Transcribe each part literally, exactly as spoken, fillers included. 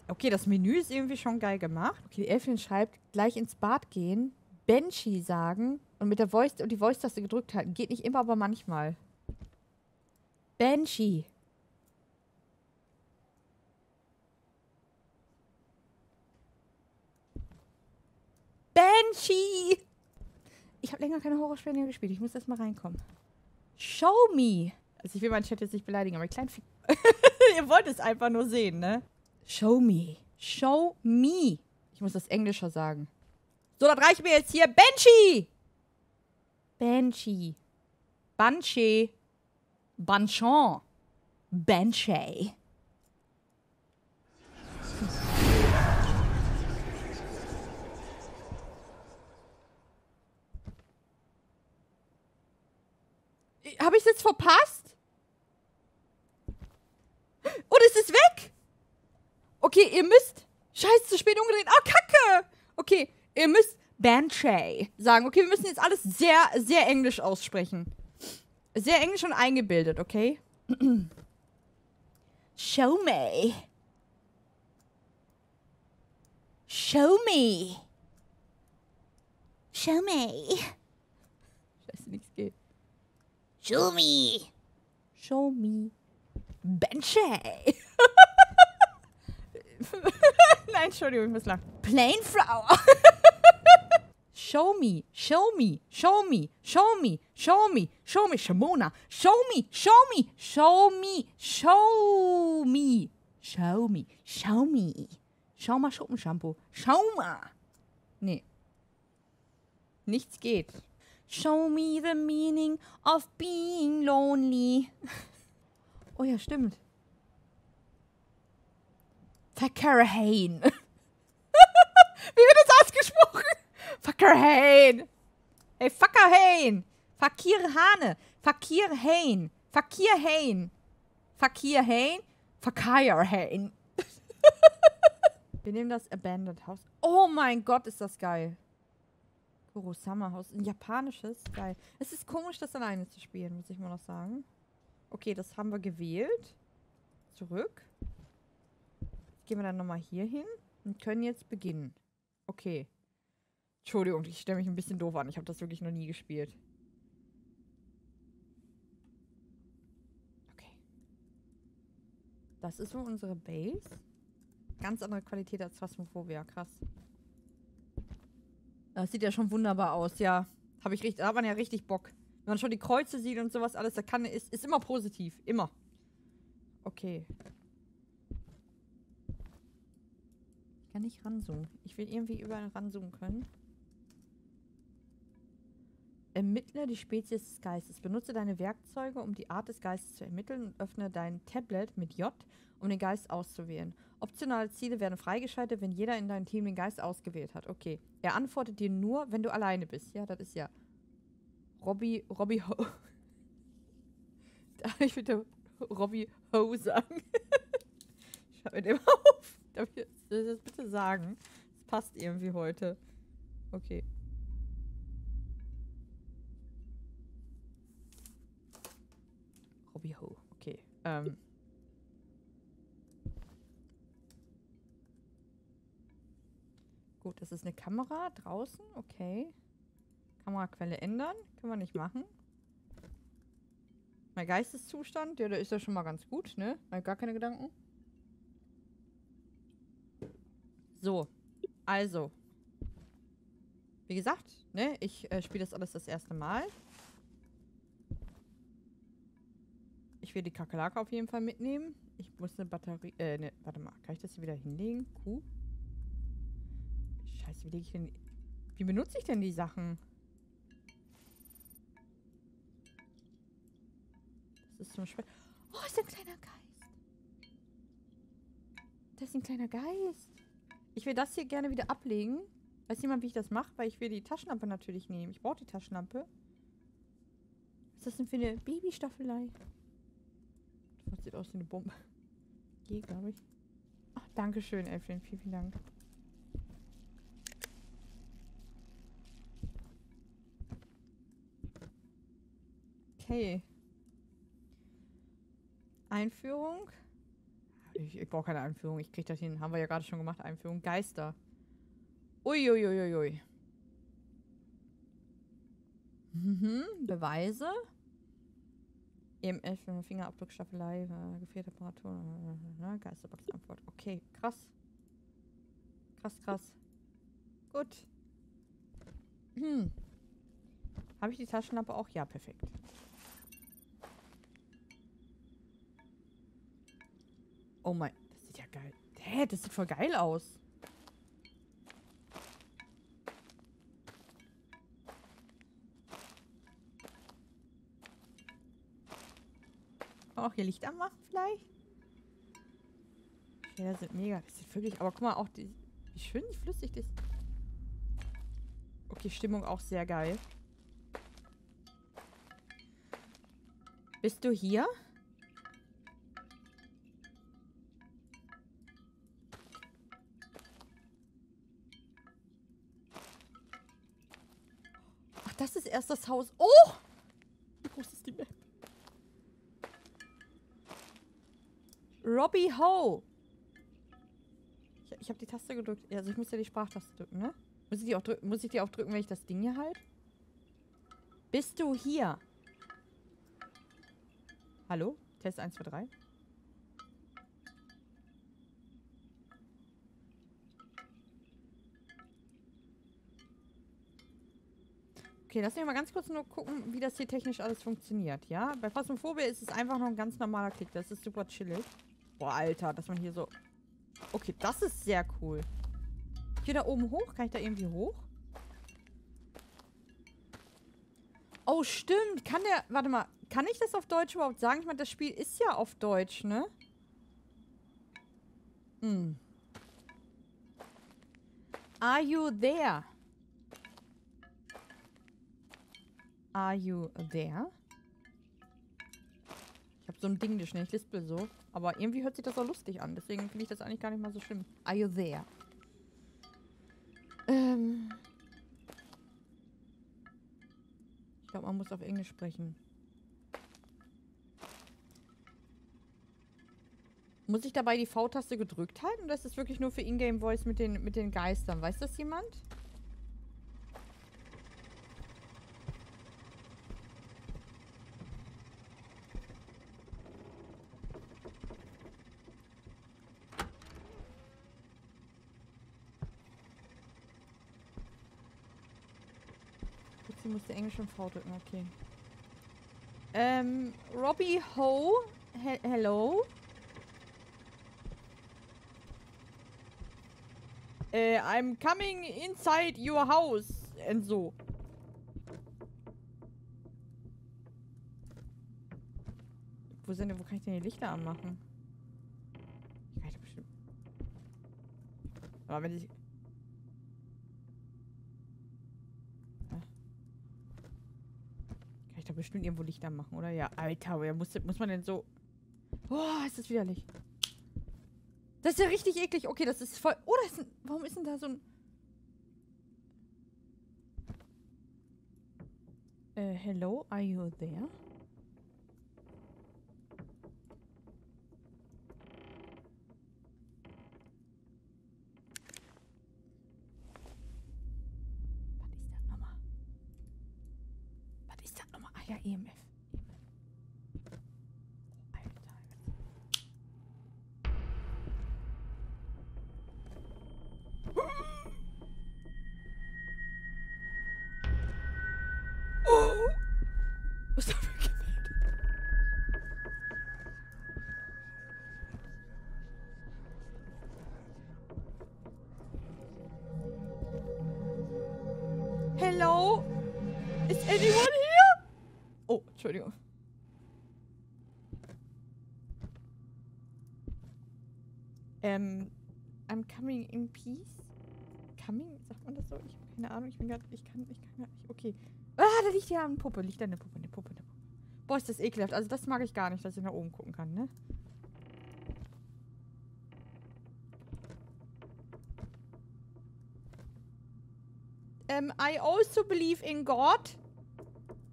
Okay, das Menü ist irgendwie schon geil gemacht. Okay, die Elfin schreibt, gleich ins Bad gehen, Banshee sagen und mit der Voice und die Voice-Taste gedrückt halten. Geht nicht immer, aber manchmal. Banshee. Banshee! Ich habe länger keine Horrorspiele mehr gespielt. Ich muss erst mal reinkommen. Show me! Also ich will meinen Chat jetzt nicht beleidigen, aber klein Fick. Ihr wollt es einfach nur sehen, ne? Show me. Show me. Ich muss das Englischer sagen. So, dann reicht mir jetzt hier Banshee! Banshee. Banshee. Banchon. Banshee. Habe ich es jetzt verpasst? Und es ist weg? Okay, ihr müsst... Scheiße, zu spät umgedreht. Oh, Kacke! Okay, ihr müsst Banshee sagen. Okay, wir müssen jetzt alles sehr, sehr englisch aussprechen. Sehr englisch und eingebildet, okay? Show me. Show me. Show me. Scheiße, nichts geht. Show me. Show me. Banshee. Nein, Entschuldigung, ich muss lachen. Plainflower. Show me, show me, show me, show me, show me, show me, Shimona. Show me, show me, show me, show me, show me, show me. Schau mal Schuppenshampoo. Schau mal. Nee. Nichts geht. Show me the meaning of being lonely. Oh ja, stimmt. Fakirhain. Wie wird das ausgesprochen? Fakirhain. Hey, Fakirhain. Fakirhane. Fakirhain. Fakirhain. Fakirhain. Fakirhain. Wir nehmen das Abandoned House. Oh mein Gott, ist das geil. Kurosama Haus. Ein japanisches. Geil. Es ist komisch, das alleine zu spielen, muss ich mal noch sagen. Okay, das haben wir gewählt. Zurück. Jetzt gehen wir dann nochmal hier hin und können jetzt beginnen. Okay. Entschuldigung, ich stelle mich ein bisschen doof an. Ich habe das wirklich noch nie gespielt. Okay. Das ist so unsere Base. Ganz andere Qualität als Phasmophobia. Krass. Das sieht ja schon wunderbar aus, ja. Habe ich richtig, da hat man ja richtig Bock. Wenn man schon die Kreuze sieht und sowas alles, da kann, ist, ist immer positiv. Immer. Okay. Ich kann nicht ranzoomen. Ich will irgendwie überall ranzoomen können. Ermittle die Spezies des Geistes. Benutze deine Werkzeuge, um die Art des Geistes zu ermitteln und öffne dein Tablet mit J, um den Geist auszuwählen. Optionale Ziele werden freigeschaltet, wenn jeder in deinem Team den Geist ausgewählt hat. Okay. Er antwortet dir nur, wenn du alleine bist. Ja, das ist ja Robbie, Robbie Ho. Darf ich bitte Robbie Ho sagen? Schreib mir den auf. Darf ich das bitte sagen? Das passt irgendwie heute. Okay. Robbie Ho. Okay. Ähm. Gut, das ist eine Kamera draußen. Okay. Kameraquelle ändern. Können wir nicht machen. Mein Geisteszustand, ja, der ist ja schon mal ganz gut, ne? Mal gar keine Gedanken. So. Also. Wie gesagt, ne? Ich äh, spiele das alles das erste Mal. Ich will die Kakerlake auf jeden Fall mitnehmen. Ich muss eine Batterie, äh, ne, warte mal. Kann ich das hier wieder hinlegen? Kuh? Scheiße, wie lege ich denn... Wie benutze ich denn die Sachen? Das ist zum Beispiel... Oh, ist ein kleiner Geist. Das ist ein kleiner Geist. Ich will das hier gerne wieder ablegen. Weiß jemand, wie ich das mache? Weil ich will die Taschenlampe natürlich nehmen. Ich brauche die Taschenlampe. Was ist das denn für eine Babystaffelei? Das sieht aus wie eine Bombe. G, glaube ich. Ach, danke schön, Elflin. Vielen, vielen Dank. Okay. Einführung. Ich, ich brauche keine Einführung. Ich krieg das hin. Haben wir ja gerade schon gemacht. Einführung. Geister. Uiuiuiui. Ui, ui, ui. Mhm. Beweise. E M F, Fingerabdruck, Staffelei, äh, gefrierte Temperatur, äh, Geisterbox-Antwort. Okay, krass. Krass, krass. Gut. Hm. Habe ich die Taschenlampe auch? Ja, perfekt. Oh mein, das sieht ja geil. Hä, das sieht voll geil aus. Auch hier Licht anmachen vielleicht? Ja, das sind mega. Das sieht wirklich, aber guck mal auch, die, wie schön wie flüssig das ist. Okay, Stimmung auch sehr geil. Bist du hier? Ach, das ist erst das Haus. Oh! Wie groß ist die Map? Robbie Ho. Ich, ich habe die Taste gedrückt. Also ich muss ja die Sprachtaste drücken, ne? Muss ich die auch drücken? Muss ich die auch drücken, wenn ich das Ding hier halte? Bist du hier? Hallo? Test eins, zwei, drei. Okay, lass mich mal ganz kurz nur gucken, wie das hier technisch alles funktioniert, ja? Bei Phasmophobia ist es einfach nur ein ganz normaler Klick. Das ist super chillig. Boah, Alter, dass man hier so... Okay, das ist sehr cool. Hier da oben hoch? Kann ich da irgendwie hoch? Oh, stimmt. Kann der... Warte mal. Kann ich das auf Deutsch überhaupt sagen? Ich meine, das Spiel ist ja auf Deutsch, ne? Hm. Are you there? Are you there? Ich habe so ein Ding, das schnell ich lispel so. Aber irgendwie hört sich das auch lustig an. Deswegen finde ich das eigentlich gar nicht mal so schlimm. Are you there? Ähm. Ich glaube, man muss auf Englisch sprechen. Muss ich dabei die V-Taste gedrückt halten? Oder ist das wirklich nur für Ingame-Voice mit den, mit den Geistern? Weiß das jemand? Jetzt muss der Englisch und V drücken, okay. Ähm, Robbie Ho, he hello? Uh, I'm coming inside your house. Und so. Wo sind denn, wo kann ich denn die Lichter anmachen? Ich kann ich doch bestimmt. Aber wenn ich... Kann ich doch bestimmt irgendwo Lichter anmachen, oder? Ja, Alter, ja, muss, muss man denn so... Boah, ist das widerlich. Das ist ja richtig eklig. Okay, das ist voll... Oh, das ist ein... Warum ist denn da so ein... Äh, hello, are you there? Was ist das nochmal? Was ist das nochmal? Ah ja, E M F. Was ist da für ein Gebet? Hello? Is anyone here? Oh, Entschuldigung. Ähm, I'm coming in peace? Coming? Sagt man das so? Ich habe keine Ahnung. Ich bin gerade... Ich kann... Ich kann gar nicht... Okay. Ah, da liegt ja eine Puppe. Liegt da eine Puppe, eine Puppe, eine Puppe. Boah, ist das ekelhaft. Also das mag ich gar nicht, dass ich nach oben gucken kann, ne? Ähm, I also believe in God.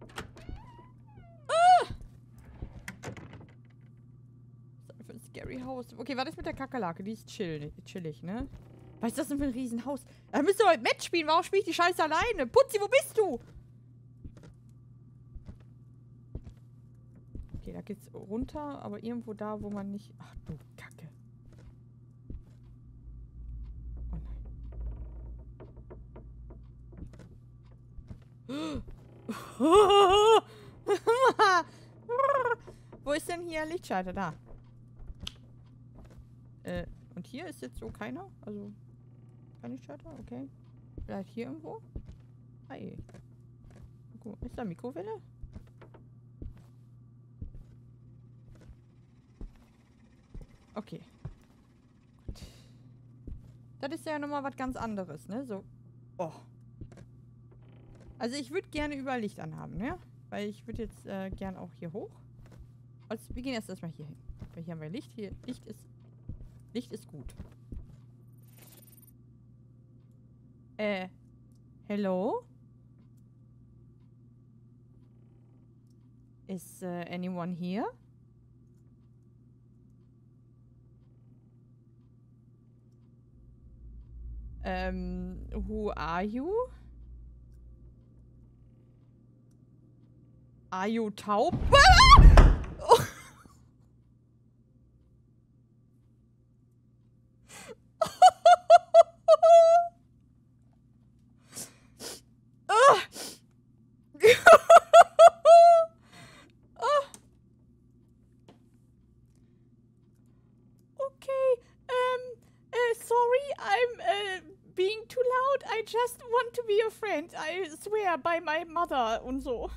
Ah! Was ist das für ein scary Haus? Haus. Okay, was ist mit der Kakerlake? Die ist chill, chillig, ne? Was ist das denn für ein Riesenhaus? Da müsst ihr heute Match spielen. Warum spiele ich die Scheiße alleine? Putzi, wo bist du? Okay, da geht's runter, aber irgendwo da, wo man nicht... Ach du Kacke. Oh nein. Wo ist denn hier Lichtschalter? Da. Äh, und hier ist jetzt so keiner? Also, kein Lichtschalter? Okay. Vielleicht hier irgendwo? Hi. Ist da Mikrowelle? Okay. Gut. Das ist ja nochmal was ganz anderes, ne? So. Oh. Also ich würde gerne überall Licht anhaben, ne? Weil ich würde jetzt äh, gern auch hier hoch. Also wir gehen erst erstmal hier hin. Weil hier haben wir Licht. Hier, Licht ist... Licht ist gut. Äh, hello? Is uh, anyone here? Ähm, who are you? Are you taub? Oh. Okay, um, uh, sorry, I'm uh, being too loud. I just want to be your friend. I swear by my mother und so.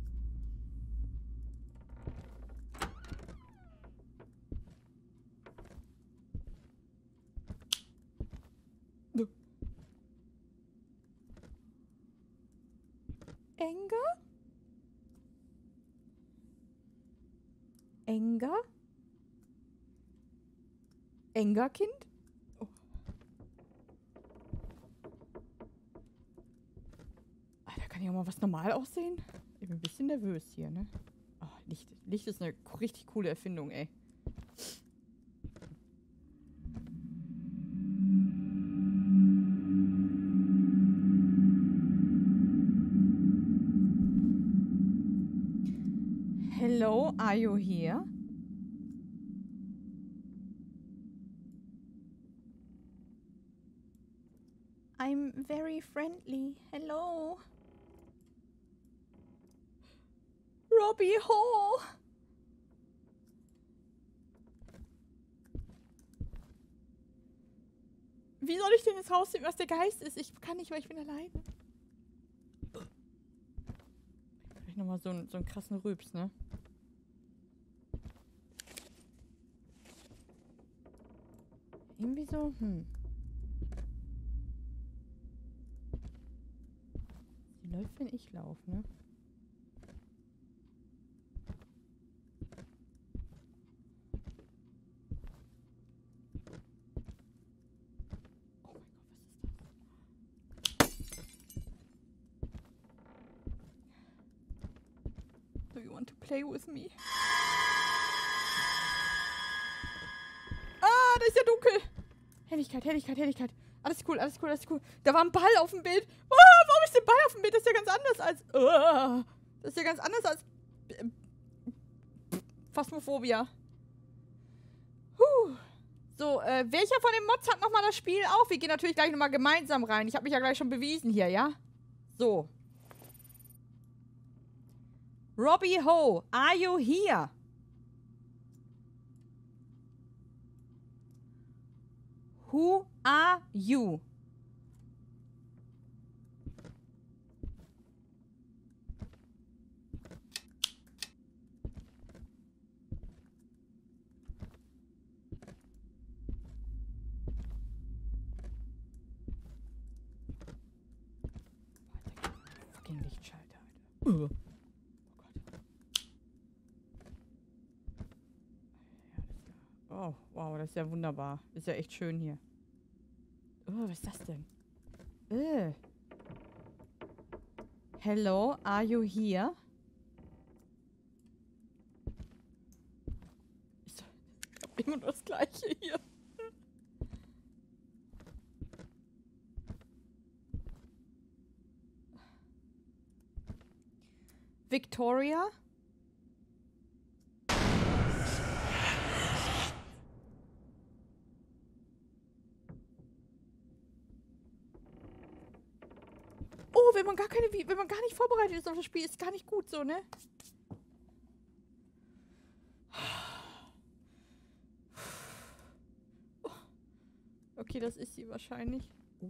Anger? Anger? Engerkind? Oh. Alter, kann ja mal was normal aussehen? Ich bin ein bisschen nervös hier, ne? Oh, Licht. Licht ist eine richtig coole Erfindung, ey. Hello, are you here? I'm very friendly. Hello. Robbie Ho. Wie soll ich denn jetzt rausfinden, was der Geist ist? Ich kann nicht, weil ich bin alleine. Vielleicht nochmal so, so einen krassen Rübs, ne? Irgendwie so, hm. Sie läuft, wenn ich laufe, ne? Oh mein Gott, was ist das? Do you want to play with me? Ah, da ist ja dunkel. Helligkeit, Helligkeit, Helligkeit. Alles cool, alles cool, alles cool. Da war ein Ball auf dem Bild. Oh, warum ist der Ball auf dem Bild? Das ist ja ganz anders als... Uh, das ist ja ganz anders als... Äh, Phasmophobia. Huh. So, äh, welcher von den Mods hat nochmal das Spiel auf? Wir gehen natürlich gleich nochmal gemeinsam rein. Ich habe mich ja gleich schon bewiesen hier, ja? So. Robbie Ho, are you here? Who are you? Fucking Lichtschalter, Alter. Uh. Oh, wow, das ist ja wunderbar. Ist ja echt schön hier. Oh, was ist das denn? Äh. Hello, are you here? Ist Immer nur das Gleiche hier. Victoria? Oh, wenn man gar keine, wenn man gar nicht vorbereitet ist auf das Spiel, ist gar nicht gut so, ne? Okay, das ist sie wahrscheinlich. Oh.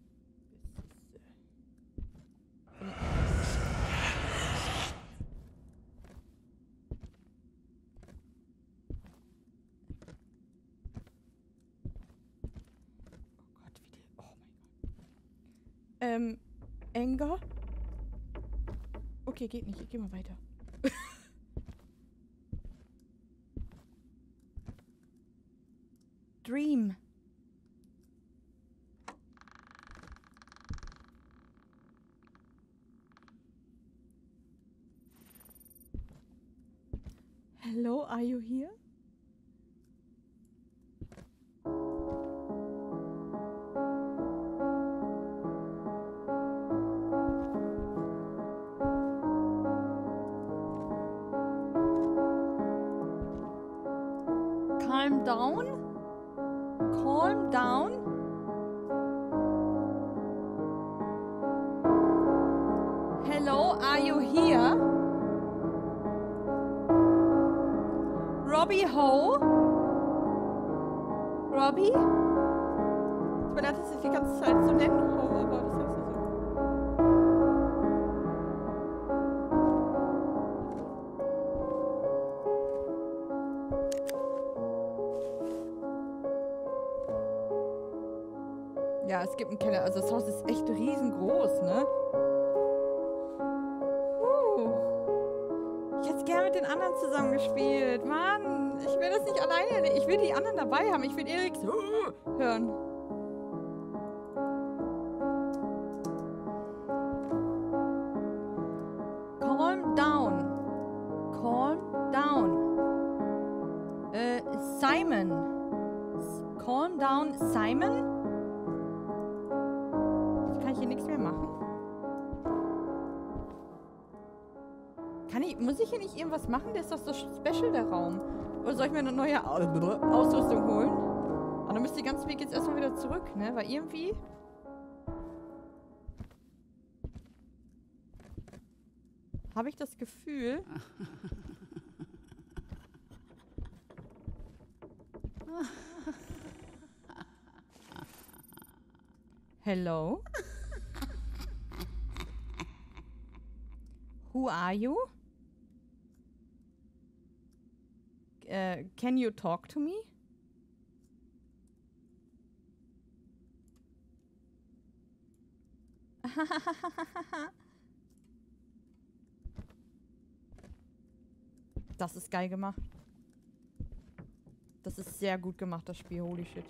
Oh Gott, wie die. Oh mein Gott. Ähm, Anger? Okay, geht nicht. Ich geh mal weiter. Dream. Hello, are you here? Calm down. Calm down. Hello, are you here? Robbie Ho? Robbie? Ich meine, das ist die ganze Zeit so nennen, Ho, aber das heißt ja so. Ja, es gibt einen Keller. Also das Haus ist echt riesengroß, ne? Uh. Ich hätte gerne mit den anderen zusammen gespielt. Mann, ich will das nicht alleine. Ich will die anderen dabei haben. Ich will Erik so hören. Calm down. Calm down. Äh, Simon. Calm down, Simon? Kann ich hier nichts mehr machen? Kann ich, muss ich hier nicht irgendwas machen? Der ist doch so special, der Raum. Oder soll ich mir eine neue Ausrüstung holen? Aber dann müsste die ganze Weg jetzt erstmal wieder zurück, ne? Weil irgendwie... habe ich das Gefühl... Hello? Who are you? Uh, can you talk to me? Das ist geil gemacht. Das ist sehr gut gemacht, das Spiel. Holy shit.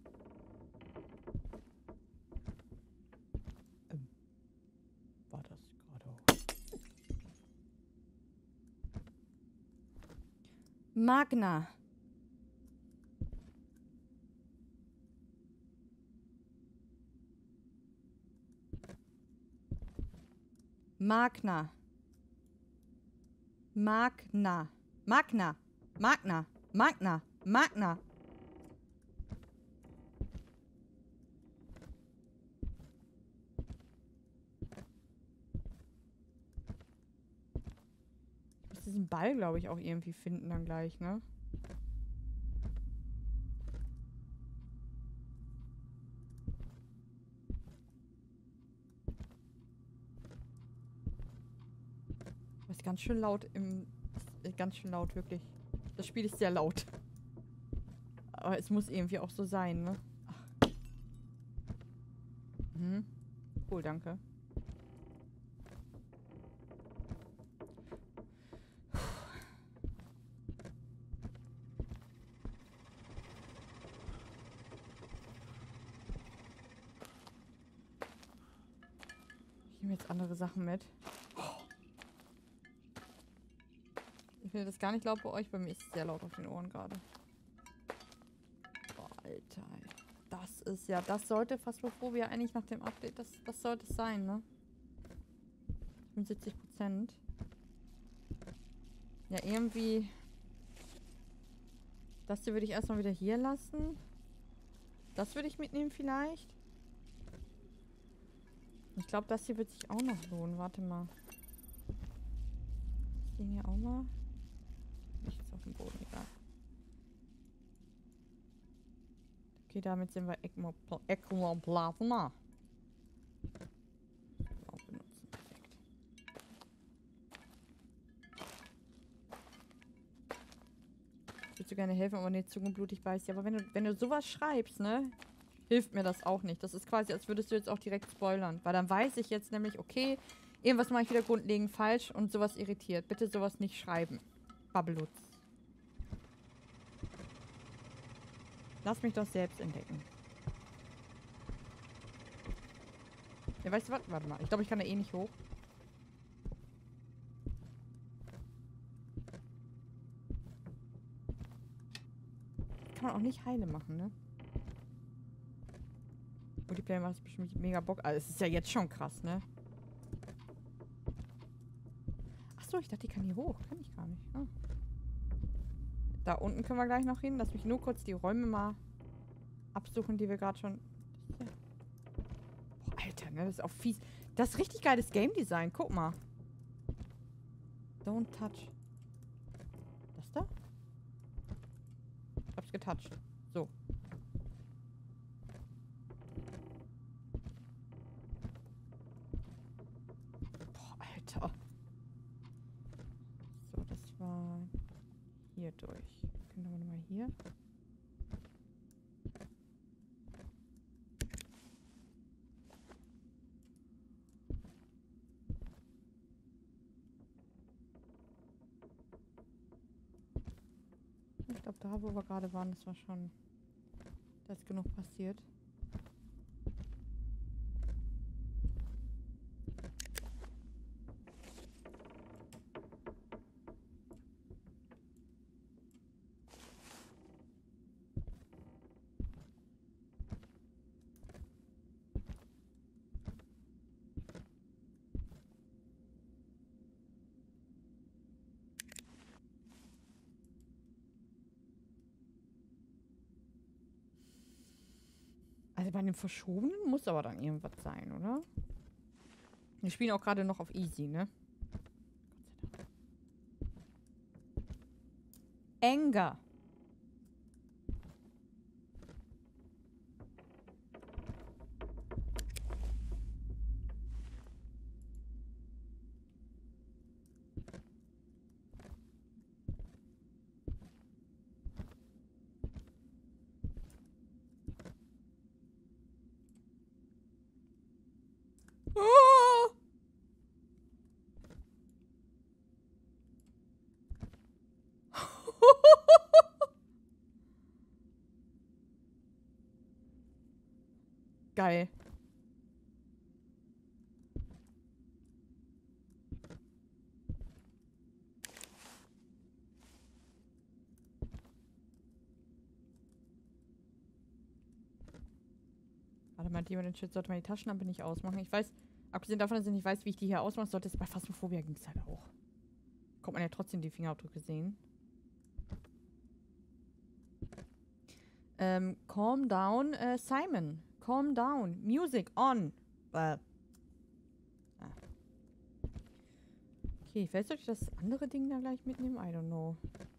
Ähm, war das gerade auch? Magna. Magna. Magna. Magna. Magna. Magna. Magna. Ich muss diesen Ball, glaube ich, auch irgendwie finden dann gleich, ne? Das ist ganz schön laut im... Ist ganz schön laut, wirklich. Das Spiel ist sehr laut. Aber es muss irgendwie auch so sein, ne? Ach. Mhm. Cool, danke. Ich nehme jetzt andere Sachen mit. Ich finde das gar nicht laut bei euch. Bei mir ist es sehr laut auf den Ohren gerade. ist. Ja, das sollte Phasmophobia eigentlich nach dem Update, das, das sollte es sein, ne? fünfundsiebzig Prozent. Ja, irgendwie... Das hier würde ich erstmal wieder hier lassen. Das würde ich mitnehmen vielleicht. Ich glaube, das hier wird sich auch noch lohnen. Warte mal. Das Ding hier auch mal. Nichts auf dem Boden, egal. Okay, damit sind wir Ekmoplasma. Auch benutzen. Perfekt. Ich würde so gerne helfen, aber die Zunge blutig beißt. Ja, aber wenn du, wenn du sowas schreibst, ne? Hilft mir das auch nicht. Das ist quasi, als würdest du jetzt auch direkt spoilern. Weil dann weiß ich jetzt nämlich, okay, irgendwas mache ich wieder grundlegend falsch und sowas irritiert. Bitte sowas nicht schreiben. Babbelutz. Lass mich doch selbst entdecken. Ja, weißt du was? Warte mal. Ich glaube, ich kann da eh nicht hoch. Kann man auch nicht heile machen, ne? Multiplayer macht bestimmt mega Bock. Also, es ist ja jetzt schon krass, ne? Achso, ich dachte, die kann hier hoch. Kann ich gar nicht. Ah. Da unten können wir gleich noch hin. Lass mich nur kurz die Räume mal absuchen, die wir gerade schon... Das ist ja... Boah, Alter, ne? Das ist auch fies. Das ist richtig geiles Game Design. Guck mal. Don't touch. Das da? Ich hab's getoucht. So. Boah, Alter. So, das war hier durch. Können wir nochmal hier. Ich glaube, da, wo wir gerade waren, das war schon... Da ist genug passiert. Also bei dem Verschobenen muss aber dann irgendwas sein, oder? Wir spielen auch gerade noch auf Easy, ne? Gott sei Dank. Anger. Oh! Geil. Warte mal, die über den Shit sollte man die Taschenlampe nicht ausmachen. Ich weiß, abgesehen davon, dass ich nicht weiß, wie ich die hier ausmache, sollte es bei Phasmophobia ging es halt auch. Kommt man ja trotzdem die Fingerabdrücke sehen. Ähm, calm down, äh, Simon. Calm down. Music on. Äh. Ah. Okay, vielleicht sollte ich das andere Ding da gleich mitnehmen? I don't know.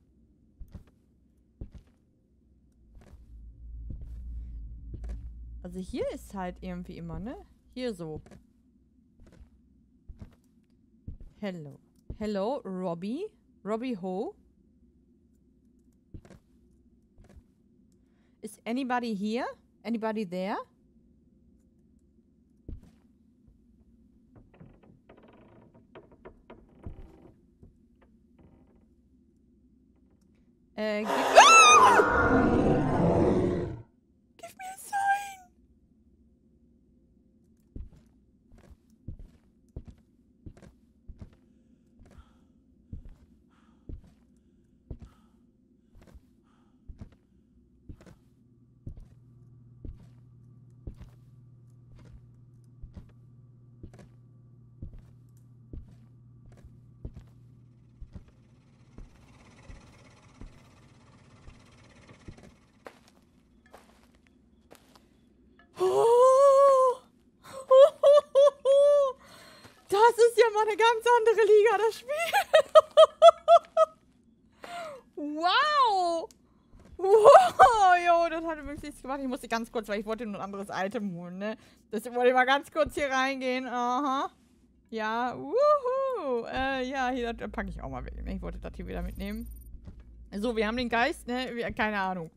Also hier ist halt irgendwie immer, ne? Hier so. Hello. Hello, Robbie? Robbie Ho? Is anybody here? Anybody there? Äh, give, ah! Give me a sign! war eine ganz andere Liga, das Spiel. Wow. Wow, jo, das hat wirklich nichts gemacht. Ich musste ganz kurz, weil ich wollte nur ein anderes Item holen, ne? Deswegen wollte ich mal ganz kurz hier reingehen. Aha. Ja, wuhu. Äh, ja, hier, das packe ich auch mal weg. Ne? Ich wollte das hier wieder mitnehmen. So, wir haben den Geist, ne? Wir, keine Ahnung.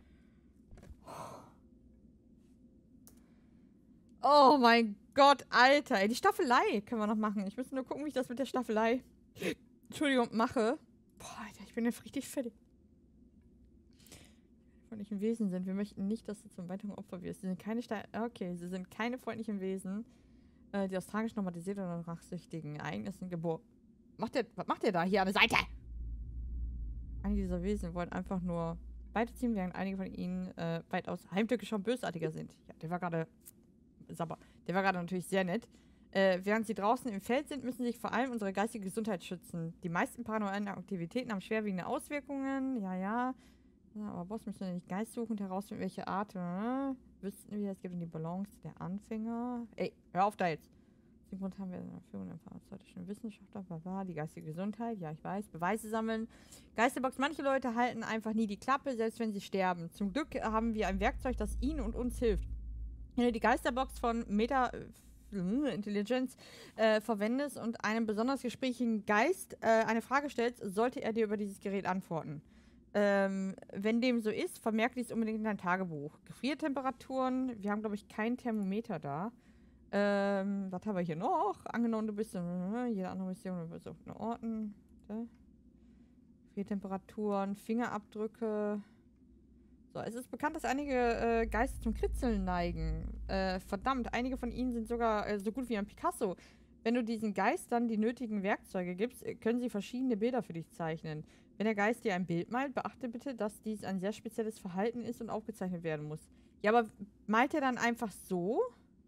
Oh mein Gott, Alter. Ey, die Staffelei können wir noch machen. Ich müsste nur gucken, wie ich das mit der Staffelei, Entschuldigung, mache. Boah, Alter, ich bin jetzt richtig fertig. Freundlichen Wesen sind. Wir möchten nicht, dass du zum weiteren Opfer wirst. Sie sind keine Ste Okay, sie sind keine freundlichen Wesen, äh, die aus tragisch normalisierten oder rachsüchtigen Ereignissen geboren. Macht der, was macht der da hier an der Seite? Einige dieser Wesen wollen einfach nur weiterziehen, während einige von ihnen äh, weitaus heimtückischer und bösartiger sind. Ja, der war gerade Sabber. Der war gerade natürlich sehr nett. Äh, während sie draußen im Feld sind, müssen sich vor allem unsere geistige Gesundheit schützen. Die meisten paranormalen Aktivitäten haben schwerwiegende Auswirkungen. Ja, ja. Ja, aber Boss müssen wir nicht Geist suchen und herausfinden, welche Art. Äh, wüssten wir, es geht um die Balance der Anfänger. Ey, hör auf da jetzt. Aus dem Grund haben wir eine Führung der pharmazeutischen Wissenschaftler, bla, die geistige Gesundheit, ja, ich weiß. Beweise sammeln. Geisterbox, manche Leute halten einfach nie die Klappe, selbst wenn sie sterben. Zum Glück haben wir ein Werkzeug, das ihnen und uns hilft. Wenn du die Geisterbox von Meta äh, Intelligence äh, verwendest und einem besonders gesprächigen Geist äh, eine Frage stellst, sollte er dir über dieses Gerät antworten. Ähm, wenn dem so ist, vermerke dies unbedingt in dein Tagebuch. Gefriertemperaturen, wir haben, glaube ich, kein Thermometer da. Ähm, was haben wir hier noch? Angenommen, du bist in jede andere Mission, du bist auf den Orten. Gefriertemperaturen, Fingerabdrücke. So, es ist bekannt, dass einige äh, Geister zum Kritzeln neigen. Äh, verdammt, einige von ihnen sind sogar äh, so gut wie ein Picasso. Wenn du diesen Geistern die nötigen Werkzeuge gibst, können sie verschiedene Bilder für dich zeichnen. Wenn der Geist dir ein Bild malt, beachte bitte, dass dies ein sehr spezielles Verhalten ist und aufgezeichnet werden muss. Ja, aber malt er dann einfach so?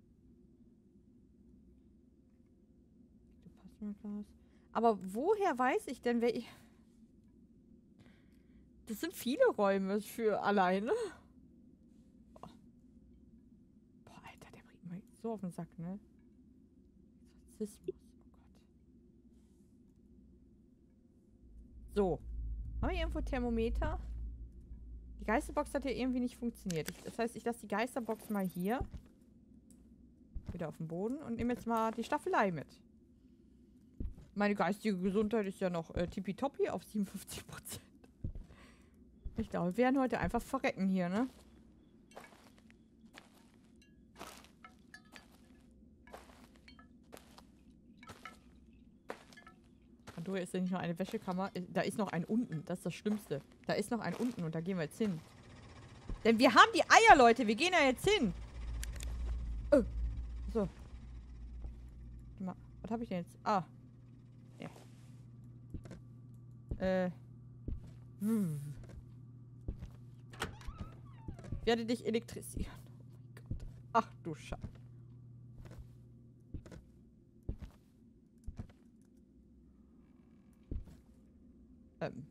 Aber woher weiß ich denn, wer ich... Das sind viele Räume für alleine. Boah, Boah Alter, der bringt mir so auf den Sack, ne? Exorzismus, oh Gott. So. Haben wir irgendwo Thermometer? Die Geisterbox hat ja irgendwie nicht funktioniert. Ich, das heißt, ich lasse die Geisterbox mal hier. Wieder auf den Boden und nehme jetzt mal die Staffelei mit. Meine geistige Gesundheit ist ja noch äh, tippitoppi auf siebenundfünfzig Prozent. Ich glaube, wir werden heute einfach verrecken hier, ne? Pandora ist ja nicht nur eine Wäschekammer. Da ist noch ein unten. Das ist das Schlimmste. Da ist noch ein unten und da gehen wir jetzt hin. Denn wir haben die Eier, Leute. Wir gehen da jetzt hin. Oh. So. Warte mal. Was habe ich denn jetzt? Ah. Ja. Äh. Hm. Ich werde dich elektrisieren. Oh mein Gott. Ach du Scheiße. Ähm.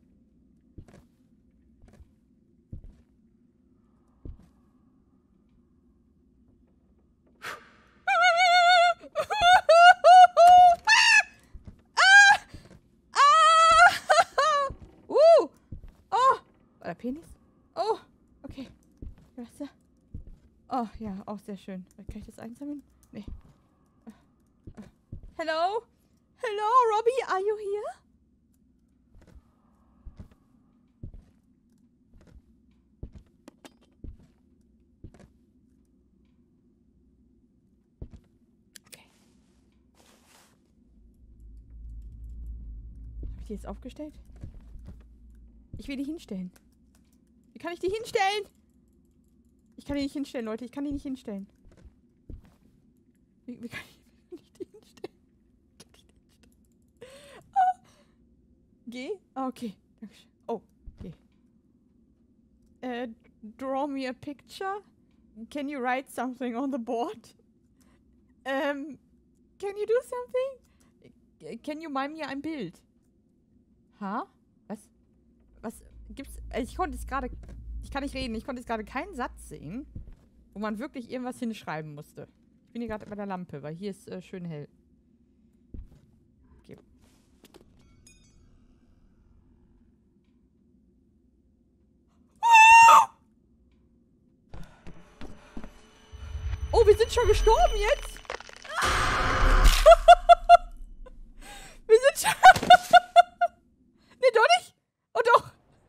Uh. Oh. War der Penis? Oh. Okay. Weißt du? Oh, ja, auch sehr schön. Kann ich das einsammeln? Nee. Hello? Hello, Robbie? Are you here? Okay. Habe ich die jetzt aufgestellt? Ich will die hinstellen. Wie kann ich die hinstellen? Ich kann die nicht hinstellen, Leute. Ich kann die nicht hinstellen. Wie, wie kann ich, wie kann ich die hinstellen? Kann ich die hinstellen? Ah. G? Ah, okay. Dankeschön. Oh, G. Uh, draw me a picture. Can you write something on the board? Um, can you do something? Can you mime mir ein Bild? Ha? Was? Was gibt's? Also ich konnte es gerade... Ich kann nicht reden. Ich konnte jetzt gerade keinen Satz sehen, wo man wirklich irgendwas hinschreiben musste. Ich bin hier gerade bei der Lampe, weil hier ist äh, schön hell. Oh, wir sind schon gestorben jetzt. Wir sind schon... Nee, doch nicht. Oh, doch.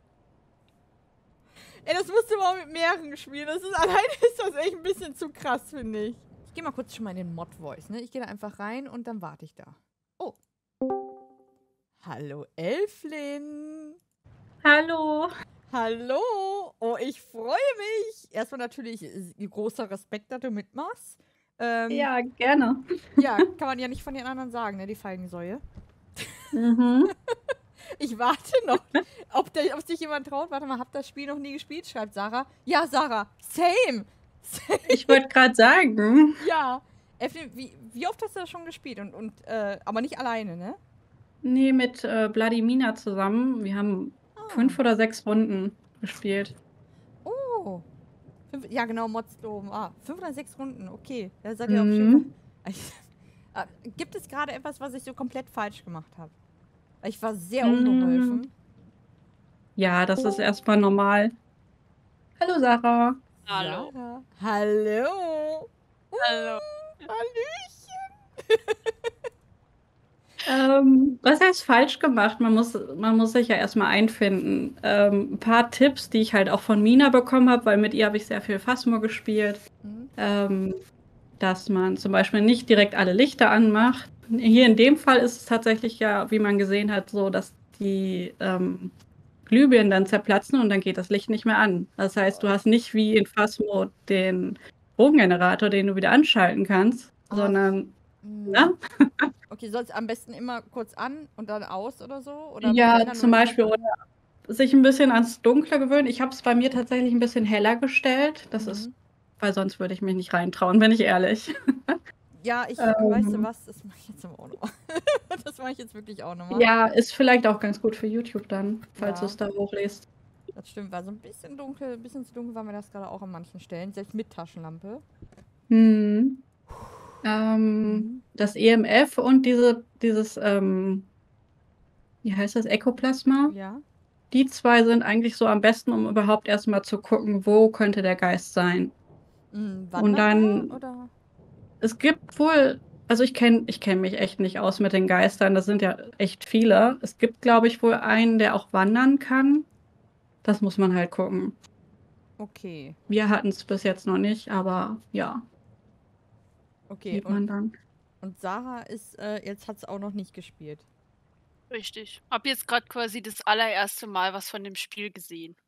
Ey, das musst du mal mit mehreren spielen. Das ist alleine ist das echt ein bisschen zu krass, finde ich. Ich gehe mal kurz schon mal in den Mod-Voice, ne? Ich gehe da einfach rein und dann warte ich da. Oh. Hallo, Elflin. Hallo. Hallo. Oh, ich freue mich. Erstmal natürlich großer Respekt, dass du mitmachst. Ähm, Ja, gerne. ja, kann man ja nicht von den anderen sagen, ne? Die Feigensäue. Mhm. Ich warte noch, ob, der, ob sich jemand traut. Warte mal, hab das Spiel noch nie gespielt, schreibt Sarah. Ja, Sarah, same. same. Ich wollte gerade sagen. Ja. Elflin, wie, wie oft hast du das schon gespielt? Und, und, äh, aber nicht alleine, ne? Nee, mit äh, Bloody Mina zusammen. Wir haben Ah. fünf oder sechs Runden gespielt. Oh. Fünf, ja, genau, Modsdom. Ah, fünf oder sechs Runden, okay. Da seid ihr auf jeden Mhm. Fall. Äh, Gibt es gerade etwas, was ich so komplett falsch gemacht habe? Ich war sehr Mhm. unbeholfen. Ja, das ist erstmal normal. Hallo, Sarah. Hallo. Sarah. Hallo. Hallo. Hallöchen. Ähm, was heißt falsch gemacht? Man muss, man muss sich ja erstmal einfinden. Ähm, ein paar Tipps, die ich halt auch von Mina bekommen habe, weil mit ihr habe ich sehr viel Phasmo gespielt. Mhm. Ähm, dass man zum Beispiel nicht direkt alle Lichter anmacht. Hier in dem Fall ist es tatsächlich ja, wie man gesehen hat, so, dass die ähm, Glühbirnen dann zerplatzen und dann geht das Licht nicht mehr an. Das heißt, du hast nicht wie in Phasmo den Bogengenerator, den du wieder anschalten kannst, Ah. sondern, Mhm. ne? Okay, soll es am besten immer kurz an und dann aus oder so? Oder Ja, verändern zum oder- Beispiel, oder sich ein bisschen ans Dunkle gewöhnen. Ich habe es bei mir tatsächlich ein bisschen heller gestellt. Das Mhm. ist, weil sonst würde ich mich nicht reintrauen, bin ich ehrlich. Ja, ich, Ähm. weißt du was, das mache ich jetzt aber auch nochmal. Das mache ich jetzt wirklich auch nochmal. Ja, ist vielleicht auch ganz gut für YouTube dann, falls Ja. du es da hochlädst. Das stimmt, war so ein bisschen dunkel, ein bisschen zu dunkel war mir das gerade auch an manchen Stellen, selbst mit Taschenlampe. Hm. Ähm, Mhm. das E M F und diese, dieses, ähm, wie heißt das, Ekoplasma? Ja. Die zwei sind eigentlich so am besten, um überhaupt erstmal zu gucken, wo könnte der Geist sein. Mhm, Und dann, oder? es gibt wohl, also ich kenne ich kenn mich echt nicht aus mit den Geistern, das sind ja echt viele. Es gibt, glaube ich, wohl einen, der auch wandern kann. Das muss man halt gucken. Okay. Wir hatten es bis jetzt noch nicht, aber ja, Okay, sieht man und, dann. und Sarah ist, äh, jetzt hat es auch noch nicht gespielt. Richtig. Hab jetzt gerade quasi das allererste Mal was von dem Spiel gesehen.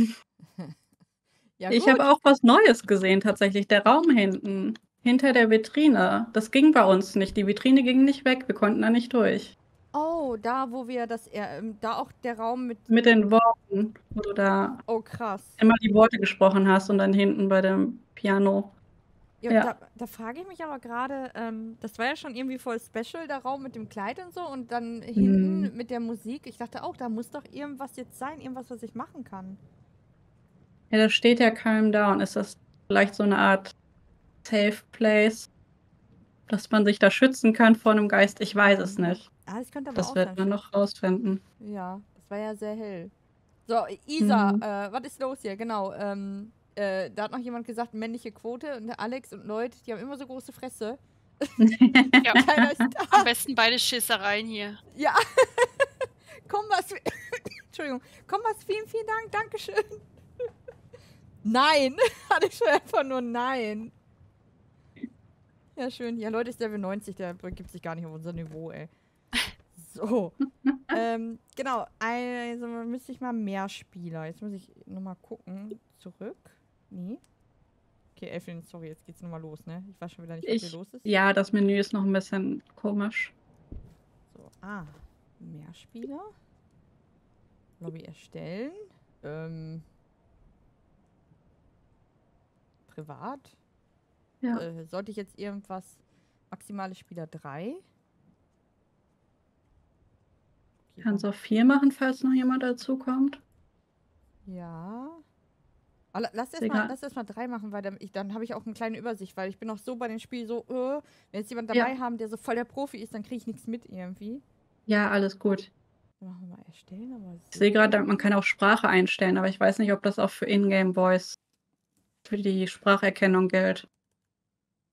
Ja, Ich gut. habe auch was Neues gesehen tatsächlich. Der Raum hinten, hinter der Vitrine. Das ging bei uns nicht. Die Vitrine ging nicht weg. Wir konnten da nicht durch. Oh, da, wo wir das, ähm, da auch der Raum mit, Mit den Worten, wo du da oh krass. immer die Worte gesprochen hast und dann hinten bei dem Piano. Ja, Ja. Da, da frage ich mich aber gerade, ähm, das war ja schon irgendwie voll special, der Raum mit dem Kleid und so und dann hinten Hm. mit der Musik. Ich dachte auch, da muss doch irgendwas jetzt sein, irgendwas, was ich machen kann. Ja, da steht ja Calm Down. Ist das vielleicht so eine Art Safe Place, dass man sich da schützen kann vor einem Geist? Ich weiß es nicht. Ah, das könnte aber Das auch wird sein. man noch rausfinden. Ja, das war ja sehr hell. So, Isa, Mhm. äh, was ist los hier? Genau, ähm, äh, da hat noch jemand gesagt, männliche Quote und der Alex und Lloyd, die haben immer so große Fresse. Ja, Keiner ist da. am besten beide Schissereien hier. Ja. Komm was. Entschuldigung. Komm was, vielen, vielen Dank. Dankeschön. Nein. Hatte ich schon einfach nur nein. Ja, schön. Ja, Leute, ist Level neunzig, der begibt sich gar nicht auf unser Niveau, ey. So. ähm, genau. Also, müsste ich mal mehr Spieler. Jetzt muss ich nochmal gucken. Zurück. Nee. Okay, Elfin, sorry, jetzt geht's nochmal los, ne? Ich weiß schon wieder nicht, was Ich, hier los ist. ja, das Menü ist noch ein bisschen komisch. So, ah. Mehr Spieler. Lobby erstellen. Ähm. Privat. Ja. Äh, sollte ich jetzt irgendwas. Maximale Spieler drei. Okay, Kannst wa- auch vier machen, falls noch jemand dazu kommt. Ja. Aber la- lass Ist erst mal, egal. lass erst mal drei machen, weil dann, ich, dann habe ich auch eine kleine Übersicht, weil ich bin auch so bei dem Spiel so, äh, wenn jetzt jemand Ja. dabei haben, der so voll der Profi ist, dann kriege ich nichts mit irgendwie. Ja, alles gut. Dann machen wir mal erstellen, aber Ich sehe gerade, so. man kann auch Sprache einstellen, aber ich weiß nicht, ob das auch für Ingame Voice, für die Spracherkennung gilt.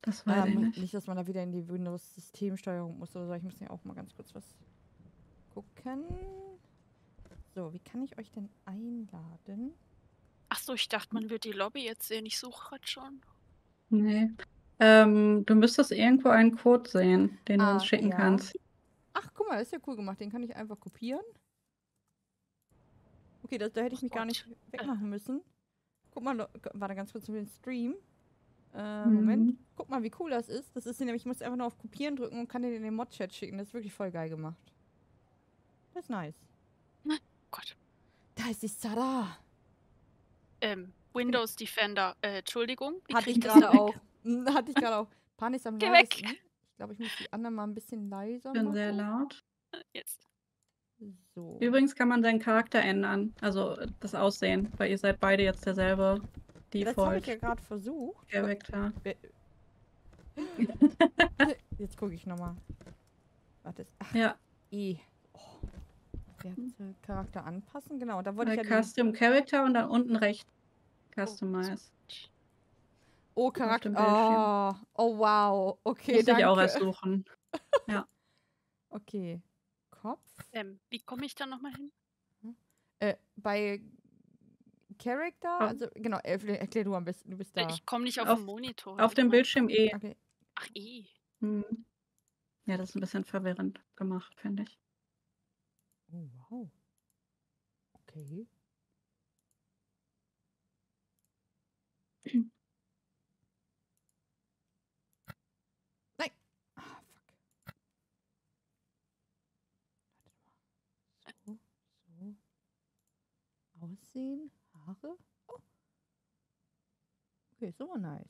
Das weiß ich Ähm, nicht. nicht, dass man da wieder in die Windows-Systemsteuerung muss oder so. Ich muss ja auch mal ganz kurz was gucken. So, wie kann ich euch denn einladen? Ach so, ich dachte, man wird die Lobby jetzt sehen. Ich suche gerade schon. Nee. Ähm, du müsstest irgendwo einen Code sehen, den du uns Ah, schicken ja. kannst. Ach, guck mal, das ist ja cool gemacht. Den kann ich einfach kopieren. Okay, das, da hätte ich Oh mich gar Gott. nicht wegmachen müssen. Guck mal, warte ganz kurz für den Stream. Äh, Mhm. Moment. Guck mal, wie cool das ist. Das ist nämlich, ich muss einfach nur auf Kopieren drücken und kann den in den Mod-Chat schicken. Das ist wirklich voll geil gemacht. Das ist nice. Oh Gott. Da ist die Sarah. Ähm, Windows Defender. Äh, Entschuldigung. Wie Hatte krieg ich das gerade denn weg? auch. Hm, Hatte ich gerade auch. Pan ist am Geh weg. lautesten. Ich glaube, ich muss die anderen mal ein bisschen leiser Ich bin sehr machen. laut. Jetzt. So. Übrigens kann man seinen Charakter ändern, also äh, das Aussehen, weil ihr seid beide jetzt derselbe Das habe ich ja Default gerade versucht. Charakter. Wer- Jetzt gucke ich nochmal. Warte. Ach, Ja, E. Oh. Werte Charakter anpassen. Genau, da wollte bei ich ja den... Custom Character und dann unten rechts Customize. Oh, auf dem Charakter. Bildschirm. Oh, oh wow. Okay, Muss ich danke. auch erst suchen. Okay. Kopf. Ähm, wie komme ich da nochmal hin? Äh, bei Character, Oh. also genau, erklär, erklär du am besten, du bist Äh, da. Ich komme nicht auf, Auf- den Monitor. Auf dem Mann. Bildschirm eh. Okay. Ach, eh. Hm. Ja, das ist ein bisschen verwirrend gemacht, finde ich. Oh, wow. Okay. Nein. Ah, fuck. Warte mal. So, so. Aussehen, Haare. Oh. Okay, so nice.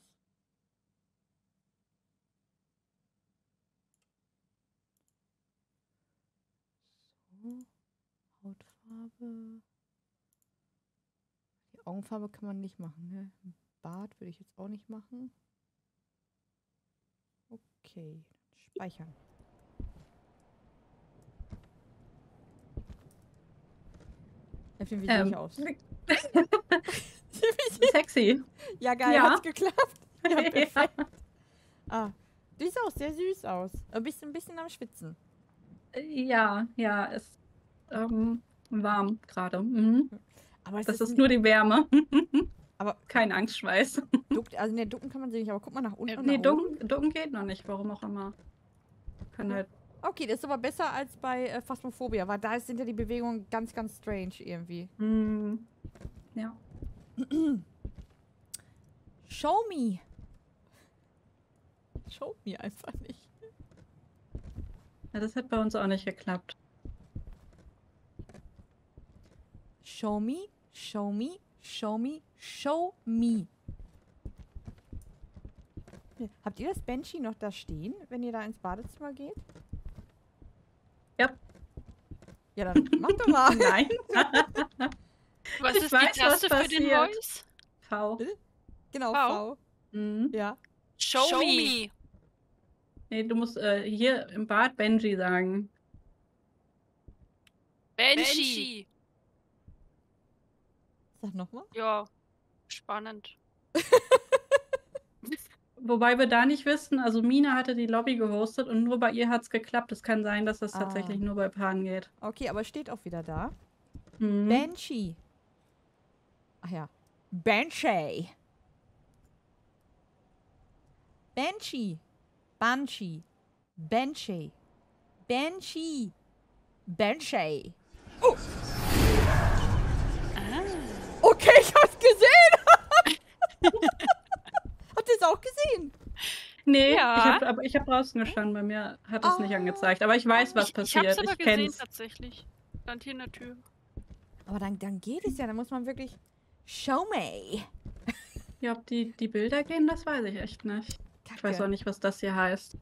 So. Hautfarbe. Die Augenfarbe kann man nicht machen, ne? Bart würde ich jetzt auch nicht machen. Okay, speichern. Wie sehe Ähm, ich aus? Sexy. Ja, geil, Ja. hat's geklappt. Ja, Ja. perfekt. Ah, die sieht auch sehr süß aus. Ein bisschen, ein bisschen am Schwitzen. Ja, ja, ist ähm, warm gerade. Mhm. Aber es Das ist, ist nur die Wärme. aber Kein Angstschweiß. duckt, also ne, ducken kann man sie nicht, aber guck mal nach unten. Ähm, und Nee, nach oben. ducken, ducken geht noch nicht, warum auch immer. Kann Ja. halt. Okay, das ist aber besser als bei äh, Phasmophobia, weil da sind ja die Bewegungen ganz, ganz strange irgendwie. Mhm. Ja. Show me. Show me einfach nicht. Ja, das hat bei uns auch nicht geklappt. Show me, show me, show me, show me. Habt ihr das Banshee noch da stehen, wenn ihr da ins Badezimmer geht? Ja. Ja, dann mach doch mal. Nein. Was Ich ist weiß, die Taste was für den passiert. Voice? V. Genau, Wow. V. Mhm. Ja. Show, Show me. me. Nee, du musst äh, hier im Bad Benji sagen. Banshee. Sag nochmal. Ja, spannend. Wobei wir da nicht wissen, also Mina hatte die Lobby gehostet und nur bei ihr hat es geklappt. Es kann sein, dass das Ah. tatsächlich nur bei Pan geht. Okay, aber steht auch wieder da. Mhm. Banshee. Ach ja. Banshee. Banshee. Banshee. Banshee. Banshee. Banshee. Oh. Ah. Okay, ich hab's gesehen. Habt ihr es auch gesehen? Nee, Ja. ich hab, aber ich habe draußen gestanden. Bei mir hat es nicht Ah. angezeigt. Aber ich weiß, was ich, passiert. Ich hab's aber ich gesehen kenn's. tatsächlich. Stand hier in der Tür. Aber dann, dann geht es ja. Dann muss man wirklich... Show me. Ja, ob die, die Bilder gehen, das weiß ich echt nicht. Kacke. Ich weiß auch nicht, was das hier heißt.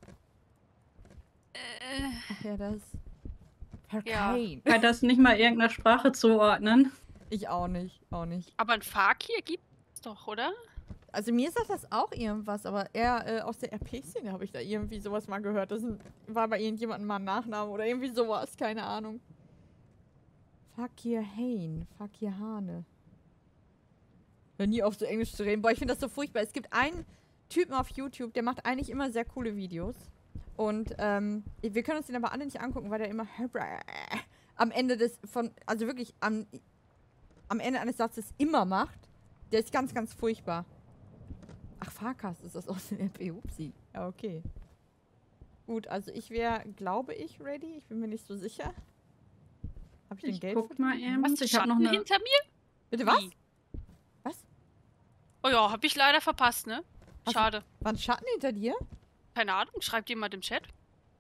Äh, Ach ja, das... Ja. Hurricane. Weil das nicht mal irgendeiner Sprache zuordnen. Ich auch nicht. Auch nicht. aber ein Fakir gibt's doch, oder? Also mir sagt das auch irgendwas, aber eher äh, aus der R P-Szene habe ich da irgendwie sowas mal gehört. Das ist- war bei irgendjemandem mal ein Nachname oder irgendwie sowas, keine Ahnung. Fakir Hain, Fakir Hane. Hör nie auf, so Englisch zu reden. Boah, ich finde das so furchtbar. Es gibt einen Typen auf YouTube, der macht eigentlich immer sehr coole Videos. Und ähm, wir können uns den aber alle nicht angucken, weil der immer am Ende des von, also wirklich am, am Ende eines Satzes immer macht. Der ist ganz, ganz furchtbar. Ach, Farkas ist das aus dem M P. Upsi. Ja, okay. Gut, also ich wäre, glaube ich, ready. Ich bin mir nicht so sicher. Habe ich, Ich den Geld? guck mal eben. Hast du Ich habe noch Schatten eine. hinter mir? Bitte was? Wie? Was? Oh ja, hab ich leider verpasst, ne? Was? Schade. Waren Schatten hinter dir? Keine Ahnung, schreibt jemand im Chat.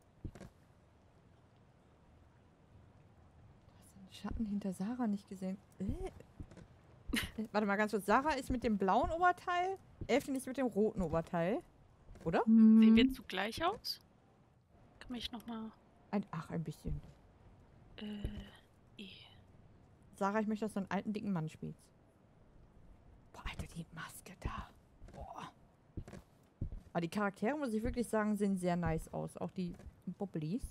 Schatten hinter Sarah nicht gesehen. Äh. Warte mal ganz kurz. Sarah ist mit dem blauen Oberteil. Elfin ist mit dem roten Oberteil. Oder? Sehen wir Hm, zugleich aus? Kann mich nochmal. Ein, ach, ein bisschen. Äh. eh. Sarah, ich möchte, dass du einen alten, dicken Mann spielst. Boah, Alter, die Maske da. Boah. Aber die Charaktere, muss ich wirklich sagen, sehen sehr nice aus. Auch die Bobblies.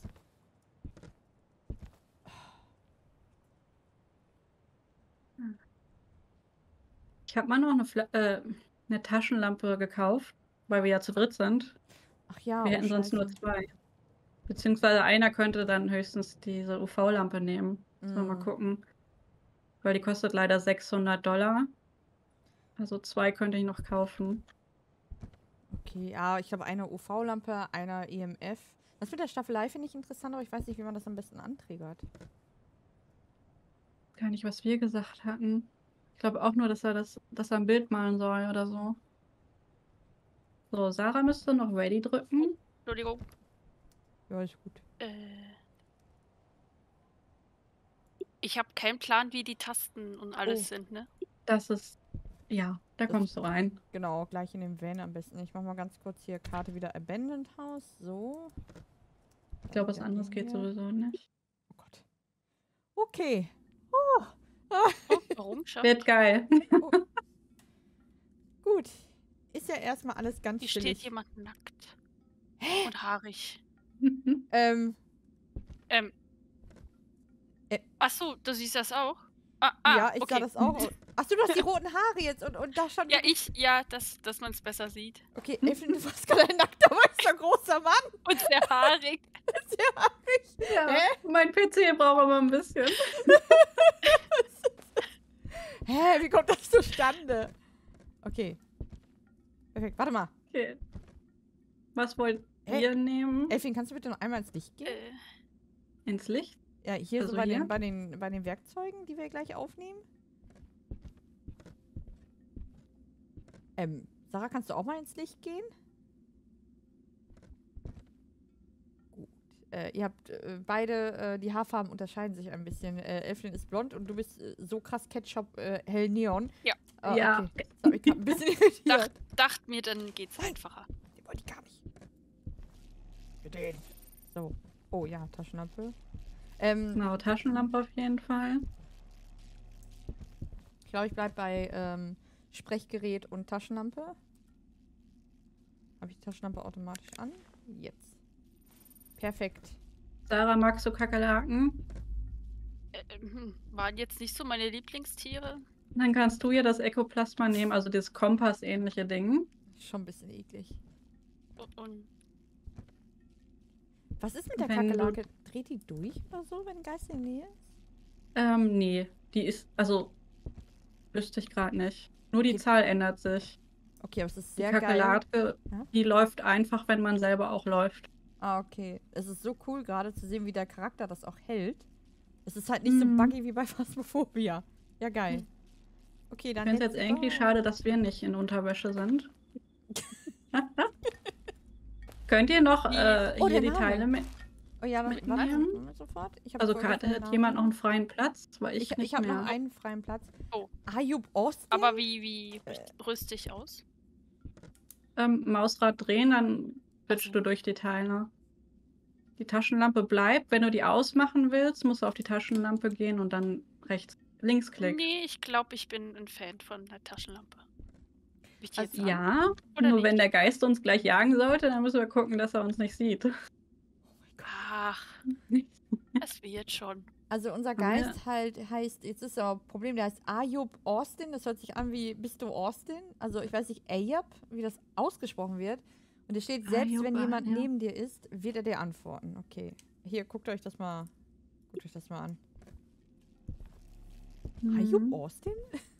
Ich habe mal noch eine, Fla äh, eine Taschenlampe gekauft, weil wir ja zu dritt sind. Ach ja, Wir oh, hätten sonst nur scheiße. zwei. Beziehungsweise einer könnte dann höchstens diese U V-Lampe nehmen. Müssen wir mal Mm. gucken. Weil die kostet leider sechshundert Dollar. Also zwei könnte ich noch kaufen. Okay, ja, ich glaube, eine U V-Lampe, einer E M F. Das mit der Staffelei finde ich interessant, aber ich weiß nicht, wie man das am besten anträgert. Gar nicht, was wir gesagt hatten. Ich glaube auch nur, dass er das, dass er ein Bild malen soll oder so. So, Sarah müsste noch Ready drücken. Entschuldigung. Ja, ist gut. Äh. Ich habe keinen Plan, wie die Tasten und alles Oh. sind, ne? Das ist. Ja, da Das- kommst du rein. Genau, gleich in den Van am besten. Ich mach mal ganz kurz hier Karte wieder Abandoned House. So. Ich glaube, was Ja, anderes den geht hier. sowieso nicht. Oh Gott. Okay. Oh. Ah, Oh, warum? Schafft Wird geil. gut. Ist ja erstmal alles ganz Hier steht chillig. jemand nackt. Und haarig. Ähm, Ähm. Äh. Achso, du siehst das auch? Ah, ah, ja, ich okay. sah das auch. Achso, du hast die roten Haare jetzt und, und da stand. Ja, ich, ja, dass, dass man es besser sieht. Okay, Evelyn, du warst gerade ein nackter, weißer, großer Mann. Und sehr haarig. Sehr haarig. Ja, Hä? mein P C braucht immer ein bisschen. Hä, wie kommt das zustande? Okay. Perfekt, warte mal. Okay. Was wollt Hä? ihr nehmen? Elfin, kannst du bitte noch einmal ins Licht gehen? Äh, Ins Licht? Ja, hier also so bei hier? den, bei, den, bei den Werkzeugen, die wir gleich aufnehmen. Ähm, Sarah, kannst du auch mal ins Licht gehen? Gut. Äh, ihr habt äh, beide, äh, die Haarfarben unterscheiden sich ein bisschen. Äh, Elfin ist blond und du bist äh, so krass Ketchup, äh, hell Neon. Ja. Ah, Ja. Okay. Das hab ich grad ein bisschen irritiert. dacht, dacht mir, dann geht's einfacher. Den wollte ich gar nicht. Für den. So. Oh ja, Taschenlampe. Ähm, Genau, Taschenlampe auf jeden Fall. Ich glaube, ich bleibe bei ähm, Sprechgerät und Taschenlampe. Habe ich die Taschenlampe automatisch an? Jetzt. Perfekt. Sarah, magst du Kakerlaken? Äh, hm, waren jetzt nicht so meine Lieblingstiere. Dann kannst du ja das Ekoplasma nehmen, also das Kompass-ähnliche Ding. Schon ein bisschen eklig. Und, und Was ist mit der Wenn du- Kakerlake? Dreht die durch oder so, wenn ein Geist in der Nähe ist? Ähm, nee. Die ist, also, wüsste ich gerade nicht. Nur die Okay. Zahl ändert sich. Okay, aber es ist Die sehr geil. Kakerlake, Ja? die läuft einfach, wenn man selber auch läuft. Ah, okay. Es ist so cool gerade zu sehen, wie der Charakter das auch hält. Es ist halt nicht so Mhm. buggy wie bei Phasmophobia. Ja, geil. Okay, Ich dann finde es jetzt let's irgendwie go. schade, dass wir nicht in Unterwäsche sind. Könnt ihr noch äh, Oh, hier der die Name. Teile mit? Oh ja, dann mitnehmen? warte, Moment sofort. Ich hab Also voll hat, vergessen, hat den jemand noch Namen. einen freien Platz? Weil ich, Ich, nicht ich habe mehr. noch einen freien Platz. Oh. Ayub Austin? aber wie, wie Äh. rüste ich aus? Ähm, Mausrad drehen, dann switchst so. du durch die Teile. Die Taschenlampe bleibt. Wenn du die ausmachen willst, musst du auf die Taschenlampe gehen und dann rechts, Linksklick. Nee, ich glaube, ich bin ein Fan von der Taschenlampe. Hab ich die Also jetzt an? Ja, Oder nur nicht? wenn der Geist uns gleich jagen sollte, dann müssen wir gucken, dass er uns nicht sieht. Ach, es wird schon. Also unser Geist halt heißt, jetzt ist aber ein Problem, der heißt Ayub Austin. Das hört sich an wie, bist du Austin? Also ich weiß nicht, Ayub, wie das ausgesprochen wird. Und es steht, selbst Ayub, wenn jemand ja. neben dir ist, wird er dir antworten. Okay. Hier, guckt euch das mal, guckt euch das mal an. Ayub Mhm. Austin?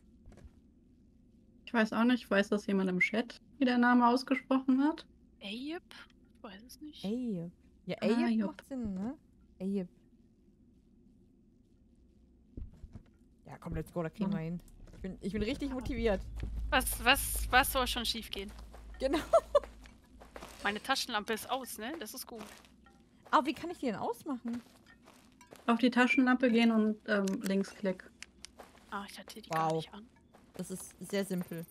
Ich weiß auch nicht, weiß das jemand im Chat, wie der Name ausgesprochen wird? Ayub? Ich weiß es nicht. Ayub. Ja, Ayub Ayub. macht Sinn, ne? Ayub. Ja, komm, let's go, da kriegen Ja. wir hin. Ich bin, ich bin richtig motiviert. Was, was, was soll schon schief gehen? Genau. Meine Taschenlampe ist aus, ne? Das ist gut. Aber wie kann ich die denn ausmachen? Auf die Taschenlampe gehen und ähm, Linksklick. Ah, ich hatte die gar Wow. nicht an. Das ist sehr simpel.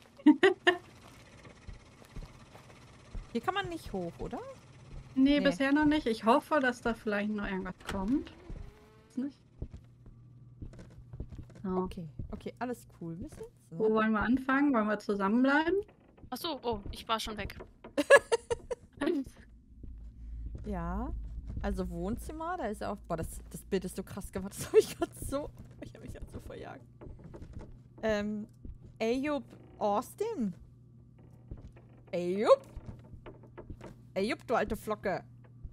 Hier kann man nicht hoch, oder? Nee, Nee. bisher noch nicht. Ich hoffe, dass da vielleicht noch irgendwas kommt. Ist nicht? So. Okay, okay, alles cool. Bis jetzt. Wo wollen wir anfangen? Wollen wir zusammenbleiben? Ach so, oh, ich war schon weg. Ja. Also Wohnzimmer, da ist auch. Boah, das, das Bild ist so krass gemacht. Das habe ich gerade so. Ich habe mich gerade so verjagt. Ähm. Ayub Austin. Ayub? Ayub, du alte Flocke.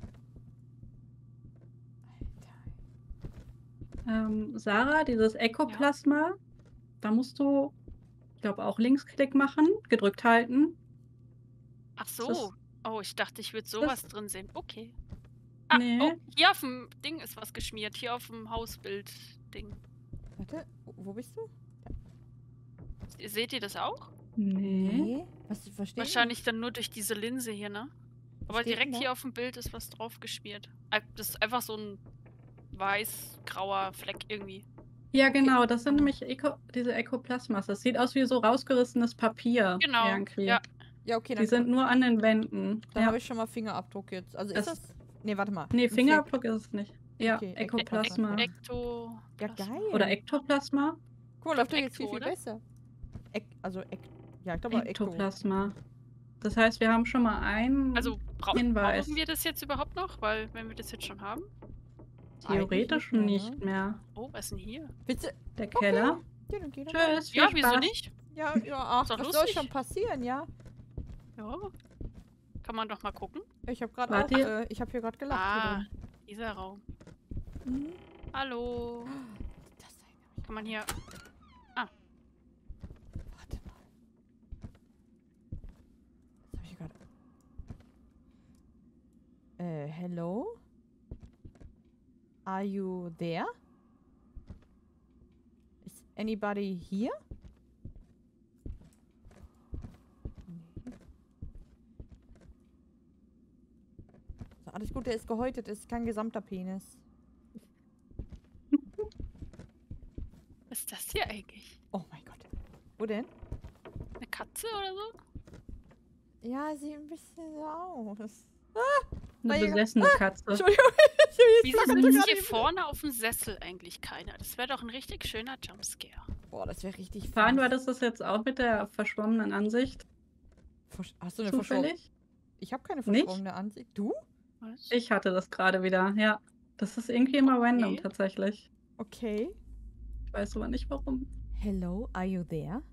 Alter. Ähm, Sarah, dieses Ekoplasma, da musst du, ich glaube, auch Linksklick machen, gedrückt halten. Ach Das- so. Oh, ich dachte, ich würde sowas drin sehen. Okay. Ah, Nee. oh, hier auf dem Ding ist was geschmiert. Hier auf dem Hausbild-Ding. Warte, wo, wo bist du? Seht ihr das auch? Nee. Was verstehe Wahrscheinlich dann nur durch diese Linse hier, ne? Aber steht denn direkt da? hier auf dem Bild ist was drauf geschmiert. Ah, das ist einfach so ein weiß-grauer Fleck irgendwie. Ja, genau, das sind nämlich Eko, diese Ekoplasmas. Das sieht aus wie so rausgerissenes Papier. Genau, Irgendwie. ja. Ja, okay, Die dann, sind nur an den Wänden. dann Ja. habe ich schon mal Fingerabdruck jetzt. Also ist Das- das. Nee, warte mal. Nee, Ein Fleck. Fingerabdruck ist es nicht. Ja, Okay, Ekoplasma. Ekoplasma. Ekto. Ja, geil. Oder Ektoplasma. Guck mal, läuft doch jetzt Ekto, viel, viel oder? besser. Ek also, Ek ja, ich glaube, Ekto. Ektoplasma. Das heißt, wir haben schon mal einen. Also bra Hinweis. brauchen wir das jetzt überhaupt noch? Weil, wenn wir das jetzt schon haben. Theoretisch eigentlich nicht mehr. Oh, was ist denn hier? Bitte. Der Keller. Ja, dann geh doch mal. Tschüss. Viel Ja, Spaß. wieso nicht? Ja, ja, ach, Ist doch was soll lustig. schon passieren, ja? Ja. Kann man doch mal gucken. Ich habe gerade Wart auch, ihr- äh, ich habe hier gerade gelacht. Ah, hier dieser Raum. drin. Mhm. Hallo. Das da hinten hab ich- Kann man hier. Warte mal. Was habe ich hier gerade? Äh, hello? Are you there? Is anybody here? Nee. So, alles gut, der ist gehäutet, ist kein gesamter Penis. Was ist das hier eigentlich? Oh mein Gott. Wo denn? Eine Katze oder so? Ja, sieht ein bisschen so aus. Eine Weil- besessene Katze. Entschuldigung. Wieso flackert so sitzt gerade hier die- vorne auf dem Sessel eigentlich keiner? Das wäre doch ein richtig schöner Jumpscare. Boah, das wäre richtig Fahren fies. wir das jetzt auch mit der verschwommenen Ansicht? Versch- Hast du eine verschwommene? Zufällig? Ich habe keine Nicht? verschwommene Ansicht. Du? Was? Ich hatte das gerade wieder, ja. Das ist irgendwie immer random Okay. tatsächlich. Okay. Ich weiß aber nicht warum. Hello, are you there?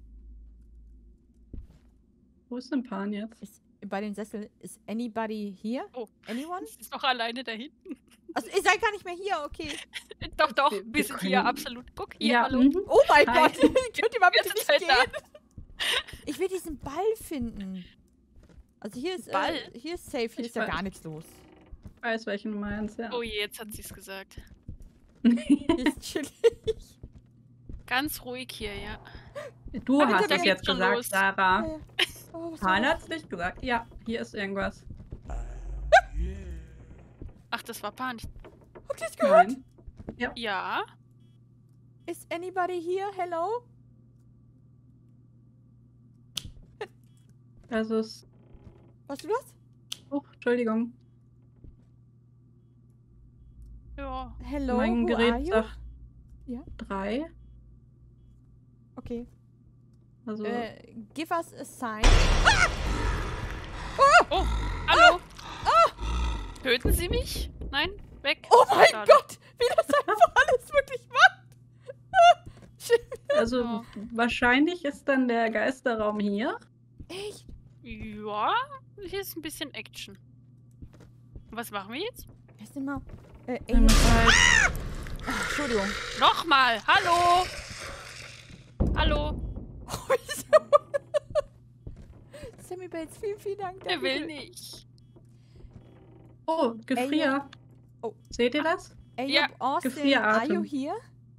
Wo ist denn Pan jetzt? Ist bei den Sesseln, is anybody here? Oh. Anyone? Sie ist noch alleine da hinten. Also, ihr seid gar nicht mehr hier, okay. Doch, doch, Wir- wir, wir sind hier, können- absolut. Guck hier, Ja, hallo. mhm. Oh mein Hi. Gott, könnt ihr mal bitte Wer nicht ist denn da? gehen? Ich will diesen Ball finden. Also hier ist, Ball? Äh, hier ist safe, hier Ich ist ja weiß. gar nichts los. Ich weiß, welchen du meinst, ja. Oh je, jetzt hat sie es gesagt. Hier ist chillig. Ganz ruhig hier, ja. Du Aber hast da das geht's jetzt schon gesagt, los. Sarah. Ja, ja. Oh, was Pan war hat's nicht gesagt. Ja, hier ist irgendwas. Ach, das war Pan. das? Habt ihr es gehört? Nein. Ja. Is anybody here? Hello? Das ist. Warst du das? Oh, Entschuldigung. Ja. Hello, Mein who are Gerät you? sagt Ja. drei. Okay. Also. Äh, give us a sign. Oh, hallo. Töten Sie mich? Nein? Weg? Oh mein Schade. Gott! Wie das einfach alles Also Ja. wahrscheinlich ist dann der Geisterraum hier. Echt? Ja, hier ist ein bisschen Action. Was machen wir jetzt? Erst mal. Äh, Wir ey, müssen halt ach, Entschuldigung. Nochmal! Hallo! Hallo! Sammy Bates, vielen, vielen Dank. Der will Dankeschön. nicht. Oh, Gefrier. Oh. Seht ihr das? Ayub Ja, Austin, Gefrieratem. are you here?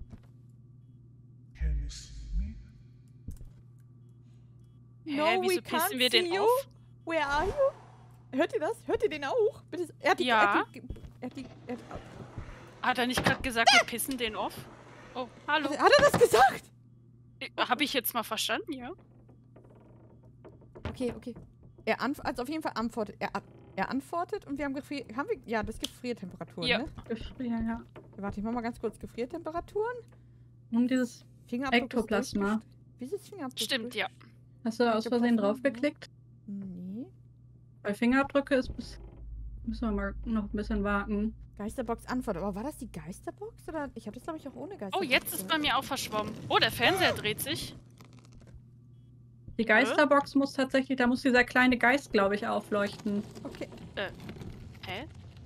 Hä, wieso pissen wir den you. auf? Where are you? Hört ihr das? Hört ihr den auch? Bitte, er hat die, Ja. Er hat die, er hat die, er hat, Hat er nicht gerade gesagt, wir pissen den auf? Oh, hallo. hat er das gesagt? Habe ich jetzt mal verstanden, ja? Okay, okay. Er antwortet, also auf jeden Fall antwortet. Er, er antwortet und wir haben Gefrier... Haben wir... Ja, das ist Gefriertemperaturen, Ja. ne? Gefrier, ja. Warte, ich mach mal ganz kurz Gefriertemperaturen. Und dieses Fingerabdruck Ektoplasma. ist durchgest- Wie ist das Fingerabdruck? Stimmt, durch- ja. Hast du aus Versehen Ektoplasma, draufgeklickt? Nee. Bei Fingerabdrücke ist bis. Müssen wir mal noch ein bisschen warten. Geisterbox Antwort. Aber war das die Geisterbox? Oder? Ich habe das, glaube ich, auch ohne Oh, Geisterbox. jetzt ist bei gehört. mir auch verschwommen. Oh, der Fernseher dreht sich. Die Geisterbox muss tatsächlich, da muss dieser kleine Geist, glaube ich, aufleuchten. Okay. Hä?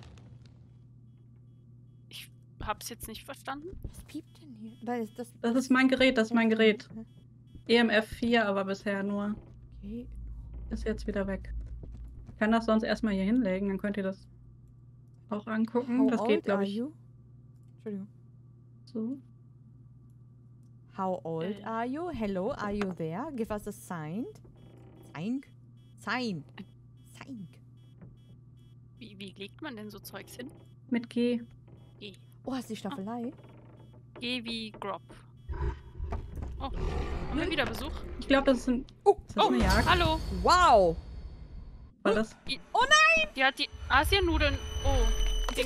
Ich hab's jetzt nicht verstanden. Was piept denn hier? Da ist das... Das ist mein Gerät, das ist mein Gerät. E M F vier, aber bisher nur. Okay. Ist jetzt wieder weg. Ich kann das sonst erstmal hier hinlegen, dann könnt ihr das auch angucken. How Das old geht, glaube are ich, you? Entschuldigung. so. How old Äh. are you? Hello, are you there? Give us a sign. Sign? Sign. Sign. Wie, wie legt man denn so Zeugs hin? Mit G. G. Oh, hast du die Staffelei? G wie Grob. Oh, haben wir wieder Besuch? Ich glaube, das ist, ein, Oh, ist das oh. eine Jagd. Hallo! wow. War das? Die hat die Asiennudeln. Oh. Die, Die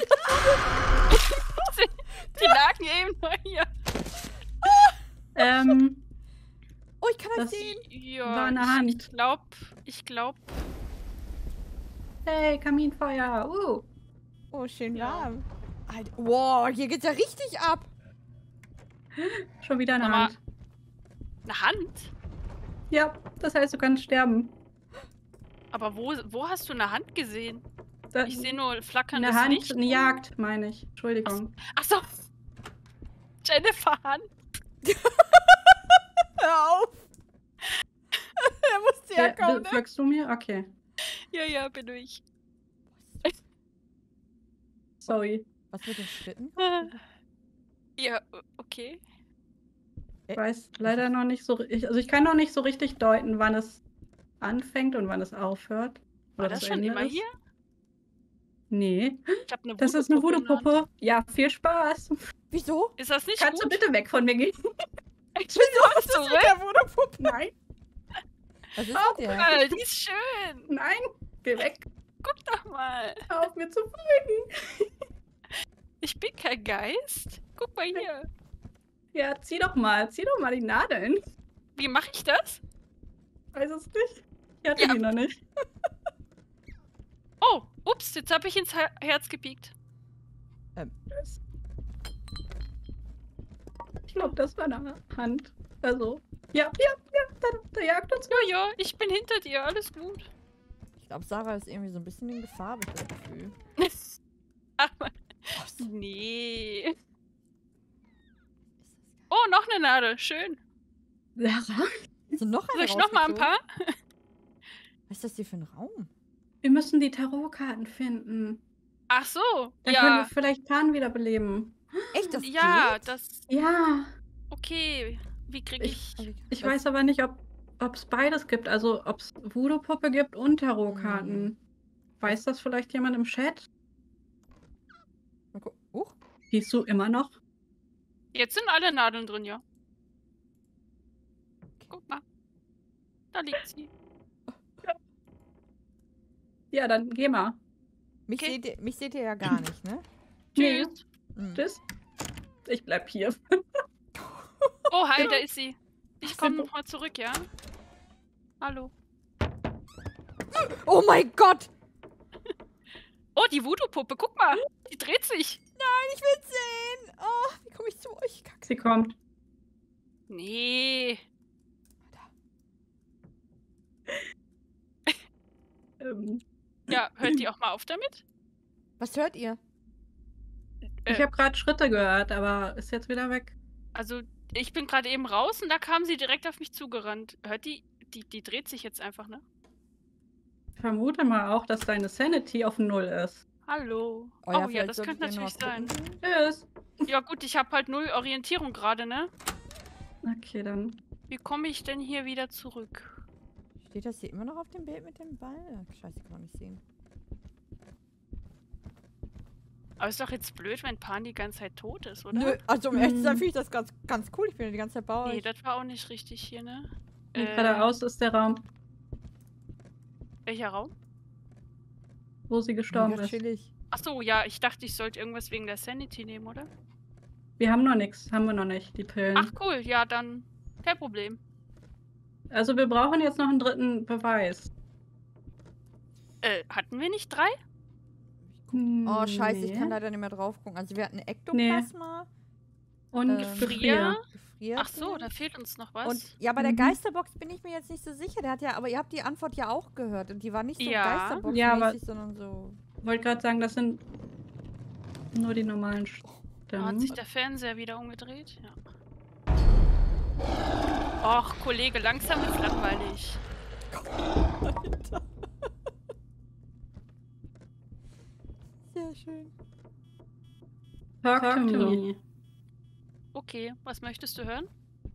die lagen eben nur hier. Ähm, Oh, ich kann das Das- sehen. Ja, War eine ich, Hand. Ich glaub, ich glaub. hey, Kaminfeuer. Uh. Oh, schön Ja. warm. Alter, wow, hier geht's ja richtig ab. Schon wieder eine Mama. Hand. Eine Hand? Ja, das heißt, du kannst sterben. Aber wo, wo hast du eine Hand gesehen? Da, Ich sehe nur flackerndes eine Hand, Licht. eine Jagd, meine ich. Entschuldigung. Achso. Jennifer Hand. Hör auf. Er musste ja Ja, kommen, ne? folgst du mir? Okay. Ja, ja, bin ich. Sorry. Was mit den Schritten? Ja, okay. Ich weiß leider noch nicht so. Ich, also ich kann noch nicht so richtig deuten, wann es anfängt und wann es aufhört. War das schon Ende immer ist. hier? Nee. Ich hab eine Das ist eine Voodoo-Puppe in der Hand. Voodoo-Puppe. Ja, viel Spaß. Wieso? Ist das nicht Kannst du gut? bitte weg von mir gehen? Ich will Was ist zurück. mit der Voodoo-Puppe? Nein, Was ist Oh, mit der? Äh, die ist schön. nein. Geh weg. Guck doch mal. Hör auf mir zu folgen. Ich bin kein Geist. Guck mal hier. Ja, zieh doch mal. Zieh doch mal die Nadeln. Wie mache ich das? Weiß es nicht. Ich hatte Ja. die noch nicht. Oh, ups, jetzt habe ich ins Her Herz gepiekt. Ich glaube, das war eine Hand. Also, ja, ja, ja, da, da jagt uns. Ja, ja, ich bin hinter dir. Alles gut. Ich glaube, Sarah ist irgendwie so ein bisschen in Gefahr, habe ich das Gefühl. Aber nee. Oh, noch eine Nadel. Schön. Sarah? So, noch eine Soll ich noch mal ein rausgezogen? paar? Was ist das hier für ein Raum? Wir müssen die Tarotkarten finden. Ach so. Dann können wir Ja. vielleicht Pan wiederbeleben. Echt, das Ja, geht? das. Ja. Okay. Wie kriege ich. Also, Ich was- weiß aber nicht, ob es beides gibt. Also, ob es Voodoo-Puppe gibt und Tarotkarten. Mhm. Weiß das vielleicht jemand im Chat? Mal gucken. Uh, Siehst du immer noch? Jetzt sind alle Nadeln drin, ja. Guck mal. Da liegt sie. Ja, dann geh mal. mich, Okay. seht ihr, mich seht ihr ja gar nicht, ne? Nee. Tschüss. Hm. Tschüss. Ich bleib hier. Oh, hi, Genau. da ist sie. Ich komme nochmal zurück, ja? Hallo. Oh mein Gott! Oh, die Voodoo-Puppe, guck mal. Die dreht sich. Nein, ich will sehen! Oh, wie komme ich zu euch? Kacke. Sie kommt. Nee. Ähm, Ja, hört die auch mal auf damit? Was hört ihr? Äh, ich habe gerade Schritte gehört, aber ist jetzt wieder weg. Also, ich bin gerade eben raus und da kam sie direkt auf mich zugerannt. Hört die? Die, die dreht sich jetzt einfach, ne? Ich vermute mal auch, dass deine Sanity auf Null ist. Hallo. Oh Oh, ja, ja, vielleicht das sollte könnte ich den natürlich noch mal sein. gucken. Tschüss. Ja gut, ich habe halt null Orientierung gerade, ne? Okay, dann. Wie komme ich denn hier wieder zurück? Steht das hier immer noch auf dem Bild mit dem Ball? Ach, scheiße, kann man nicht sehen. Aber ist doch jetzt blöd, wenn Pan die ganze Zeit tot ist, oder? Nö, also um ehrlich zu sein Mhm. finde ich das ganz, ganz cool. Ich bin ja die ganze Zeit bei Nee, euch. das war auch nicht richtig hier, ne? Und Äh, geradeaus ist der Raum, welcher Raum? wo sie gestorben Mega ist. chillig. Ach so, ja, ich dachte, ich sollte irgendwas wegen der Sanity nehmen, oder? Wir haben noch nichts, haben wir noch nicht, die Pillen. Ach cool, ja, dann kein Problem. Also wir brauchen jetzt noch einen dritten Beweis. Äh, hatten wir nicht drei? Oh, scheiße, ich kann Nee. leider nicht mehr drauf gucken. Also wir hatten Ektoplasma, Und ähm, Gefrier. gefriert. Ach so, da fehlt uns noch was. Und ja, bei der Mhm. Geisterbox bin ich mir jetzt nicht so sicher. Der hat ja, aber ihr habt die Antwort ja auch gehört und die war nicht so Ja. Geisterbox-mäßig, Ja, aber- sondern so. Ich wollte gerade sagen, das sind nur die normalen Da hat sich Stimmen. der Fernseher wieder umgedreht. Ja. Och, Kollege, langsam ist langweilig. Alter. Sehr schön. Talk, Talk to to me. Okay, was möchtest du hören?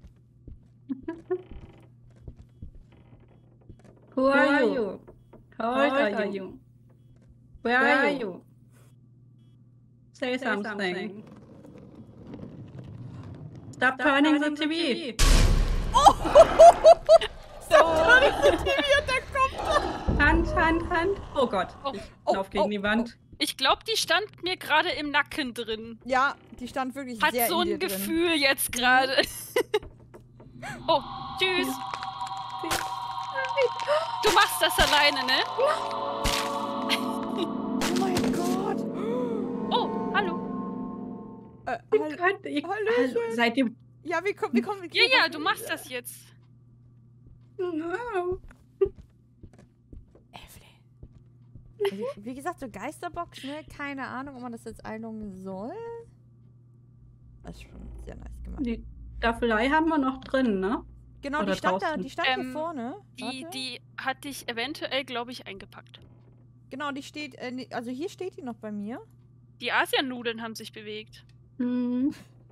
Who are you? How old are you? Where are you? Say something. Stop turning the T V. So, da kommt Hand, Hand, Hand. Oh Gott, Oh. ich Oh, lauf gegen oh, die Wand. Ich glaube, die stand mir gerade im Nacken drin. Ja, die stand wirklich Hat sehr so in dir ein drin. Gefühl jetzt gerade. Oh, tschüss. Du machst das alleine, ne? Oh mein Gott. Oh, hallo. Äh, Ihr hall könnt, ihr, Hallöchen. hallo, seid ihr... ja, wie kommen, wie kommen wir Ja, ja, du machst das jetzt. No. Evelyn. Also, wie gesagt, so Geisterbox, ne? Keine Ahnung, ob man das jetzt einloggen soll. Das ist schon sehr nice gemacht. Die Staffelei haben wir noch drin, ne? Genau, Oder die stand da, draußen. die stand hier Ähm, vorne. Die, Warte. die hatte ich eventuell, glaube ich, eingepackt. Genau, die steht, äh, ne- also hier steht die noch bei mir. Die Asianudeln haben sich bewegt. Hm.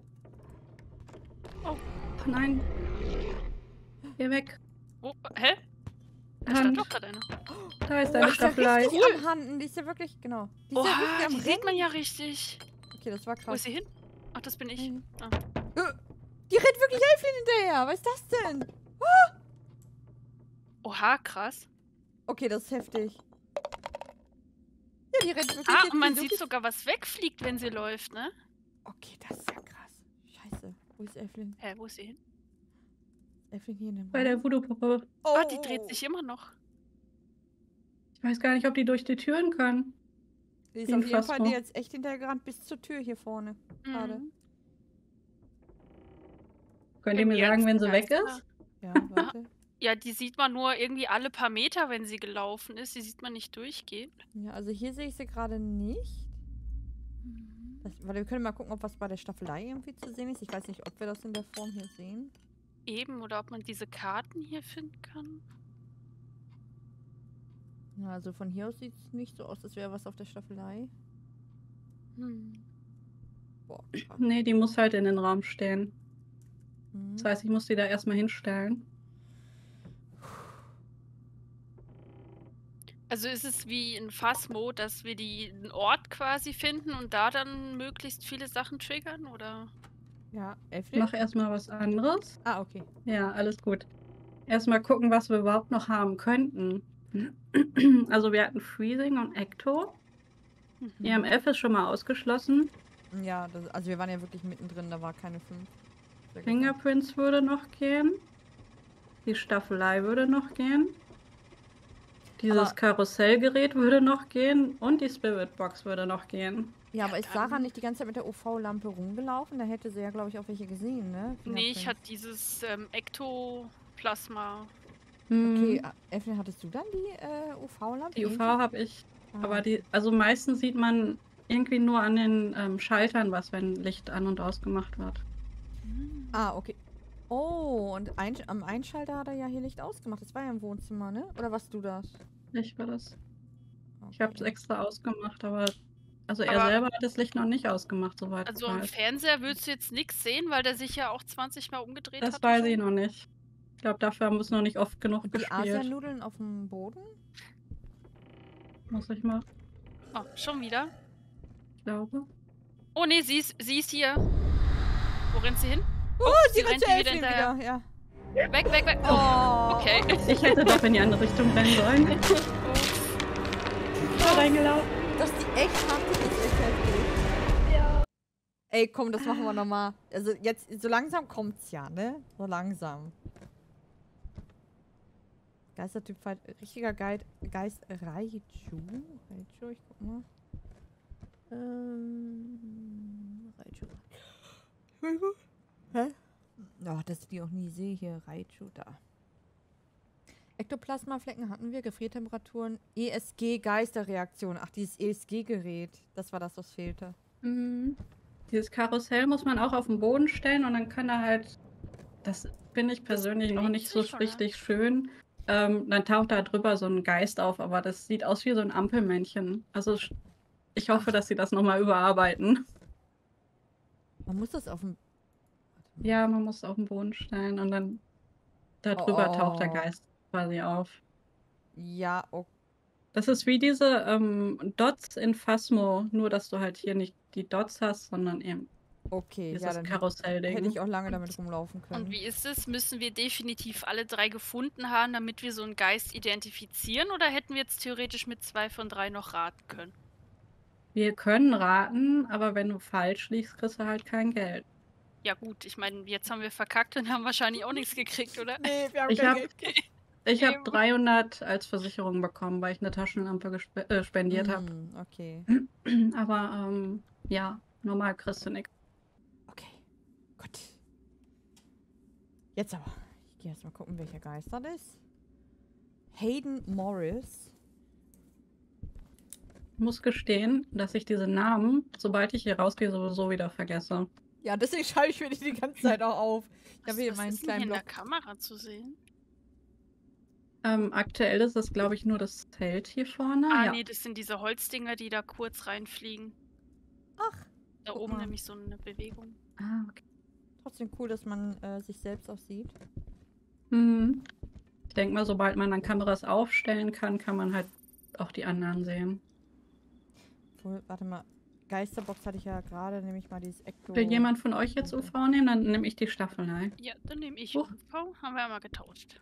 Oh. Oh nein. Geh weg. Wo, hä? Da stand Hand. doch gerade einer. Da ist Oh, deine die ist ja Staffelei. richtig am Handen. Die ist ja wirklich, genau. Die ist ja Oha, wirklich am die sieht man Rennen. ja richtig. Okay, das war Wo krass. ist sie hin? Ach, das bin ich. Mhm. Ah. Äh, Die rennt wirklich Evelyn hinterher. Was ist das denn? Oha, krass. Okay, das ist heftig. Ja, die rennt wirklich Ah, jetzt und man so sieht viel- sogar, was wegfliegt, wenn sie läuft, ne? Okay, das ist ja krass. Scheiße. Wo ist Evelyn? Hä, wo ist sie hin? Evelyn hier in dem Bei Raum? der Voodoo-Puppe. Oh. Ah, die dreht sich immer noch. Ich weiß gar nicht, ob die durch die Türen kann. Die ist Wie auf ein jeden Fall Phasma. die jetzt echt hintergerannt bis zur Tür hier vorne. Gerade. Mhm. Könnt ihr mir Irgendwie sagen, wenn sie weg Geister. ist? Ja, warte. Ja, die sieht man nur irgendwie alle paar Meter, wenn sie gelaufen ist. Die sieht man nicht durchgehen. Ja, also hier sehe ich sie gerade nicht. Das, warte, wir können mal gucken, ob was bei der Staffelei irgendwie zu sehen ist. Ich weiß nicht, ob wir das in der Form hier sehen. Eben, oder ob man diese Karten hier finden kann. Ja, also von hier aus sieht es nicht so aus, als wäre was auf der Staffelei. Hm. Boah, krass. Nee, die muss halt in den Raum stehen. Mhm. Das heißt, ich muss die da erstmal hinstellen. Also ist es wie in Phasmo, dass wir die, einen Ort quasi finden und da dann möglichst viele Sachen triggern, oder? Ja, Ich Evelyn? mache erstmal was anderes. Ah, okay. Ja, alles gut. Erstmal gucken, was wir überhaupt noch haben könnten. Also wir hatten Freezing und Ecto. Mhm. E M F ist schon mal ausgeschlossen. Ja, das, also wir waren ja wirklich mittendrin, da war keine fünf. Sehr gut. Fingerprints würde noch gehen. Die Staffelei würde noch gehen. Dieses Aber- Karussellgerät würde noch gehen und die Spiritbox würde noch gehen. Ja, aber Ja, ist Sarah dann- nicht die ganze Zeit mit der U V-Lampe rumgelaufen? Da hätte sie ja, glaube ich, auch welche gesehen, ne? Nee, ich Fingerprints. hatte dieses ähm, Ektoplasma. Okay, Hm, ah, Evelyn, hattest du dann die äh, U V-Lampe? die U V habe ich, Ah. aber die, also meistens sieht man irgendwie nur an den ähm, Schaltern was, wenn Licht an- und ausgemacht wird. Ah, okay. Oh, und ein, am Einschalter hat er ja hier Licht ausgemacht. Das war ja im Wohnzimmer, ne? Oder warst du das? Ich war das. Ich habe es Okay. extra ausgemacht, aber also er Aber- selber hat das Licht noch nicht ausgemacht, soweit Also ich im weiß. Fernseher würdest du jetzt nichts sehen, weil der sich ja auch zwanzig Mal umgedreht hat. Das weiß ich noch nicht. Ich glaube, dafür haben wir es noch nicht oft genug Und die gespielt. Asianudeln auf dem Boden? Muss ich mal, Oh, schon wieder? ich glaube. Oh nee, sie ist, sie ist hier. Wo rennt sie hin? Oh, sie rennt zu dir wieder Evelyn hinterher. Ja. Weg, weg, weg. Oh, Oh. okay. Ich hätte doch in die andere Richtung rennen sollen. Ich bin reingelaufen. Dass die echt macht, das ist echt heftig. Ja. Ey, komm, das machen wir nochmal. Also jetzt, so langsam kommt's ja, ne? So langsam. Geistertyp, richtiger Guide, Geist Raichu. Raichu, ich guck mal. Ähm, Raichu. Hä? Oh, dass ich die auch nie sehe hier. Raichu, da. Ektoplasmaflecken hatten wir, Gefriertemperaturen, E S G-Geisterreaktion. Ach, dieses E S G-Gerät. Das war das, was fehlte. Mhm. Dieses Karussell muss man auch auf den Boden stellen und dann kann er halt, das finde ich persönlich noch bewegt nicht so sich, oder? richtig schön. Ähm, dann taucht da drüber so ein Geist auf, aber das sieht aus wie so ein Ampelmännchen. Also sch- ich hoffe, Ach. dass sie das nochmal überarbeiten. Man muss das auf dem... Ja, man muss es auf den Boden stellen und dann da drüber taucht der Oh. Geist quasi auf. Ja, okay. Das ist wie diese ähm, Dots in Phasmo, nur dass du halt hier nicht die Dots hast, sondern eben Okay, ja, dieses dann hätte Karussellding. ich auch lange damit rumlaufen können. Und wie ist es? Müssen wir definitiv alle drei gefunden haben, damit wir so einen Geist identifizieren? Oder hätten wir jetzt theoretisch mit zwei von drei noch raten können? Wir können raten, aber wenn du falsch liegst, kriegst du halt kein Geld. Ja gut, ich meine, jetzt haben wir verkackt und haben wahrscheinlich auch nichts gekriegt, oder? Nee, wir haben Ich kein hab- Geld gekriegt. Ich habe Eben. dreihundert als Versicherung bekommen, weil ich eine Taschenlampe gespe äh, spendiert habe. Hm, okay. Aber ähm, ja, normal kriegst du nichts. Okay. Gut. Jetzt aber. Ich gehe erst mal gucken, welcher Geist das ist. Hayden Morris. Ich muss gestehen, dass ich diese Namen, sobald ich hier rausgehe, sowieso wieder vergesse. Ja, deswegen schreibe ich mir die die ganze Zeit auch auf. Ich Was, habe hier was meinen ist denn hier kleinen in der Block. Kamera zu sehen? Ähm, aktuell ist es, glaube ich, nur das Zelt hier vorne. Ah, ja. nee, das sind diese Holzdinger, die da kurz reinfliegen. Ach, Da Guck oben mal. nämlich so eine Bewegung. Ah, okay. trotzdem cool, dass man äh, sich selbst auch sieht. Mhm. Ich denke mal, sobald man dann Kameras aufstellen kann, kann man halt auch die anderen sehen. Obwohl, warte mal. Geisterbox hatte ich ja gerade, nehme ich mal dieses Ekto. Will jemand von euch jetzt U V nehmen? Dann nehme ich die Staffelei. Ja, dann nehme ich Huch. U V. Haben wir einmal getauscht.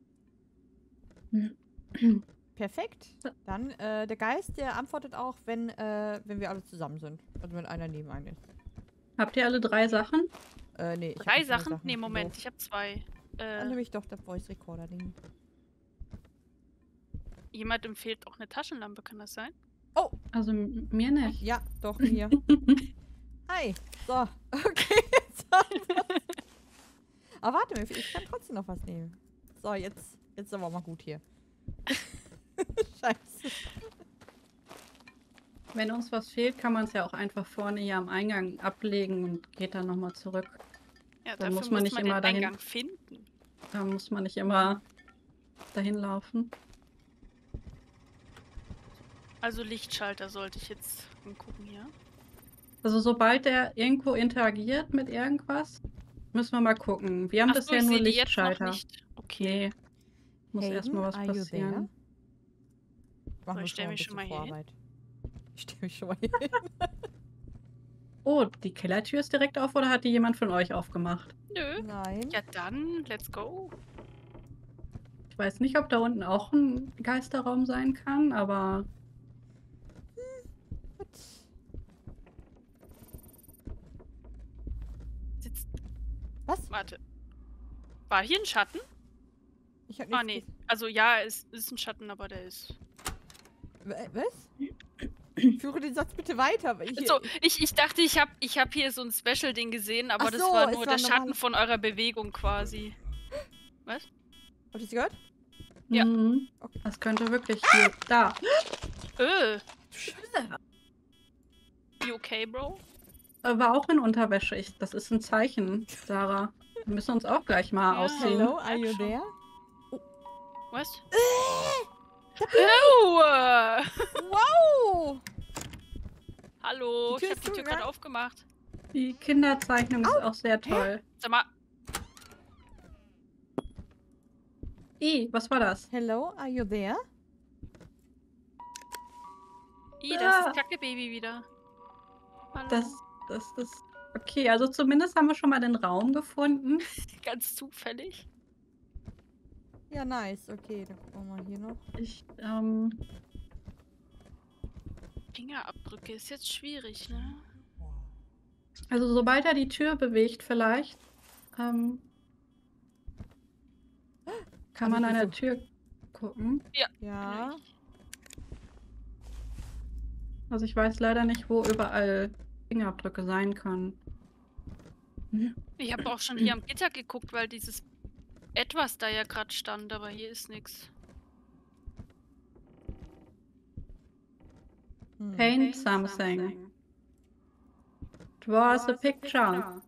Perfekt. Dann, äh, der Geist, der antwortet auch, wenn, äh, wenn wir alle zusammen sind. Also wenn einer neben einem ist. Habt ihr alle drei Sachen? Äh, nee. Ich hab Drei nicht alle Sachen? Nee, Moment, Doof. ich habe zwei. Dann Äh, nehme ich doch das Voice Recorder Ding. jemand empfiehlt auch eine Taschenlampe, kann das sein? Oh, Also m- mir nicht. ja, doch, hier. Hi. So, okay. Jetzt haben wir's. Aber warte mal, ich kann trotzdem noch was nehmen. So, jetzt, jetzt ist aber mal gut hier. Scheiße. Wenn uns was fehlt, kann man es ja auch einfach vorne hier am Eingang ablegen und geht dann nochmal zurück. Ja, Dann dafür muss man nicht den immer dahin- Eingang finden. Da muss man nicht immer dahin laufen. Also Lichtschalter sollte ich jetzt gucken hier. Also sobald der irgendwo interagiert mit irgendwas, müssen wir mal gucken. Wir haben Ach so, bisher ich nur sehe die jetzt noch Lichtschalter. nicht. Okay. Nee. Muss erstmal was are you there? passieren. Mach So, nur ich stell schon mal ein mich schon bisschen mal hier hin. Vorarbeit. Ich stell mich schon mal hier hin. Oh, die Kellertür ist direkt auf oder hat die jemand von euch aufgemacht? Nö. Nein. Ja dann, let's go. Ich weiß nicht, ob da unten auch ein Geisterraum sein kann, aber Gut. Sitzt. Was? Warte. War hier ein Schatten? Ich hab Ah, nichts nee. Also ja, es ist ein Schatten, aber der ist. gesehen. W- Was? Führe den Satz bitte weiter. weil Hier, So, ich, ich dachte, ich habe ich hab hier so ein Special-Ding gesehen, aber Ach das so, war es nur war der Schatten normal- von eurer Bewegung quasi. Was? Habt ihr es gehört? Ja. Mhm. Okay. Das könnte wirklich hier. Da. Äh, Scheiße. you okay, Bro? Äh, War auch in Unterwäsche. Ich, das ist ein Zeichen, Sarah. Wir müssen uns auch gleich mal Ja. ausziehen. Hello, merk are you schon. there? Was? Äh, Oh, äh. Wow! Hallo, Die Tür ich ist habe die Tür zugegangen? gerade aufgemacht. Die Kinderzeichnung ist auch sehr toll. Sag mal, I, was war das? Hello, are you there? i, das Ah. ist Kacke-Baby wieder. Hallo. Das, das ist. Okay, also zumindest haben wir schon mal den Raum gefunden. Ganz zufällig. Ja, nice. Okay, dann gucken wir mal hier noch. Ich, ähm. Fingerabdrücke ist jetzt schwierig, ne? Also sobald er die Tür bewegt, vielleicht, ähm, kann Also man an hier der Tür gucken. Ja. Also ich weiß leider nicht, wo überall Fingerabdrücke sein können. Ich habe auch schon hier am Gitter geguckt, weil dieses etwas da ja gerade stand, aber hier ist nichts. Hm. Paint something. Draw us a picture.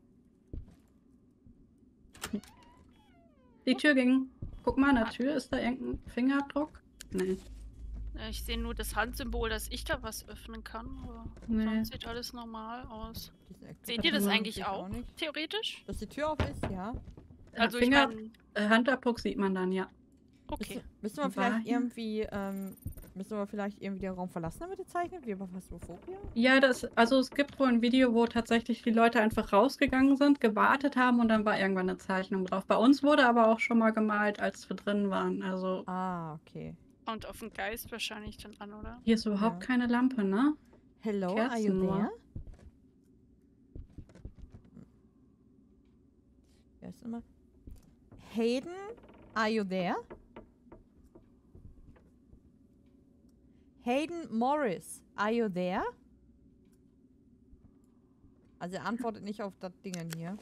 Die Tür ging. Guck mal an der Tür, ist da irgendein Fingerabdruck? Nee. Ja, ich sehe nur das Handsymbol, dass ich da was öffnen kann, aber Nee. sonst sieht alles normal aus. Diesen Eck- Seht ihr das Sehe eigentlich ich auch, nicht. theoretisch? Dass die Tür auf ist, ja. Also ich Finger, meine, äh, Handabdruck sieht man dann, ja. okay. Müssen, müssen wir War vielleicht hier? irgendwie, ähm, müssen wir vielleicht irgendwie den Raum verlassen, damit er zeichnet? Wie bei Phasmophobia? Ja, das, also es gibt wohl ein Video, wo tatsächlich die Leute einfach rausgegangen sind, gewartet haben und dann war irgendwann eine Zeichnung drauf. Bei uns wurde aber auch schon mal gemalt, als wir drin waren. Also Ah, okay. Und auf den Geist wahrscheinlich dann an, oder? hier ist überhaupt Ja. keine Lampe, ne? Hello, Kerzen are you nur. there? Wer ist immer? Hayden, are you there? Hayden Morris, are you there? Also er antwortet nicht auf das Ding hier.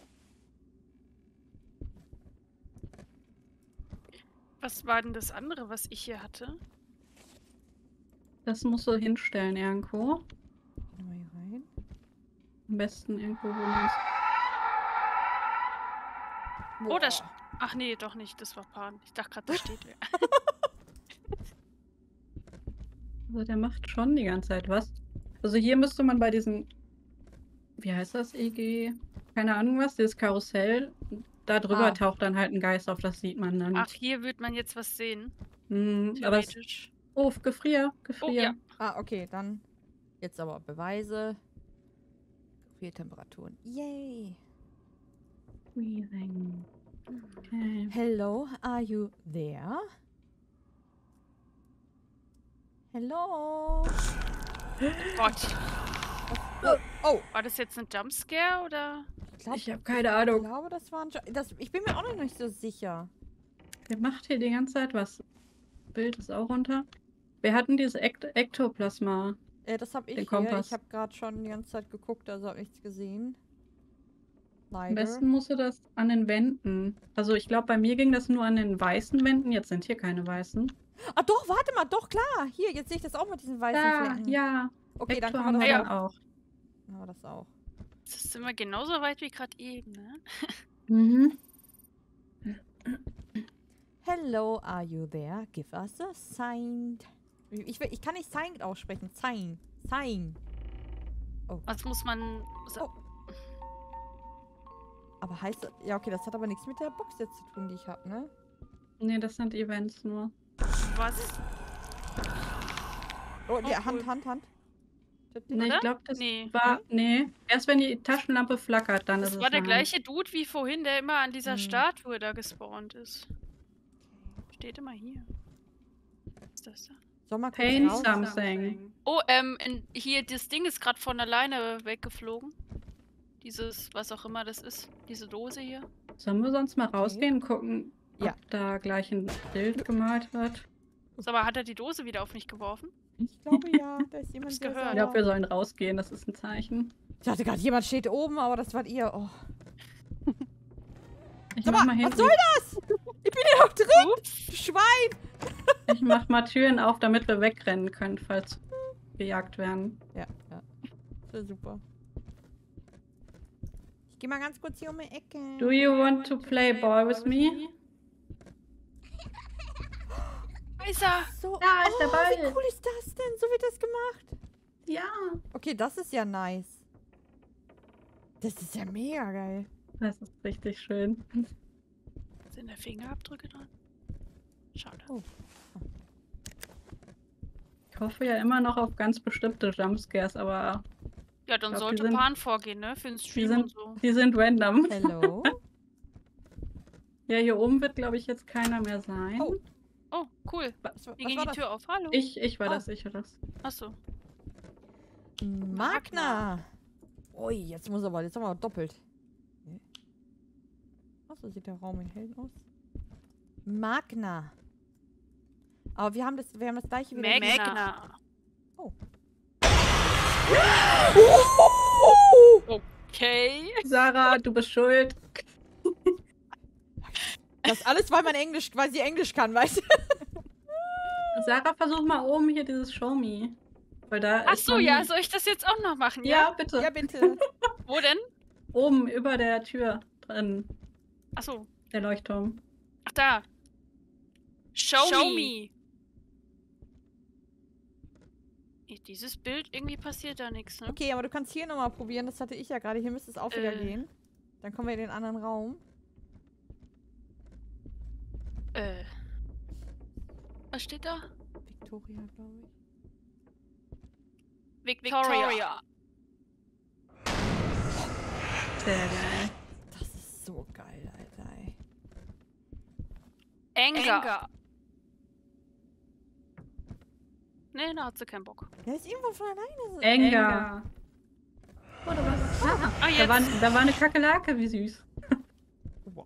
Was war denn das andere, was ich hier hatte? Das musst du hinstellen irgendwo. Geh mal hier rein. Am besten irgendwo, wo man es. Oh, da st- Ach nee, doch nicht. Das war Pan. Ich dachte gerade, da steht wer. Also der macht schon die ganze Zeit was. Also hier müsste man bei diesem, wie heißt das, E G? Keine Ahnung was, dieses Karussell. Da drüber Ah. taucht dann halt ein Geist auf, das sieht man dann. Ach, hier wird man jetzt was sehen. Mhm, aber es, Theoretisch. oh, Gefrier, Gefrier. Oh, ja. Ah, okay, dann jetzt aber Beweise. Vier Temperaturen. Yay! Breathing. Okay. Hello, are you there? Hello? Gott. Oh, oh. War das jetzt ein Jumpscare oder? Ich, glaub, Ich habe keine ich Ahnung. glaube, das war ein Jo- das, Ich bin mir auch noch nicht so sicher. Wer macht hier die ganze Zeit was? Bild ist auch runter. Wir hatten dieses Ekt Ektoplasma. Äh, das habe ich Den hier. Kompass. Ich habe gerade schon die ganze Zeit geguckt, also habe nichts gesehen. Am Leider. besten musst du das an den Wänden. Also ich glaube, bei mir ging das nur an den weißen Wänden. Jetzt sind hier keine weißen. Ah, doch, warte mal, doch, klar. Hier, jetzt sehe ich das auch mit diesen weißen Ja, Flecken. ja. Okay, dann Ektor kann haben man wir das, dann auch. auch. Dann haben wir das auch. Das ist immer genauso weit wie gerade eben, ne? Mhm. Hello, are you there? Give us a sign. Ich, will- ich kann nicht sign aussprechen. Sign. Sign. Was muss man. sa- Oh. Aber heißt das... Ja, okay, das hat aber nichts mit der Box jetzt zu tun, die ich habe, ne? Nee, das sind Events nur. Was? Oh, Oh, ja, Hand, cool. Hand, Hand. Das Ding. Nee, ich Oder? glaube, das Nee. war. Nee. Erst wenn die Taschenlampe flackert, dann ist Das es war der eine gleiche Dude wie vorhin, der immer an dieser Hm. Statue da gespawnt ist. Steht immer hier. Was ist das da? Soll mal kurz Paint raus? something. Oh, ähm, in, hier, das Ding ist gerade von alleine weggeflogen. Dieses, was auch immer das ist. Diese Dose hier. Sollen wir sonst mal rausgehen und gucken? Ja. ob da gleich ein Bild gemalt wird. So, aber hat er die Dose wieder auf mich geworfen? Ich glaube ja, da ist jemand Hab's sehr gehört. Ich sauer. glaube, wir sollen rausgehen, das ist ein Zeichen. Ich dachte gerade, jemand steht oben, aber das wart ihr. Oh. Ich Sag mach mal, mal was hinten, soll das? Ich bin hier noch drin, Ups. du Schwein. ich mach mal Türen auf, damit wir wegrennen können, falls wir gejagt werden. Ja, ja. Das ist super. Ich geh mal ganz kurz hier um die Ecke. Do you want to play ball with me? Da ist er. So, Da ist der oh, Ball. wie cool ist das denn? So wird das gemacht. Ja. Okay, das ist ja nice. Das ist ja mega geil. Das ist richtig schön. Sind da Fingerabdrücke dran? Schade. Oh. Ich hoffe ja immer noch auf ganz bestimmte Jumpscares, aber Ja, dann Ich glaub, die sollte sind- Pan vorgehen, ne? Für den die Stream und sind, so. die sind random. Hello. Ja, hier oben wird, glaube ich, jetzt keiner mehr sein. Oh. Oh, cool. Was, was Wie ging war die das? Tür auf? Hallo. Ich, ich war Oh. das, ich war das. Achso. Magna. Ui, jetzt muss aber, jetzt haben wir doppelt. Nee. Ach, so sieht der Raum in hell aus. Magna. Aber wir haben das, wir haben das gleiche wieder. Magna. Oh. Okay. Sarah, du bist schuld. Das alles, weil man Englisch, weil sie Englisch kann, weißt du? Sarah, versuch mal oben hier dieses Show Me. Weil da Ach ist so, noch ja, nie- soll ich das jetzt auch noch machen? Ja. Ja, bitte. Ja, bitte. Wo denn? Oben über der Tür drin, Ach so. der Leuchtturm. Ach da. Show, Show me. Dieses Bild, irgendwie passiert da nichts, ne? Okay, aber du kannst hier nochmal probieren. Das hatte ich ja gerade. Hier müsste es auch wieder Äh. gehen. Dann kommen wir in den anderen Raum. Äh. Was steht da? Victoria, glaube ich. Victoria. Sehr geil. Das ist so geil, Alter. Ey. Anger. Nee, da hat sie keinen Bock. Der ist irgendwo von alleine so. Enger. Oh, da war, ah, Ah, da, jetzt. war, da war eine Kakerlake, wie süß. Wow.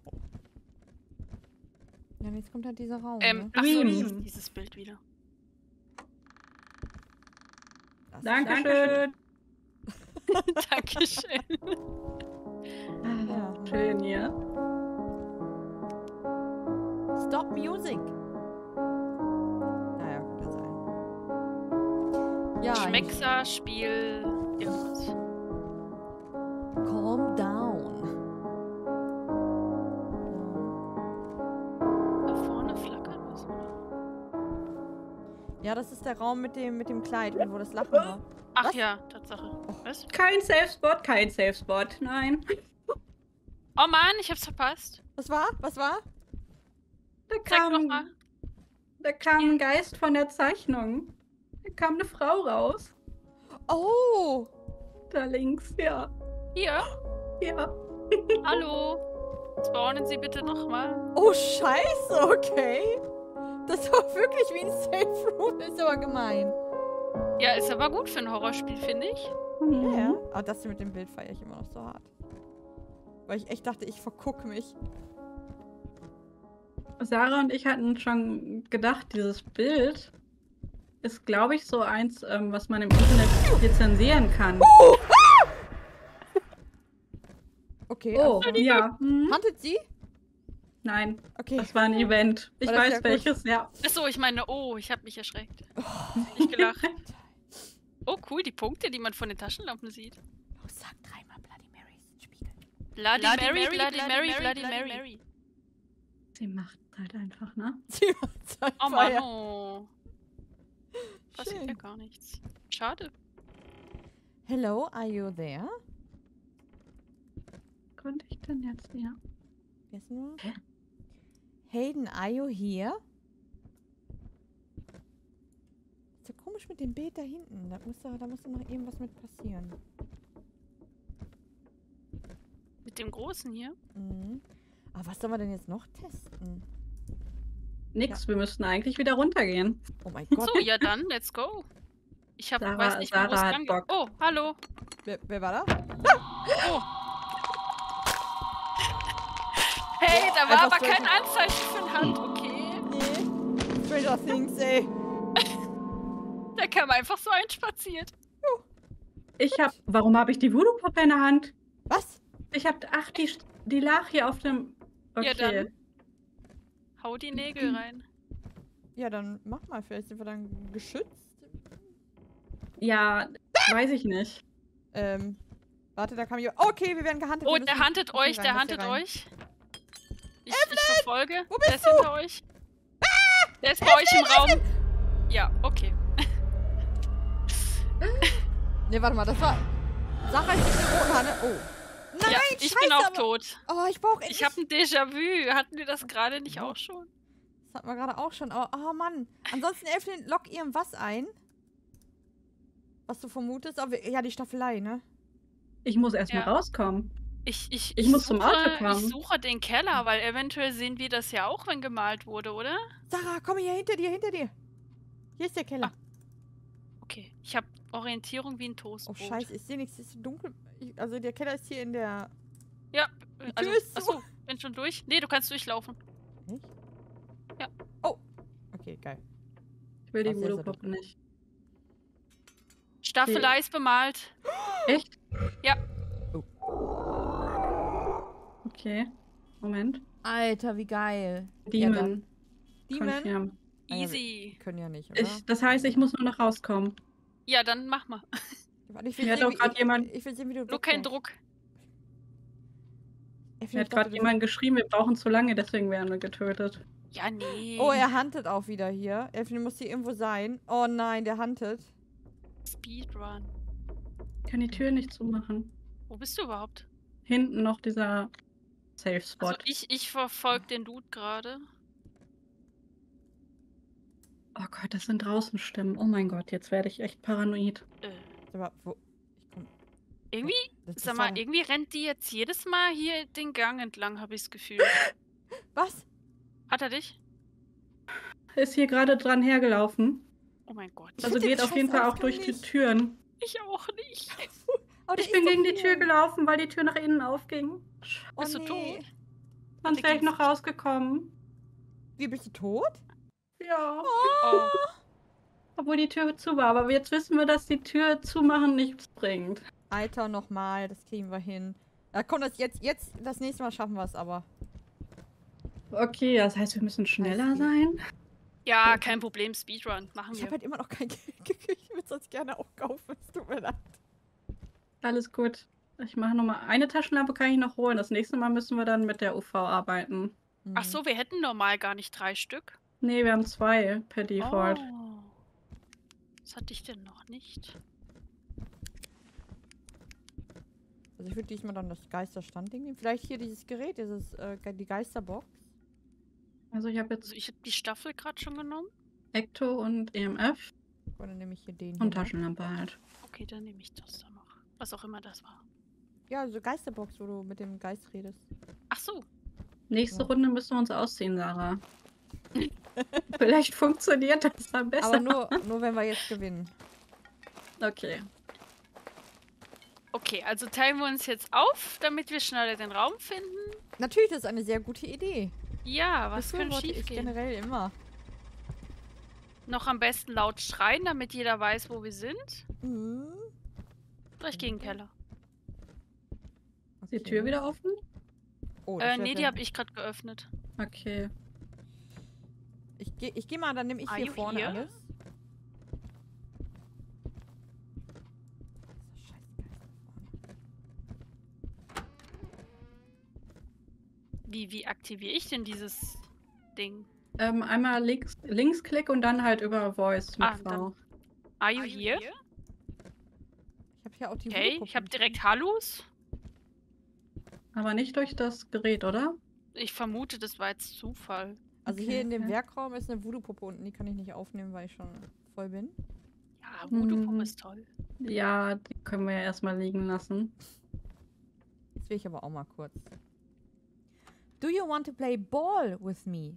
Ja, und jetzt kommt halt dieser Raum. Ähm, ne? ach so, Dream. dieses, dieses Bild wieder. Das ist- Dankeschön. Dankeschön. Ja. Schön hier. Stop Music. Naja, könnte sein. Ja, Schmeckser, Spiel, irgendwas. calm down. Da vorne flackert was, oder? Ja, das ist der Raum mit dem, mit dem Kleid, wo das Lachen war. Ach Was? ja, Tatsache. Was? Kein Safe Spot, kein Safe Spot. Nein. Oh Mann, ich hab's verpasst. Was war? Was war? Da Zeig kam, doch mal. da kam ein Geist von der Zeichnung. Da kam eine Frau raus. Oh! Da links, ja. Hier. Ja. Hallo. Spawnen Sie bitte nochmal. Oh, scheiße, okay. Das war wirklich wie ein Safe Room, ist aber gemein. Ja, ist aber gut für ein Horrorspiel, finde ich. Mhm. Ja, ja. Aber das mit dem Bild feiere ich immer noch so hart. Weil ich echt dachte, ich verguck mich. Sarah und ich hatten schon gedacht, dieses Bild ist, glaube ich, so eins, ähm, was man im Internet lizenzieren kann. Okay, Oh, also, ja. Hm? handelt sie? Nein, Okay. das war ein Event. Ich War das weiß ja gut. welches, ja. Achso, ich meine, oh, ich habe mich erschreckt. Nicht gelacht. Oh, cool, die Punkte, die man von den Taschenlampen sieht. Oh, sag dreimal Bloody Marys in den Spiegel. Bloody, Bloody Mary, Mary, Bloody Bloody Mary, Mary, Bloody Bloody Mary. Sie macht halt einfach, ne? Sie macht's Oh einfach, Mann, ja. oh. Passiert ja Schön. gar nichts. Schade. Hello, are you there? Konnte ich denn jetzt, ja. Wer ist nur? Hä? Hayden, are you here? Ist ja komisch mit dem Bild da hinten. Da muss, da, da muss doch noch irgendwas mit passieren. Mit dem Großen hier. Mhm. Aber was soll man denn jetzt noch testen? Nix, wir müssten eigentlich wieder runtergehen. Oh mein Gott. So, ja dann, let's go. Ich hab, Sarah- weiß nicht mehr, wo es Sarah hat lang Bock. Oh, hallo. Wer, wer war da? Oh. Hey, da war Einfach aber Stranger- kein Anzeichen für eine Hand, okay? Nee. Stranger Things, ey. Der kam einfach so einspaziert. Ich hab. Warum habe ich die Voodoo-Puppe in der Hand? Was? Ich hab. Ach, die, die lag hier auf dem. Okay. Ja, dann. Hau die Nägel rein. Ja, dann mach mal. Vielleicht sind wir dann geschützt. Ja, weiß ich nicht. Ähm, warte, da kam jemand. Okay, wir werden gehandelt. Oh, wir der müssen- huntet müssen euch, rein, der müssen huntet rein. euch. Ich, ich verfolge. Wo bist der ist hinter euch. Der ist bei euch im Raum. Ja, okay. Ne, warte mal, das war. Sarah ist in der roten Hanne. Oh. Nein, ja, ich scheiße, bin auch aber... tot. Oh, ich brauche Ich habe ein Déjà-vu. Hatten wir das gerade nicht auch schon? Das hatten wir gerade auch schon. Oh, oh Mann. Ansonsten, Elflin, lock irgendwas ein. Was du vermutest. Aber, ja, die Staffelei, ne? Ich muss erst Ja. mal rauskommen. Ich, ich, Ich muss zum suche, Auto kommen. Ich suche den Keller, weil eventuell sehen wir das ja auch, wenn gemalt wurde, oder? Sarah, komm hier hinter dir, hinter dir. Hier ist der Keller. Okay, ich habe Orientierung wie ein Toastbrot. Oh, scheiße, ich sehe nichts. Es ist dunkel. Ich, also, der Keller ist hier in der... Ja, Die also, Tür ist zu. achso, bin schon durch. Nee, du kannst durchlaufen. Nicht? Ja. Oh. Okay, geil. Ich will die Ach, sehr, sehr Voodoo-Puppe nicht. Staffelei ist bemalt. Echt? Ja. Okay. Moment. Alter, wie geil. Demon. Demon? Confirm. Ah ja, Easy. Können ja nicht, oder? Ich, das heißt, ich muss nur noch rauskommen. Ja, dann mach mal. Warte, ich will Mir hat sehen, auch wie- grad ich, jemand- ich will sehen, wie du Nur kein wegfährst. Druck. Ich Mir hat dachte, gerade du- jemand geschrieben, wir brauchen zu lange, deswegen werden wir getötet. Ja, nee. Oh, er huntet auch wieder hier. Elfin muss hier irgendwo sein. Oh nein, der huntet. Speedrun. Ich kann die Tür nicht zumachen. Wo bist du überhaupt? Hinten noch dieser Safe Spot. Also ich, ich verfolge den Dude gerade. Oh Gott, das sind draußen Stimmen. Oh mein Gott, jetzt werde ich echt paranoid. Äh, Aber wo? Ich komm. irgendwie, Das, das sag war mal, doch- irgendwie rennt die jetzt jedes Mal hier den Gang entlang, habe ich das Gefühl. Was? Hat er dich? Ist hier gerade dran hergelaufen. Oh mein Gott. Ich Also find den geht auf scheiße jeden Fall aus, auch kann durch die nicht. Türen. Ich auch nicht. Oh, der Ich ist bin doch gegen die hier. Tür gelaufen, weil die Tür nach innen aufging. Oh, Bist du nee. tot? Sonst wäre ich noch rausgekommen. Wie, bist du tot? Ja. Oh. Obwohl die Tür zu war. Aber jetzt wissen wir, dass die Tür zumachen nichts bringt. Alter, nochmal. Das kriegen wir hin. Ja, komm, das jetzt, jetzt, das nächste Mal schaffen wir es aber. Okay, das heißt, wir müssen schneller Weiß sein. Ja, kein Problem. Speedrun. Machen Ich wir. habe halt immer noch kein Geld gekriegt. Ich würde sonst gerne auch kaufen. Es tut mir leid. Alles gut. Ich mache nochmal eine Taschenlampe, kann ich noch holen. Das nächste Mal müssen wir dann mit der U V arbeiten. Hm. Ach so, wir hätten normal gar nicht drei Stück. Nee, wir haben zwei per Default. Oh. Was hatte ich denn noch nicht? Also ich würde diesmal dann das Geisterstandding nehmen. Vielleicht hier dieses Gerät, dieses, äh, ge- die Geisterbox. Also ich habe jetzt Also ich habe die Staffel gerade schon genommen. Ecto und E M F Und dann nehme ich hier den und hier. noch. Taschenlampe halt. Okay, dann nehme ich das dann noch. Was auch immer das war. Ja, so Geisterbox, wo du mit dem Geist redest. Ach so. Nächste Ja. Runde müssen wir uns ausziehen, Sarah. Vielleicht funktioniert das dann besser. Aber nur, nur wenn wir jetzt gewinnen. Okay. Okay, also teilen wir uns jetzt auf, damit wir schneller den Raum finden. Natürlich, das ist eine sehr gute Idee. Ja, was kann Befürworte ich schiefgehen? generell immer. Noch am besten laut schreien, damit jeder weiß, wo wir sind. Mhm. Oder ich gehe in den Keller. Ist die Tür wieder offen? Oh, das Äh, wär nee, die für- habe ich gerade geöffnet. Okay. Ich gehe ich geh mal, dann nehme ich Are hier you vorne here? alles. Wie, wie aktiviere ich denn dieses Ding? Ähm, einmal links, Linksklick und dann halt über Voice mit Ah, V. dann- Are you here? Ich habe hier auch die Okay, ich habe direkt Hallus. Aber nicht durch das Gerät, oder? Ich vermute, das war jetzt Zufall. Also Okay, hier in dem okay. Werkraum ist eine Voodoo-Puppe unten. Die kann ich nicht aufnehmen, weil ich schon voll bin. Ja, Voodoo-Puppe Mhm. ist toll. Ja, die können wir ja erstmal liegen lassen. Jetzt will ich aber auch mal kurz. Do you want to play ball with me?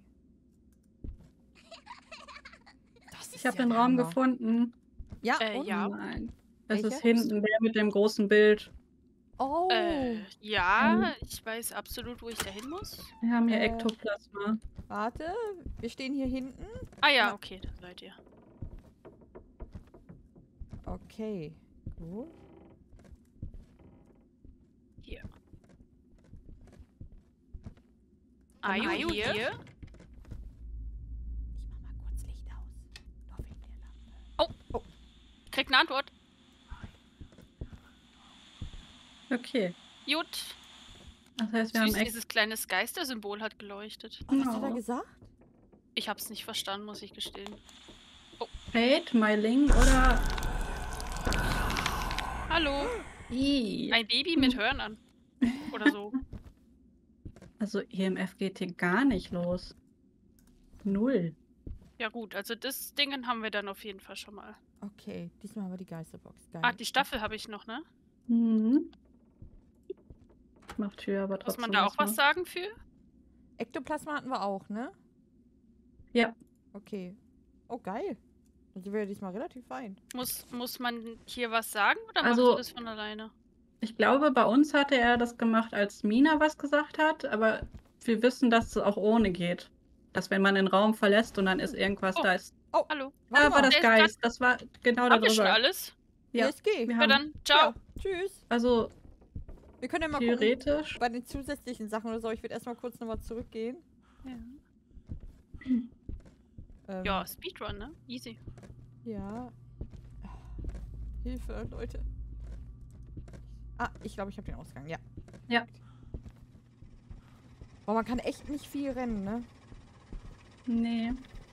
Das Ich habe den Raum Hammer. gefunden. Ja, Äh, und? ja. Nein. Es Welcher? ist hinten der mit dem großen Bild. Oh. Äh, ja, ich weiß absolut, wo ich da hin muss. Wir haben hier Äh. Ektoplasma. Warte, wir stehen hier hinten. Ah ja, Ja. okay, da seid ihr. Okay, gut. Hier. Are you Are you here? here? Ich mach mal kurz Licht aus. Nur wegen der Lampe. Krieg eine Antwort. Okay. Gut. Das heißt, wir haben Süß, Ek dieses kleine Geistersymbol hat geleuchtet. Oh, was hat er Oh. gesagt? Ich hab's nicht verstanden, muss ich gestehen. Fate, Meiling oder... Hallo. I. Ein Baby mit Hörnern. Oder so. Also E M F geht hier gar nicht los. Null. Ja gut, also das Ding haben wir dann auf jeden Fall schon mal. Okay, diesmal haben wir die Geisterbox. Geil. Ah, die Staffel habe ich noch, ne? Mhm. Macht Tür aber trotzdem. Muss man da auch was erstmal. sagen für? Ektoplasma hatten wir auch, ne? Ja. Okay. Oh, geil. Dann sind wir ja diesmal relativ fein. Muss, muss man hier was sagen oder Also- machst du das von alleine? Ich glaube, bei uns hatte er das gemacht, als Mina was gesagt hat, aber wir wissen, dass es auch ohne geht. Dass wenn man den Raum verlässt und dann ist irgendwas Oh. da ist. Hallo. Da war mal. das der ist Geist. Das war genau Habt ihr schon darüber. alles? Ja, E S G. wir Ja haben dann, ciao. Ja, tschüss. also Wir können ja mal gucken, theoretisch. bei den zusätzlichen Sachen oder so. Ich würde erstmal kurz nochmal zurückgehen. Ja. Ähm, Ja, Speedrun, ne? Easy. Ja. Hilfe, Leute. Ah, ich glaube, ich habe den Ausgang, ja. Ja. Boah, man kann echt nicht viel rennen, ne? Nee.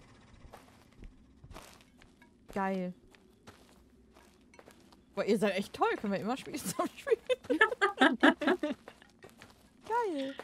Geil. Boah, ihr seid echt toll. Können wir immer Spiele zusammen spielen? Geil.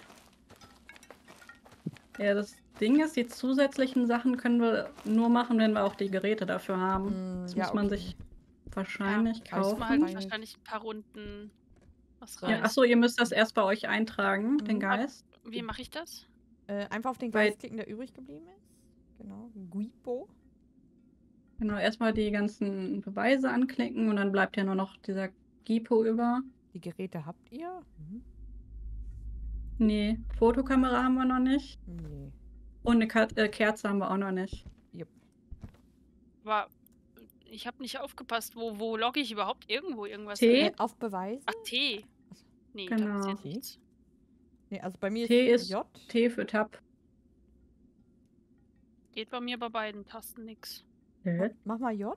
Ja, das Ding ist, die zusätzlichen Sachen können wir nur machen, wenn wir auch die Geräte dafür haben. Mm, Das ja, muss man okay. sich wahrscheinlich Muss Alles kaufen. man halt Weil- wahrscheinlich ein paar Runden was Ja, Ja, rein. achso, ihr müsst das erst bei euch eintragen, den Mhm. Geist. Wie mache ich das? Äh, einfach auf den Weil- Geist klicken, der übrig geblieben ist. Genau. Guipo. Genau, erstmal die ganzen Beweise anklicken und dann bleibt ja nur noch dieser Gipo über. Die Geräte habt ihr? Mhm. Nee, Fotokamera haben wir noch nicht. Nee. Und eine Ker äh, Kerze haben wir auch noch nicht. War, ich habe nicht aufgepasst. Wo, wo logge ich überhaupt irgendwo irgendwas T? ein? Äh, auf Beweise? Ach, T. Nee, da Genau. passiert nichts. Nee, also bei mir T ist ist J. T für Tab. Geht bei mir bei beiden Tasten nix. Hä? Mach mal J.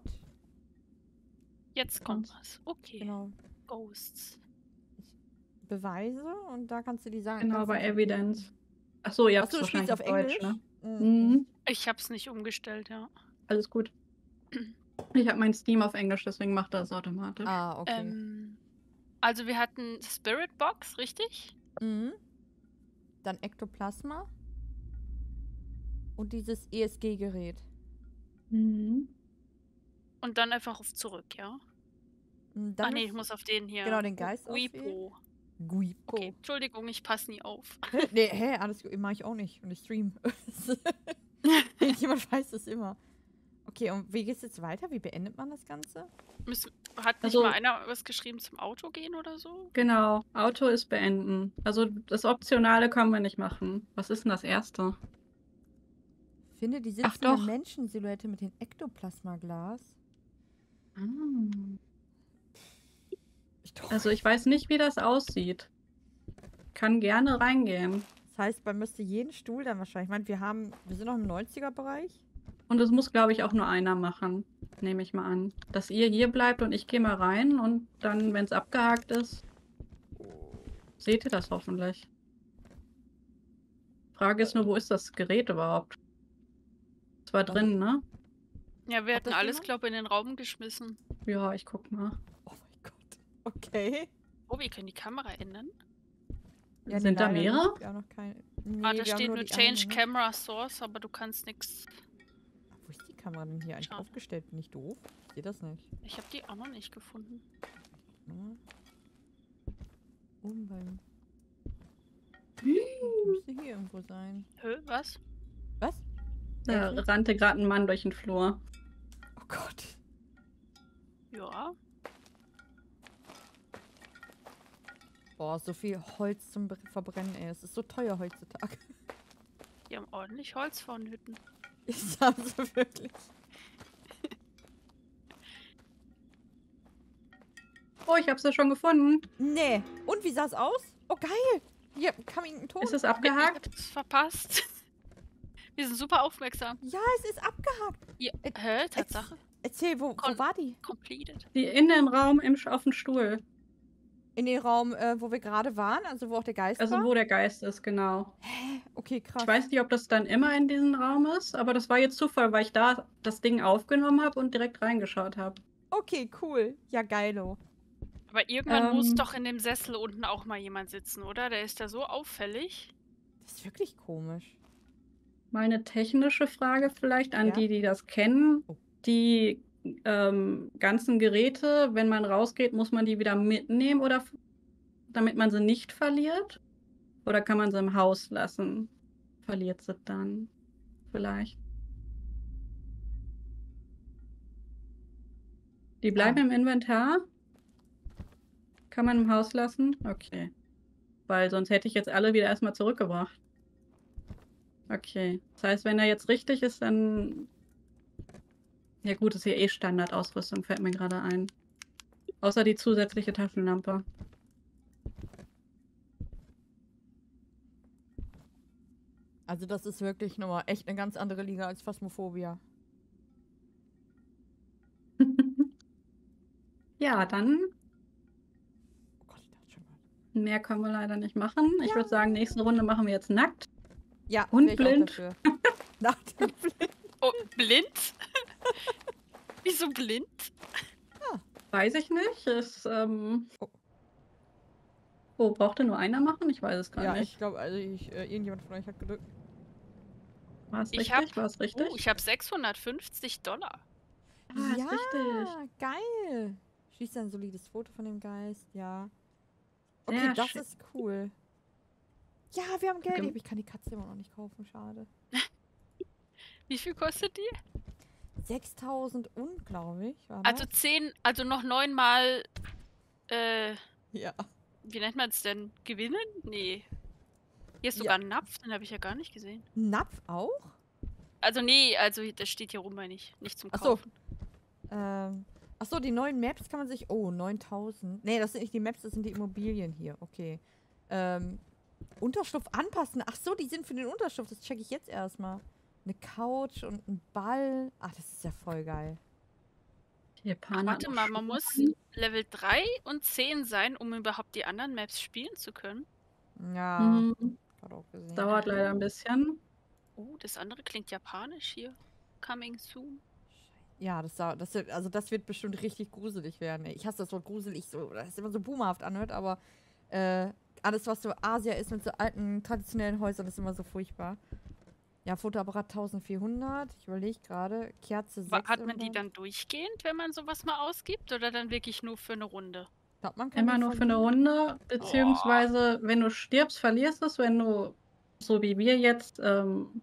Jetzt kommt Kommt's. was. Okay. Genau. Ghosts. Beweise und da kannst du die sagen. Genau, kannst du bei die- Evidence. Achso, ihr habt Achso, es du spielst wahrscheinlich auf auf Deutsch, Englisch? ne? Mhm. Mhm. Ich hab's nicht umgestellt, ja. Alles gut. Ich habe mein Steam auf Englisch, deswegen macht das automatisch. Ah, okay. Ähm, also wir hatten Spirit Box, richtig? Mhm. Dann Ektoplasma. Und dieses E S G-Gerät. Mhm. Und dann einfach auf zurück, ja? Mhm, Ach dann nee, ist- ich muss auf den hier. Genau, den Geist auswählen. Guipo. Guipo. Okay, Entschuldigung, ich passe nie auf. Nee, hä, alles gut. Mach ich auch nicht. Und ich stream. Jemand weiß das immer. Okay, und wie geht's jetzt weiter? Wie beendet man das Ganze? Müssen, hat nicht Also- mal einer was geschrieben zum Auto gehen oder so? Genau, Auto ist beenden. Also das Optionale können wir nicht machen. Was ist denn das erste? Finde die Ach, sitzende doch. Menschensilhouette mit dem Ektoplasmaglas. Ich doch. Also ich weiß nicht, wie das aussieht. Kann gerne reingehen. Das heißt, man müsste jeden Stuhl dann wahrscheinlich. Ich meine, wir haben, wir sind noch im neunziger-Bereich. Und es muss, glaube ich, auch nur einer machen. Nehme ich mal an. Dass ihr hier bleibt und ich gehe mal rein und dann, wenn es abgehakt ist, seht ihr das hoffentlich. Frage ist nur, wo ist das Gerät überhaupt? Es war drin, ne? Ja, wir Hat hatten das alles, jemand? glaube ich, in den Raum geschmissen. Ja, ich guck mal. Oh mein Gott. Okay. Oh, wir können die Kamera ändern. Ja, Sind da leider mehrere? nicht. Ja, noch keine. Nee, ah, da wir haben steht nur nur die Change eine, ne? Camera Source, aber du kannst nichts. Wo ist die Kamera denn hier eigentlich Schade. aufgestellt? Bin ich doof? Ich sehe das nicht. Ich habe die auch noch nicht gefunden. Warte mal. Oben beim. Müsste hier irgendwo sein. Hö, was? Was? Da Echt? rannte gerade ein Mann durch den Flur. Oh Gott. Ja. Boah, so viel Holz zum Bre- Verbrennen, ey. Es ist so teuer heutzutage. Die haben ordentlich Holz von Hütten. Ich sag's wirklich. Oh, ich hab's ja schon gefunden. Nee. Und wie sah's aus? Oh, geil. Hier kam irgendein Ton. Ist es Ich abgehakt? hab's verpasst. Wir sind super aufmerksam. Ja, es ist abgehakt. Ja, Ä- hä? Tatsache? Erzähl, wo, wo Kon- war die? Completed. Die in den Raum im, Sch- auf dem Stuhl. In dem Raum, äh, wo wir gerade waren, also wo auch der Geist Also war? wo der Geist ist, genau. Okay, krass. Ich weiß nicht, ob das dann immer in diesem Raum ist, aber das war jetzt Zufall, weil ich da das Ding aufgenommen habe und direkt reingeschaut habe. Okay, cool. Ja, geilo. Aber irgendwann muss Ähm. doch in dem Sessel unten auch mal jemand sitzen, oder? Der ist da so auffällig. Das ist wirklich komisch. Mal eine technische Frage vielleicht an Ja? die, die das kennen. Oh. Die ähm, ganzen Geräte, wenn man rausgeht, muss man die wieder mitnehmen, oder f- damit man sie nicht verliert? Oder kann man sie im Haus lassen? Verliert sie dann vielleicht? Die bleiben Ah. im Inventar? Kann man im Haus lassen? Okay. Weil sonst hätte ich jetzt alle wieder erstmal zurückgebracht. Okay. Das heißt, wenn er jetzt richtig ist, dann. Ja, gut, ist hier eh Standardausrüstung, fällt mir gerade ein. Außer die zusätzliche Taschenlampe. Also das ist wirklich nochmal echt eine ganz andere Liga als Phasmophobia. Ja, dann. Oh Gott, ich dachte schon mal. Mehr können wir leider nicht machen. Ich würde sagen, nächste Runde machen wir jetzt nackt. Ja, Und wär ich auch blind. dafür. Nach dem Blind. Oh, blind? Wieso blind? Weiß ich nicht. Ist, ähm... Oh. Oh, brauchte nur einer machen? Ich weiß es gar Ja, nicht. ich glaube, also ich, äh, irgendjemand von euch hat gedrückt. War es Ich richtig? hab- War es richtig? Oh, ich habe sechshundertfünfzig Dollar. Ah, ist ja, richtig. geil. Schießt ein solides Foto von dem Geist, ja. Okay, Sehr das schön. ist cool. Ja, wir haben Geld. Gem- Aber ich kann die Katze immer noch nicht kaufen, schade. Wie viel kostet die? sechstausend und, glaube ich, war Also das? zehn, also noch neunmal, äh, Ja. wie nennt man es denn? Gewinnen? Nee. Hier ist Ja. sogar ein Napf, den habe ich ja gar nicht gesehen. Napf auch? Also nee, also das steht hier rum, meine ich. Nicht zum Ach so. Kaufen. Ähm, achso, die neuen Maps kann man sich... Oh, neuntausend. Nee, das sind nicht die Maps, das sind die Immobilien hier. Okay. Ähm, Unterschlupf anpassen. Ach so, die sind für den Unterschlupf. Das checke ich jetzt erstmal. Eine Couch und ein Ball. Ach, das ist ja voll geil. Die Japaner Warte noch mal, man Schuhe muss an. Level drei und zehn sein, um überhaupt die anderen Maps spielen zu können. Ja, Hm, gerade auch gesehen. dauert leider ein bisschen. Oh, das andere klingt japanisch hier. Coming soon. Ja, das, da- das, wird- also das wird bestimmt richtig gruselig werden. Ey. Ich hasse das Wort gruselig, so, weil das immer so boomerhaft anhört, aber äh, alles, was so Asia ist mit so alten, traditionellen Häusern, ist immer so furchtbar. Ja, Fotoapparat eintausendvierhundert. Ich überlege gerade. Kerze Wa- Hat man die sechshundert. dann durchgehend, wenn man sowas mal ausgibt? Oder dann wirklich nur für eine Runde? Glaub, man kann Immer die nur für eine verlieren. Runde, beziehungsweise wenn du stirbst, verlierst du es. Wenn du, so wie wir jetzt, ähm,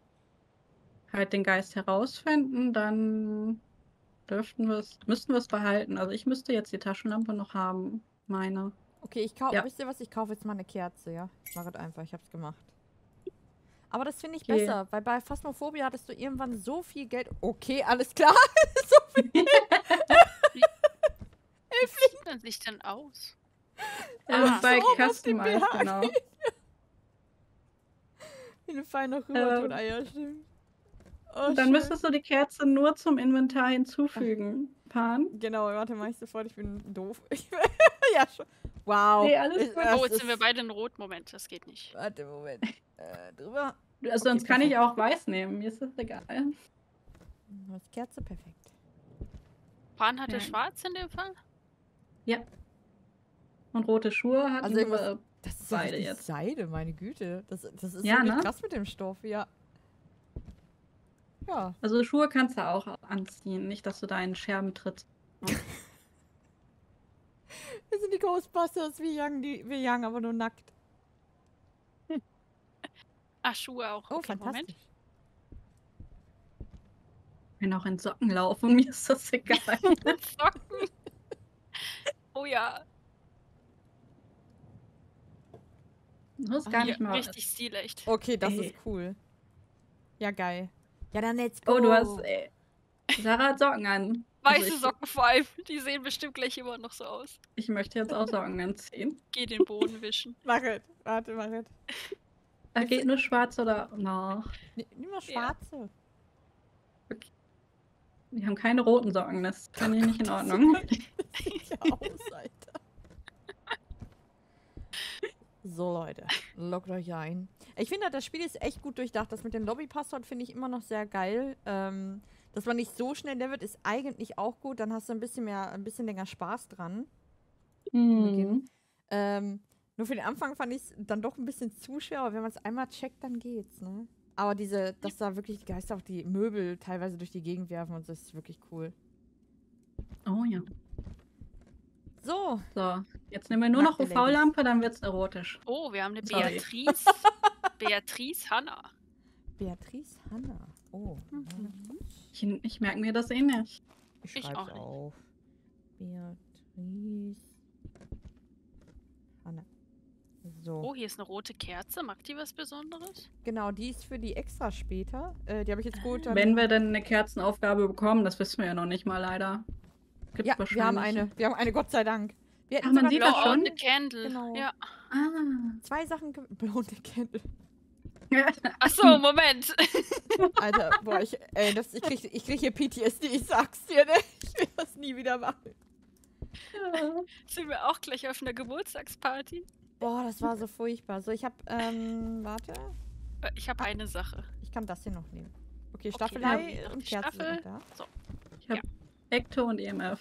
halt den Geist herausfinden, dann dürften wir es, müssten wir es behalten. Also ich müsste jetzt die Taschenlampe noch haben, meine. Okay, ich kaufe, Ja. wisst ihr was? Ich kaufe jetzt mal eine Kerze, ja? Ich mache es einfach, ich hab's gemacht. Aber das finde ich Okay. besser, weil bei Phasmophobia hattest du irgendwann so viel Geld. Okay, alles klar. so viel. Wie sieht man sich denn aus? Ähm, Ah. bei So, was die Customized, B H genau. Wie eine feine rüber Ähm, Eier, stimmt. Oh, Und dann schön. müsstest du die Kerze nur zum Inventar hinzufügen, Pan. Genau, warte, mach ich sofort, ich bin doof. Ich, ja, schon. Wow. Nee, alles Ich- gut. das Oh, jetzt sind wir ist- beide in Rot. Moment, das geht nicht. Warte, Moment. Äh, drüber. Also Okay, sonst kann ich perfekt. auch weiß nehmen, mir ist das egal. Als Kerze, perfekt. Pan hatte Ja. schwarz in dem Fall? Ja. Und rote Schuhe hatten Also wir. irgendwas- Das ist ja Beide richtig jetzt. Seide, meine Güte. Das, das ist Ja, wirklich ne? krass mit dem Stoff, ja. Ja. Also Schuhe kannst du auch anziehen, nicht, dass du da in Scherben trittst. Wir sind die Ghostbusters, wir jagen, die, wir jagen aber nur nackt. Ach, Schuhe auch. Oh, Okay, fantastisch. Moment. Ich kann auch in Socken laufen, mir ist das egal. Socken. Oh ja. Das ist gar nicht mal. Richtig stilecht. Okay, das Ey. ist cool. Ja, geil. Ja, dann let's go. Oh, du hast. Ey. Sarah hat Socken an. Also Weiße ich, Socken vor allem. Die sehen bestimmt gleich immer noch so aus. ich möchte jetzt auch Socken anziehen. Geh den Boden wischen. Mach es. Warte, mach es. Da geht nur schwarz oder. No. Nimm mal schwarze. Die haben keine roten Socken, das finde ich nicht in Ordnung. Ja, aus, Alter. So, Leute, loggt euch ein. Ich finde, das Spiel ist echt gut durchdacht. Das mit dem Lobby-Passwort finde ich immer noch sehr geil. Ähm, dass man nicht so schnell levelt, ist eigentlich auch gut. Dann hast du ein bisschen mehr, ein bisschen länger Spaß dran. Mhm. Ähm, nur für den Anfang fand ich es dann doch ein bisschen zu schwer, aber wenn man es einmal checkt, dann geht's, ne? Aber diese, dass da wirklich die Geister auch die Möbel teilweise durch die Gegend werfen und so, ist wirklich cool. Oh ja. So, So, jetzt nehmen wir nur noch Nackte U V-Lampe, dann wird's erotisch. Oh, wir haben eine Sorry. Beatrice. Beatrice Hanna. Beatrice Hanna. Oh. Ich, ich merke mir das eh nicht. Ich Ich schreib's auch nicht. auf. Beatrice Hanna. So. Oh, hier ist eine rote Kerze. Mag die was Besonderes? Genau, die ist für die extra später. Äh, die habe ich jetzt gut. Dann Wenn wir dann eine Kerzenaufgabe bekommen, das wissen wir ja noch nicht mal leider. Gibt's ja, wir haben wahrscheinlich- eine. Wir haben eine, Gott sei Dank. Wir hätten Ach, man sogar sieht Blow das out schon? the candle. Genau. Ja. Ah. zwei Sachen. ge- Blonde Candle. Achso, Moment. Alter, boah, ich, ey, das, ich krieg, ich krieg hier P T S D, ich sag's dir, ne? Ich will das nie wieder machen. Sind wir auch gleich auf einer Geburtstagsparty? Boah, das war so furchtbar. So, ich hab, ähm, warte. Äh, Ich habe eine Sache. Ich kann das hier noch nehmen. Okay, Okay, Staffelei dann noch und die Kerzen Staffel. sind da. Ich habe Ecto und E M F.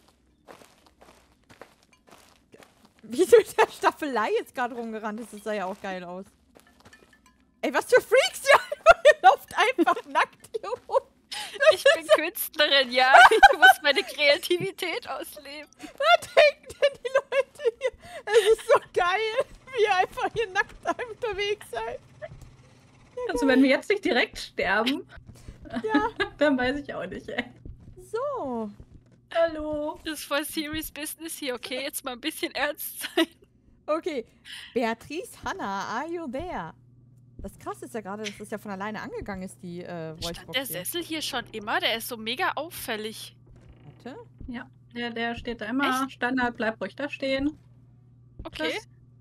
Wieso ist der Staffelei jetzt gerade rumgerannt ist? Das sah ja auch geil aus. Ey, was für Freaks hier einfach. Ihr lauft einfach nackt hier rum. Ich bin Künstlerin, ja. Ich muss meine Kreativität ausleben. Was denken denn die Leute hier? Es ist so geil, wie ihr einfach hier nackt unterwegs seid. Also wenn wir jetzt nicht direkt sterben, Ja. dann weiß ich auch nicht, ey. So. Hallo. Das ist voll serious business hier, okay? Jetzt mal ein bisschen ernst sein. Okay. Beatrice Hanna, are you there? Das krasse ist ja gerade, dass das ja von alleine angegangen ist, die äh, Stand Voicebox der hier. Sessel hier schon immer? Der ist so mega auffällig. Warte. Ja, der, der steht da immer. Echt? Standard, bleib ruhig da stehen. Okay.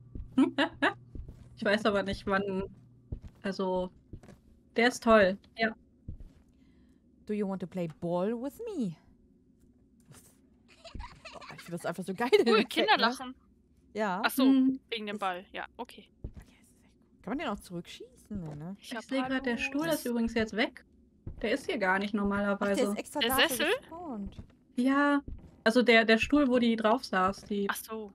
Ich weiß aber nicht, wann. Also, der ist toll. Ja. Do you want to play ball with me? Oh, ich finde das einfach so geil. Cool, Effekt, Kinder ne? lachen. Ja. Achso, Hm. wegen dem Ball. Ja, okay. Kann man den auch zurückschießen? Nee, ne? Ich hab sehe gerade, der Hallo. Stuhl ist übrigens jetzt weg. Der ist hier gar nicht Ach, der normalerweise. ist extra Der dafür Sessel? gespawnt. Ja. Also der, der Stuhl, wo die drauf saß. Die, Ach so.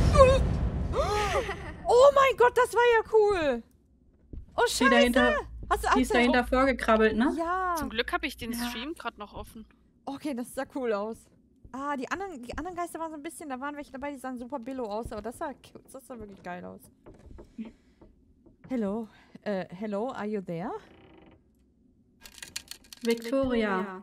Oh mein Gott, das war ja cool. Oh, die, scheiße. dahinter, Hast du die ist Angst? dahinter vorgekrabbelt, ne? Ja. Zum Glück habe ich den Ja. Stream gerade noch offen. Okay, das sah cool aus. Ah, die anderen, die anderen Geister waren so ein bisschen, da waren welche dabei, die sahen super billo aus, aber das sah, das sah wirklich geil aus. Hello. Äh, hello, are you there? Victoria.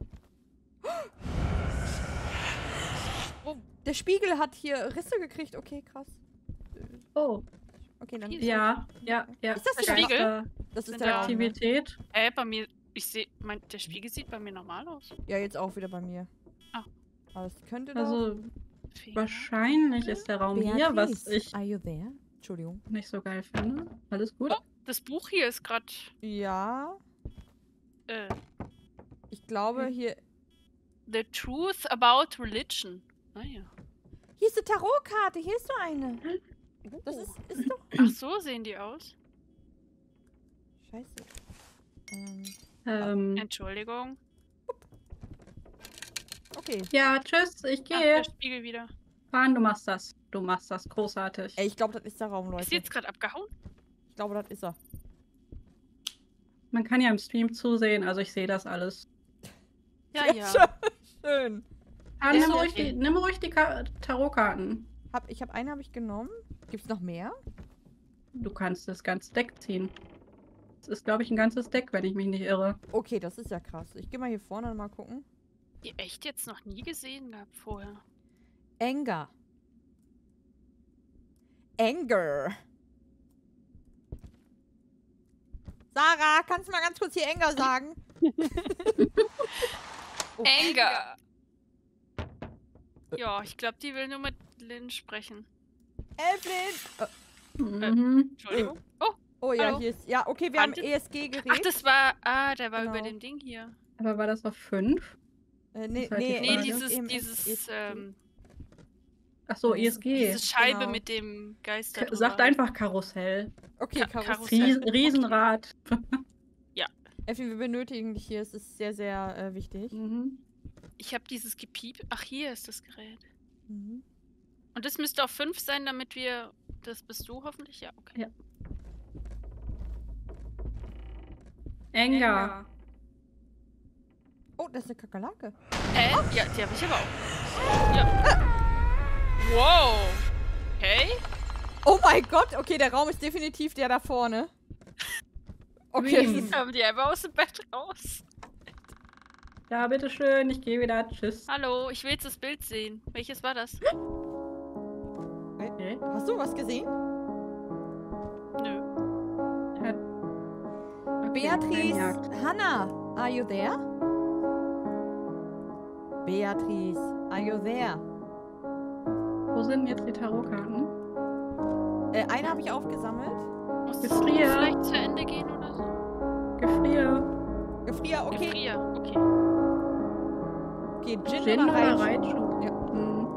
Oh, der Spiegel hat hier Risse gekriegt. Okay, krass. Oh. Okay, dann. Ja, ja, ja. Ist das der Spiegel? Äh, Das ist Sind der da Raum, ne? Aktivität. Äh, bei mir, ich sehe, mein, der Spiegel sieht bei mir normal aus. Ja, jetzt auch wieder bei mir. Ah. Aber es könnte doch. Also Finger. wahrscheinlich ist der Raum hier, was Beatrice, ich are you there? Entschuldigung. nicht so geil finde. Alles gut. Oh, das Buch hier ist gerade. Ja, Äh, ich glaube Hm. hier. The Truth About Religion. Naja. Hier ist eine Tarotkarte. Hier ist so eine. Das ist, ist doch. Ach so sehen die aus. Scheiße. Ähm, Ähm, Entschuldigung. okay. ja, tschüss, ich Ach, gehe. der Spiegel wieder. Fahren, du machst das. Du machst das großartig. Ey, ich glaube, das ist der Raum, Ist Leute. sie jetzt gerade abgehauen? Ich glaube, das ist er. Man kann ja im Stream zusehen, also ich sehe das alles. Ja, ja. Schön. Ah, Ja, nimm, okay. ruhig die, nimm ruhig die Ka Tarotkarten. Hab, ich habe eine habe ich genommen. Gibt's noch mehr? Du kannst das ganze Deck ziehen. Das ist, glaube ich, ein ganzes Deck, wenn ich mich nicht irre. Okay, das ist ja krass. Ich gehe mal hier vorne mal gucken. Die echt jetzt noch nie gesehen gehabt vorher. Anger. Anger. Sarah, kannst du mal ganz kurz hier Enger sagen? Oh, Anger. Ja, ich glaube, die will nur mit Lynn sprechen. Elflin! Äh, Mhm. Entschuldigung. Oh, oh ja, Hallo. hier ist. Ja, okay, wir haben Warte. E S G-Gerät. ach, das war... Ah, der war Genau. über dem Ding hier. Aber war das auf fünf? Äh, nee, Das ist halt die nee, Nee, Frage. dieses, E M S, dieses, E S G. ähm, Ach so, Ja. E S G. diese Scheibe genau. mit dem Geist da K- drüber. Sagt einfach Karussell. Okay, Ka- Karussell. Karussell. Ries Riesenrad. Elflin, wir benötigen dich hier. Es ist sehr, sehr äh, wichtig. Mhm. Ich habe dieses Gepiep. Ach, hier ist das Gerät. Mhm. Und das müsste auf fünf sein, damit wir... Das bist du hoffentlich? Ja, okay. Ja. Enger. Oh, das ist eine Kakerlake. Hä? Ja, die habe ich aber auch. Ja. Wow. Okay. Oh mein Gott, okay, der Raum ist definitiv der da vorne. Okay, Green. das ist, Haben die einfach aus dem Bett raus. Ja, bitteschön, ich gehe wieder. Tschüss. Hallo, ich will jetzt das Bild sehen. Welches war das? Okay. hast du was gesehen? Nö. Hat... Okay, Beatrice, Fanjagd. Hannah, are you there? Beatrice, are you there? Wo sind jetzt die Tarotkarten? Äh, eine habe ich aufgesammelt. Muss das Gefrier. vielleicht zu Ende gehen oder so? Gefrier. Gefrier, okay. Gefrier, okay. Okay, Gin, Gin oder oder Raichu? Raichu? Ja. Hm.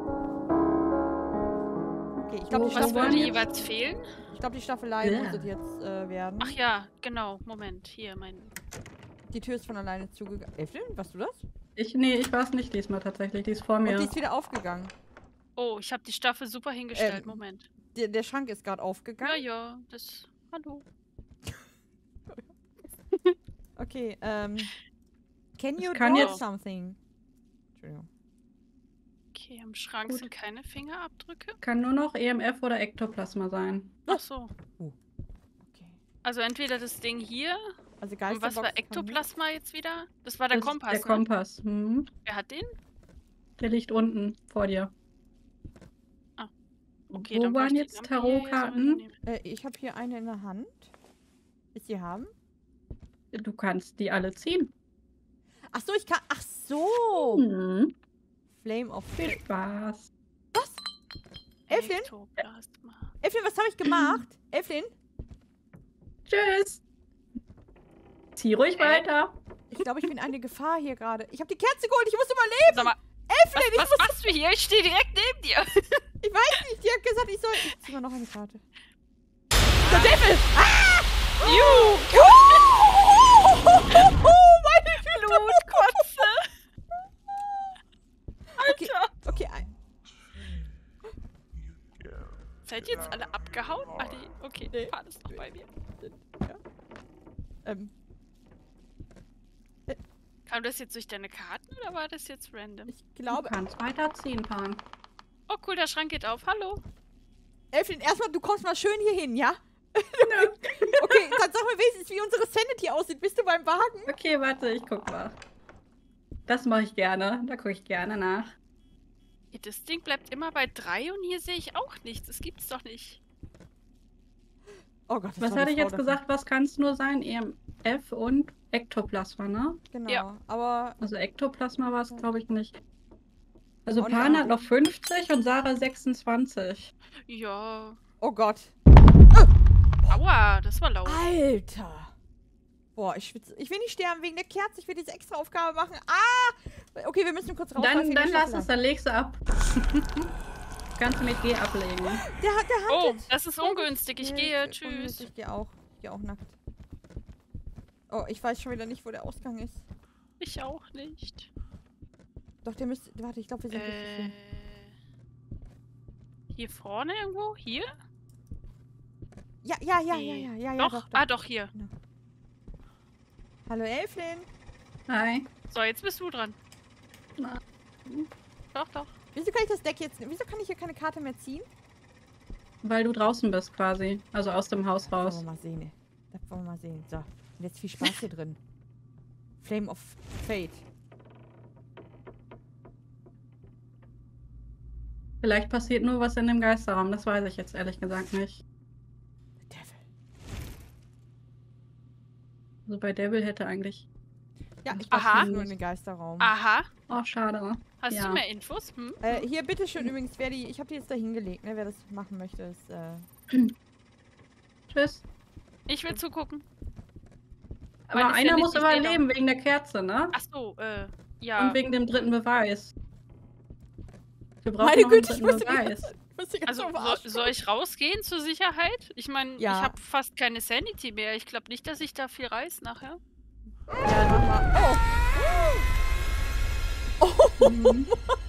Okay, ich glaube, die, Wo- Was wo Staffel- waren würde jetzt- jeweils fehlen? ich glaub, die Staffelei Ja. muss es jetzt äh, werden. Ach ja, genau. Moment. Hier, mein... Die Tür ist von alleine zugegangen. Elflin, warst du das? Ich, nee, ich war es nicht diesmal tatsächlich. Die ist vor Und mir. die ist wieder aufgegangen. Oh, ich habe die Staffel super hingestellt. Ähm, Moment. Der, der Schrank ist gerade Ja, aufgegangen. ja, das... Hallo. Okay, ähm. Can Das you kann draw jetzt- something? Entschuldigung. Okay, am Schrank Gut. sind keine Fingerabdrücke. Kann nur noch E M F oder Ektoplasma sein. Ach so. Okay. Also entweder das Ding hier. Also Und Geisterbox. was war kann nicht- Ektoplasma jetzt wieder? Das war der Das ist Kompass, Der ne? Kompass. Hm. Wer hat den? Der liegt unten vor dir. Okay, Wo dann waren brauche ich jetzt die Lampe hier, hier, Tarotkarten? so nehmen. Äh, ich habe hier eine in der Hand. Ist sie haben? Du kannst die alle ziehen. Ach so, ich kann. Ach so! Hm. Flame of Viel Spaß. Elflin? Ektoplasma. Elflin, was habe ich gemacht? Elflin? Tschüss. Zieh ruhig Äh? weiter. Ich glaube, ich bin eine Gefahr hier gerade. Ich habe die Kerze geholt, ich muss überleben! Sag mal, Elflin, was, ich was muss. machst du hier? Ich stehe direkt neben dir. Ich weiß nicht, die hat gesagt, ich soll. Ich zieh mal noch eine Karte. Der Devil! Ah! Juh, Oh, meine Güte! Blutkotze. Okay, Alter. okay, ein. Seid ihr jetzt alle abgehauen? Ach nee, okay, Nee. Pan ist noch bei mir. Ja. Ähm, Kam das jetzt durch deine Karten oder war das jetzt random? ich Du glaube. kannst weiterziehen, Pan. Oh cool, der Schrank geht auf. Hallo. Elflin, erstmal, du kommst mal schön hier hin, ja? Okay, dann sag mir wenigstens, wie unsere Sanity aussieht. Bist du beim Wagen? Okay, warte, ich guck mal. Das mache ich gerne. Da gucke ich gerne nach. Hier, das Ding bleibt immer bei drei und hier sehe ich auch nichts. Das gibt's doch nicht. Oh Gott, das Was war hatte die ich Frau jetzt davon. gesagt? Was kann es nur sein? E M F und Ektoplasma, ne? Genau, Ja. aber Also Ektoplasma war es, glaube ich, nicht. Also Und Pan dann- hat noch fünfzig und Sarah sechsundzwanzig. Ja. oh Gott. Aua, das war laut. Alter. Boah, ich schwitze. Ich will nicht sterben wegen der Kerze. Ich will diese extra Aufgabe machen. Ah! Okay, wir müssen kurz raus. weil Dann, wir dann die lass Staffel es, dann legst du ab. Kannst du mit G ablegen. haben. Der hat, der Oh, hat das ist ungünstig. Ich gehe. Tschüss. Tschüss. Ich gehe auch. Ich gehe auch nackt. Oh, ich weiß schon wieder nicht, wo der Ausgang ist. Ich auch nicht. Doch, der müsste. Warte, ich glaube, wir sind richtig Äh, hier. hier vorne irgendwo? Hier? Ja, ja, ja, ja, Nee. ja, ja, ja. doch? Doch, doch. Ah, doch, hier. Hallo, Elflin. Hi. So, jetzt bist du dran. Na. Doch, doch. Wieso kann ich das Deck jetzt. Wieso kann ich hier keine Karte mehr ziehen? Weil du draußen bist quasi. Also aus dem Haus Wollen raus. wir mal sehen. ey. Das wollen wir mal sehen. So. Und jetzt viel Spaß hier drin. Flame of Fate. Vielleicht passiert nur was in dem Geisterraum. Das weiß ich jetzt ehrlich gesagt nicht. The Devil. Also bei Devil hätte eigentlich... Ja, ich Aha. war nur in den Geisterraum. Aha. Oh, schade. Hast Ja. du mehr Infos? Hm? Äh, hier, bitteschön übrigens, wer die. Ich habe die jetzt da hingelegt, ne? Wer das machen möchte, ist. Äh, Tschüss. Ich will zugucken. Aber Meine einer Sanity muss steht überleben wegen der Kerze, ne? Ach so, äh, ja. Und wegen dem dritten Beweis. Wir brauchen Meine noch einen Güte, ich dritten musste die Beweis. ganze- ich musste die ganze Also, Zeit so, verarschen. soll ich rausgehen zur Sicherheit? Ich meine, Ja. ich habe fast keine Sanity mehr. Ich glaube nicht, dass ich da viel reiß nachher. Ja, mach mal. Oh! Oh! Mhm.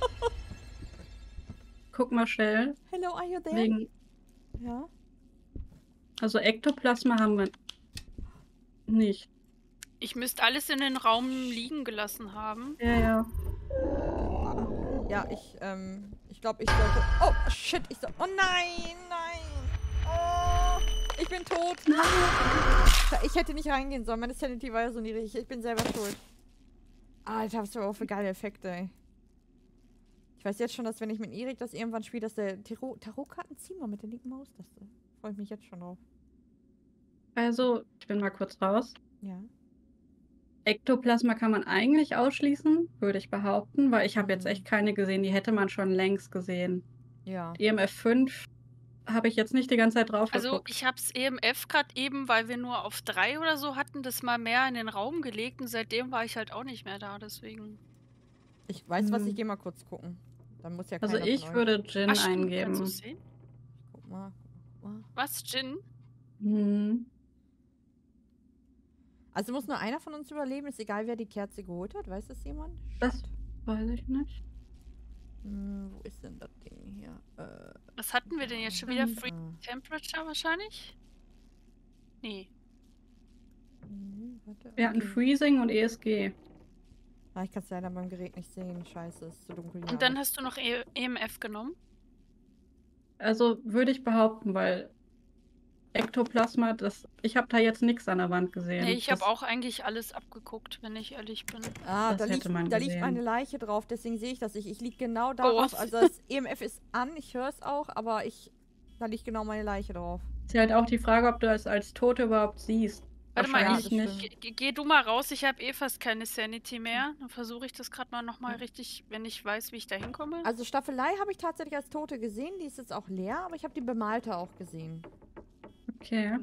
Guck mal schnell. Hello, are you there? Wegen, Ja. also Ektoplasma haben wir nicht. Ich müsste alles in den Raum liegen gelassen haben. Ja, ja. Ja, ich, ähm, ich glaube, ich sollte. Oh, shit, ich so. Oh nein, nein. Oh, ich bin tot. Ich hätte nicht reingehen sollen. Meine Sanity war ja so niedrig. Ich bin selber schuld. Alter, was für auch für geile Effekte, ey. Ich weiß jetzt schon, dass wenn ich mit Erik das irgendwann spiele, dass der Tarot- Tarotkarten ziehen wir mit der linken Maustaste. Freue ich mich jetzt schon drauf. Also, ich bin mal kurz raus. Ja. Ektoplasma kann man eigentlich ausschließen, würde ich behaupten, weil ich habe jetzt Mhm. echt keine gesehen, die hätte man schon längst gesehen. Ja. E M F fünf habe ich jetzt nicht die ganze Zeit drauf Also, geguckt. ich habe es E M F gerade eben, weil wir nur auf drei oder so hatten, das mal mehr in den Raum gelegt und seitdem war ich halt auch nicht mehr da, deswegen. Ich weiß was, Hm. ich gehe mal kurz gucken. Dann muss ja Also keiner ich von euch. würde Gin Ach, stimmt, kannst eingeben. du's sehen? Guck mal. Guck mal. Was, Gin? Hm. Also muss nur einer von uns überleben, ist egal, wer die Kerze geholt hat. Weiß das jemand? Das weiß ich nicht. Hm, wo ist denn das Ding hier? Äh, Was hatten wir denn jetzt schon wieder? Free ah. Temperature wahrscheinlich? Nee. Hm, warte, Wir hatten okay. Freezing und E S G. Ah, ich kann es leider beim Gerät nicht sehen. Scheiße, ist zu dunkel hier. Und dann hast du noch E M F genommen? Also würde ich behaupten, weil Ektoplasma, das, ich habe da jetzt nichts an der Wand gesehen. Nee, ich habe Das- auch eigentlich alles abgeguckt, wenn ich ehrlich bin. Ah, Das da, liegt, hätte man da liegt gesehen. meine Leiche drauf, deswegen sehe ich das nicht. Ich liege genau darauf. Oh. Also das E M F ist an, ich höre es auch, aber ich. Da liegt genau meine Leiche drauf. Ist ja halt auch die Frage, ob du es als Tote überhaupt siehst. Warte mal, Wahrscheinlich ja, das nicht. stimmt. Ge geh du mal raus, ich habe eh fast keine Sanity mehr. Dann versuche ich das gerade mal nochmal richtig, wenn ich weiß, wie ich da hinkomme. Also Staffelei habe ich tatsächlich als Tote gesehen, die ist jetzt auch leer, aber ich habe die bemalte auch gesehen. Okay.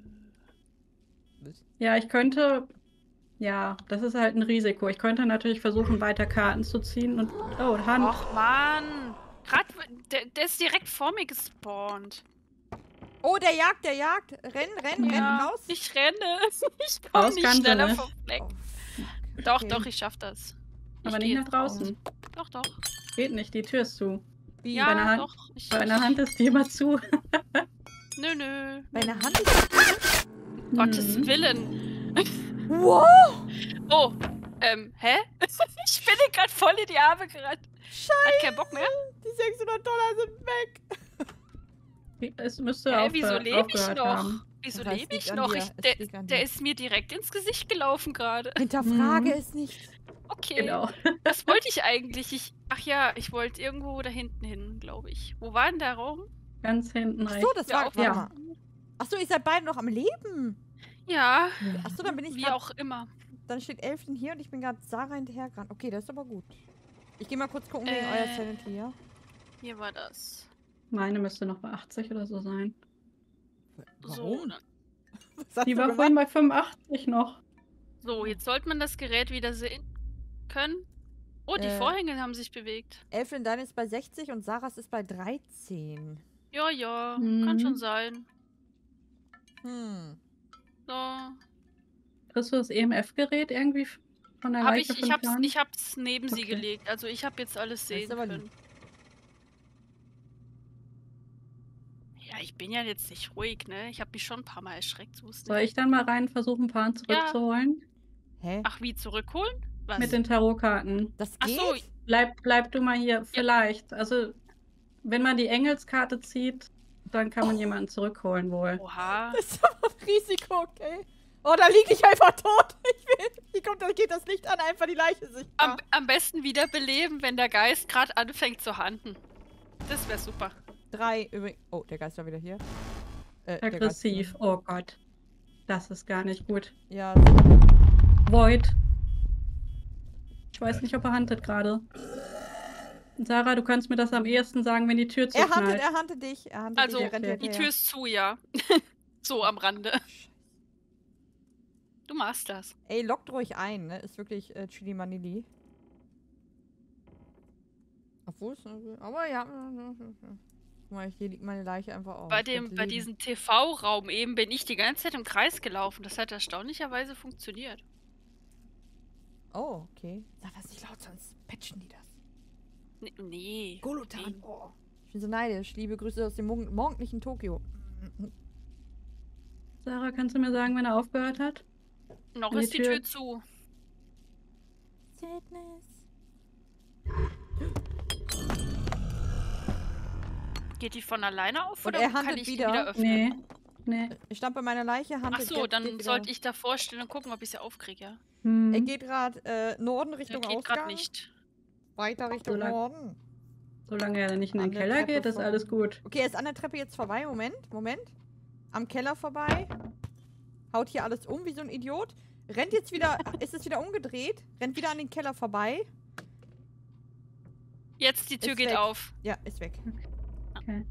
Ja, ich könnte. Ja, das ist halt ein Risiko. Ich könnte natürlich versuchen, weiter Karten zu ziehen und. Oh, Hand. Och Mann! Gerade, der, der ist direkt vor mir gespawnt. Oh, der jagt, der jagt. Renn, renn, renn Ja, raus. ich renne. Ich komme Raus nicht kannst du schneller nicht. vom Fleck. Oh, fuck. Doch, Okay. doch, ich schaff das. Ich Aber geh nicht nach jetzt raus. draußen. Doch, doch. Geht nicht, die Tür ist zu. Wie? Ja, Deine Hand- doch. Ich, Bei einer Hand ist die immer zu. Nö, nö. Meine Hand ist. Gottes Mhm. Willen. Wow! Oh, ähm, hä? Ich bin dir gerade voll in die Arme gerannt. Scheiße! Hat keinen Bock mehr? Die sechshundert Dollar sind weg. Es müsste Hä, aufge- wieso lebe ich aufgehört noch? haben. Wieso Das heißt, lebe ich liegt an noch? dir. Ich, Es der, liegt an der dir. ist mir direkt ins Gesicht gelaufen gerade. Hinterfrage Mhm. es nicht. Okay. Genau. Was wollte ich eigentlich? Ich, ach ja, ich wollte irgendwo da hinten hin, glaube ich. Wo war denn der Raum? Ganz hinten Achso, rechts. das Ja, war. auf- Warte ja. mal. Achso, ihr seid beide noch am Leben. Ja, Achso, dann bin ich wie grad, auch immer. Dann steht Elften hier und ich bin gerade Sarah hinterher gerannt. Okay, das ist aber gut. Ich gehe mal kurz gucken wegen Äh. euer Sanity, ja? Hier war das. Meine müsste noch bei achtzig oder so sein. So, Warum? dann- Was hast Die du war gemacht? vorhin bei fünfundachtzig noch. so, jetzt sollte man das Gerät wieder sehen können. Oh, die Äh. Vorhänge haben sich bewegt. Elfin, deine ist bei sechzig und Sarahs ist bei dreizehn. Ja, ja, Mhm. kann schon sein. Hm. So. Kriegst du das E M F-Gerät irgendwie von der Hab Leiche ich, von ich, hab's, Plan? ich hab's neben sie Okay. gelegt. Also ich habe jetzt alles ist sehen aber können. Ja, ich bin ja jetzt nicht ruhig, ne? Ich habe mich schon ein paar Mal erschreckt. So ist Soll nicht. ich dann mal rein versuchen, ein paar zurückzuholen? Hä? Ach, wie zurückholen? Was? Mit den Tarotkarten. Das Ach geht? so, Bleib, bleib du mal hier, vielleicht. Also, wenn man die Engelskarte zieht, dann kann man jemanden zurückholen wohl. oha. Das ist aber ein Risiko, okay? Oh, da liege ich einfach tot. Ich will, hier kommt, da geht das Licht an, einfach die Leiche sichtbar. Am, am besten wieder beleben, wenn der Geist gerade anfängt zu handen. Das wäre super. Drei übrigens. Oh, der Geist war wieder hier. Äh, der Geist- Aggressiv, oh Gott. Das ist gar nicht gut. Ja, Void. Ich weiß nicht, ob er huntet gerade. Sarah, du kannst mir das am ehesten sagen, wenn die Tür er huntet, zuknallt. er huntet dich. Er huntet Also, dich, er rennt okay. die hinterher. Tür ist zu, ja. So am Rande. Du machst das. Ey, lockt ruhig ein, ne? Ist wirklich äh, Chili Manili. Obwohl es. Aber ja. Guck mal, hier liegt meine Leiche einfach auf. Bei dem, bei diesem T V-Raum eben bin ich die ganze Zeit im Kreis gelaufen. Das hat erstaunlicherweise funktioniert. Oh, okay. Sag das nicht laut, sonst patchen die das. Nee. nee. Golotan. Nee. Oh. Ich bin so neidisch. Liebe Grüße aus dem morgen morgendlichen Tokio. Sarah, kannst du mir sagen, wenn er aufgehört hat? Noch Und die ist die Tür- Tür zu. Sadness. Geht die von alleine auf Und oder er kann huntet ich die wieder. wieder öffnen? Nee. Nee. Ich stand bei meiner Leiche, Ach huntet so, jetzt, geht dann wieder- sollte ich davor stehen und gucken, ob ich sie aufkriege. Ja? Hm. Er geht gerade äh, Norden Der Richtung geht Ausgang. gerade nicht. Weiter Richtung So lang- Norden. Solange er nicht in den An der Keller Treppe geht, ist vom- alles gut. Okay, er ist an der Treppe jetzt vorbei. Moment, Moment. Am Keller vorbei. Haut hier alles um wie so ein Idiot. Rennt jetzt wieder, ist es wieder umgedreht. Rennt wieder an den Keller vorbei. Jetzt die Tür Ist geht weg. auf. Ja, ist weg. Okay.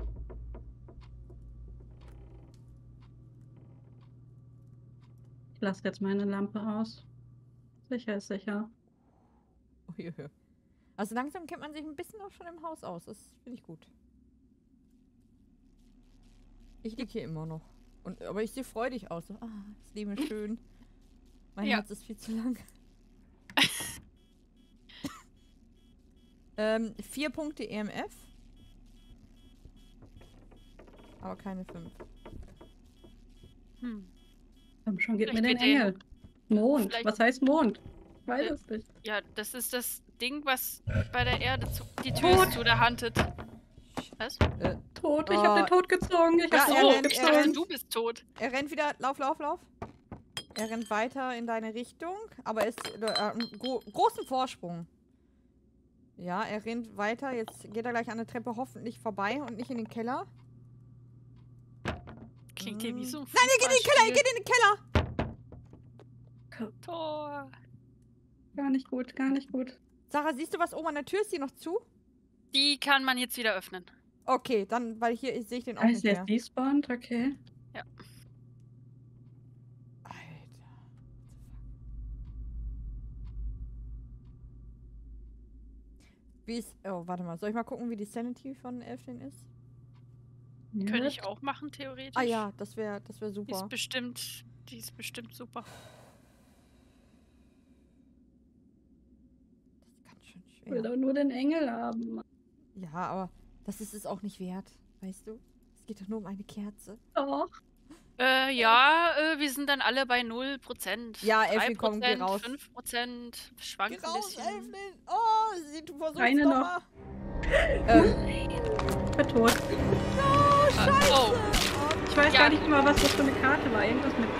Ich lasse jetzt meine Lampe aus. Sicher ist sicher. Uiuiui. Also langsam kennt man sich ein bisschen auch schon im Haus aus. Das finde ich gut. Ich liege hier immer noch. Und, aber ich sehe freudig aus. So, ah, das Leben ist schön. Mein Ja. Herz ist viel zu lang. ähm, vier Punkte E M F. Aber keine fünf. Hm. Komm schon, gib mir Vielleicht den wird Engel. Mond. Vielleicht- Was heißt Mond? Ich weiß Äh, es nicht. Ja, das ist das Ding, was bei der Erde zu. Die Tür ist zu, der huntet. Was? Äh, Tot, ich Oh. hab den Tod gezogen. Ich Ja, hab er den Oh, Tod rennt- ich er dachte, gezogen. du bist tot. er rennt wieder. Lauf, lauf, lauf. Er rennt weiter in deine Richtung. Aber er ist äh, einen gro großen Vorsprung. Ja, er rennt weiter. Jetzt geht er gleich an der Treppe hoffentlich vorbei und nicht in den Keller. Klingt hier wie so ein Nein, er geht in den Keller, er geht in den Keller. Tor. Gar nicht gut, gar nicht gut. Sarah, siehst du was oben an der Tür? Ist die noch zu? Die kann man jetzt wieder öffnen. Okay, dann, weil hier sehe ich den auch Ah, nicht ist mehr. jetzt despawned? Okay. Alter. Wie ist. Oh, warte mal. Soll ich mal gucken, wie die Sanity von Elflin ist? Könnte Ja. ich auch machen, theoretisch. Ah ja, das wäre das wär Die super. ist bestimmt, die ist bestimmt super. Das ist ganz schön Ich will schwer. doch nur den Engel haben. Ja, aber das ist es auch nicht wert. Weißt du? Es geht doch nur um eine Kerze. Doch. Äh, ja, äh, wir sind dann alle bei null Prozent. Ja, Elfie, komm, geh raus. fünf Prozent, schwankt Geh ein raus, bisschen. Elflin! Oh, sie, du versuchst Eine noch noch. mal. Ähm, Ich bin tot. oh, scheiße! Oh. Ich weiß Ja. gar nicht mal, was das für eine Karte war. Irgendwas mit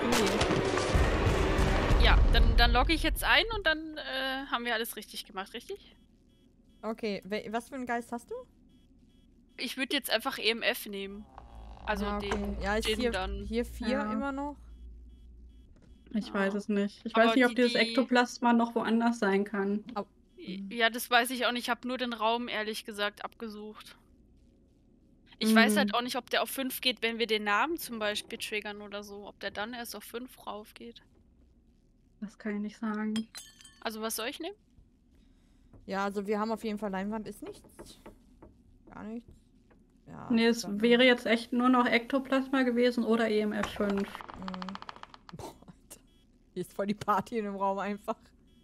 E. Ja, dann, dann logge ich jetzt ein und dann äh, haben wir alles richtig gemacht, richtig? Okay, we- was für einen Geist hast du? Ich würde jetzt einfach E M F nehmen. Also Ah, okay. den, Ja, ist den hier, dann. hier vier Ja. immer noch. Ich weiß es nicht. Ich Aber weiß nicht, ob die- dieses die- Ektoplasma noch woanders sein kann. Ja, das weiß ich auch nicht. Ich habe nur den Raum, ehrlich gesagt, abgesucht. Ich Mhm. weiß halt auch nicht, ob der auf fünf geht, wenn wir den Namen zum Beispiel triggern oder so. Ob der dann erst auf fünf raufgeht. Das kann ich nicht sagen. Also, was soll ich nehmen? Ja, also wir haben auf jeden Fall Leinwand ist nichts. Gar nichts. Ja, Nee, es dann- wäre jetzt echt nur noch Ektoplasma gewesen oder E M F fünf. Mhm. Boah, Alter. Hier ist voll die Party in dem Raum einfach.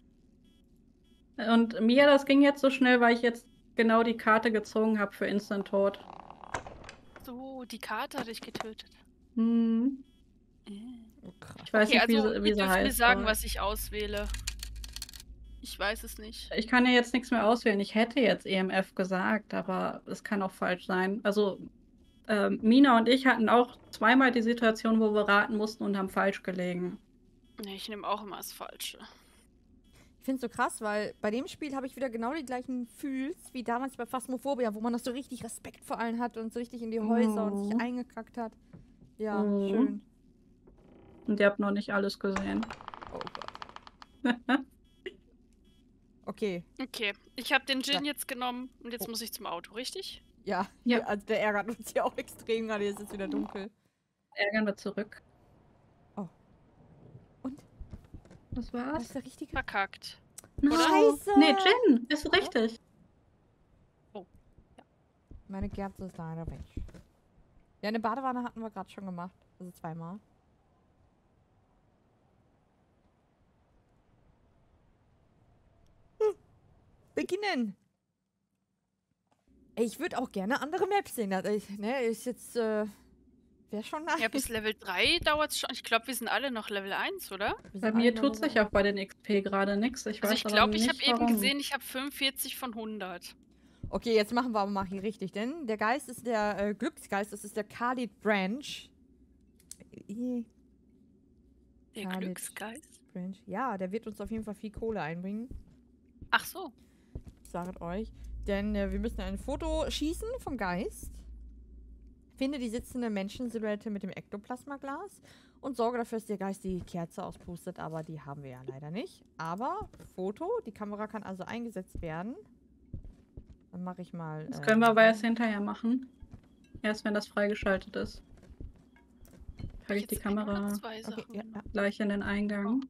Und mir, das ging jetzt so schnell, weil ich jetzt genau die Karte gezogen habe für Instant Tod. So, die Karte hatte ich getötet. Hm. Oh, krass. Ich weiß Okay, nicht, wie, also sie- ihr wie sie dürft mir heißt. sagen, aber- was ich auswähle. Ich weiß es nicht. Ich kann ja jetzt nichts mehr auswählen. Ich hätte jetzt E M F gesagt, aber es kann auch falsch sein. Also, ähm, Mina und ich hatten auch zweimal die Situation, wo wir raten mussten und haben falsch gelegen. Nee, ich nehme auch immer das Falsche. Ich finde es so krass, weil bei dem Spiel habe ich wieder genau die gleichen Fühls wie damals bei Phasmophobia, wo man noch so richtig Respekt vor allen hat und so richtig in die Häuser und sich Mhm. eingekackt hat. Ja, Mhm. schön. Und ihr habt noch nicht alles gesehen. Oh Gott. Okay, Okay, ich habe den Gin Ja. jetzt genommen und jetzt Oh. muss ich zum Auto, richtig? ja. Ja. Also der ärgert uns ja auch extrem gerade. Jetzt ist es wieder dunkel. Ärgern wir zurück. Und? Das Das war's. ist der richtige. Verkackt. No. Scheiße. Nee, Gin. Ist richtig. Meine Kerze ist leider weg. Ja, eine Badewanne hatten wir gerade schon gemacht. Also zweimal. Hm. Beginnen! Ey, ich würde auch gerne andere Maps sehen. Also ich, ne, ist jetzt, äh, wäre schon nice. Ja, bis Level drei dauert es schon. Ich glaube, wir sind alle noch Level eins, oder? Wir sind Bei alle mir Level tut sich drei. auch bei den X P gerade nichts. Ich Also weiß ich aber glaube, ich nicht, habe eben warum. gesehen, ich habe fünfundvierzig von hundert. Okay, jetzt machen wir aber mal hier richtig, denn der Geist ist der äh, Glücksgeist, das ist der Khalid Branch. Äh, Der Khalid Glücksgeist. Branch. Ja, der wird uns auf jeden Fall viel Kohle einbringen. Ach so. Sagt euch. Denn äh, wir müssen ein Foto schießen vom Geist. Finde die sitzende Menschensilhouette mit dem Ektoplasmaglas und sorge dafür, dass der Geist die Kerze auspustet, aber die haben wir ja leider nicht. Aber Foto, die Kamera kann also eingesetzt werden. Dann mache ich mal. Das äh, können wir aber erst hinterher machen. Erst wenn das freigeschaltet ist. Packe ich die Jetzt ein oder Kamera zwei Okay, Sachen ja, noch. ja. gleich in den Eingang.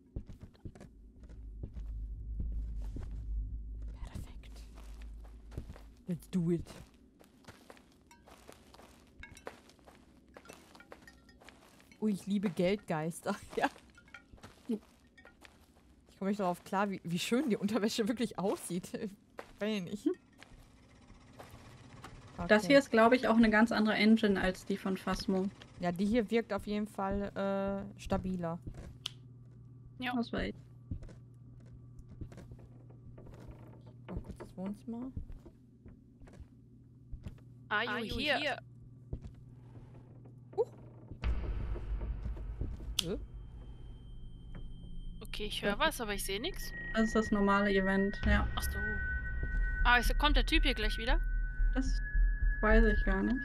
Perfekt. Let's do it. Ui, ich liebe Geldgeister. Ja. Ich komme nicht darauf klar, wie, wie schön die Unterwäsche wirklich aussieht. Weiß ich nicht. Das Okay. hier ist, glaube ich, auch eine ganz andere Engine als die von Phasmo. Ja, die hier wirkt auf jeden Fall äh, stabiler. Ja. Das war ich. Mal kurz das Wohnzimmer. Are you, Are you here? here? Äh? Okay, ich höre was, aber ich sehe nichts. Das ist das normale Event, ja. Ach so. Ah, ist, kommt der Typ hier gleich wieder? Das weiß ich gar nicht.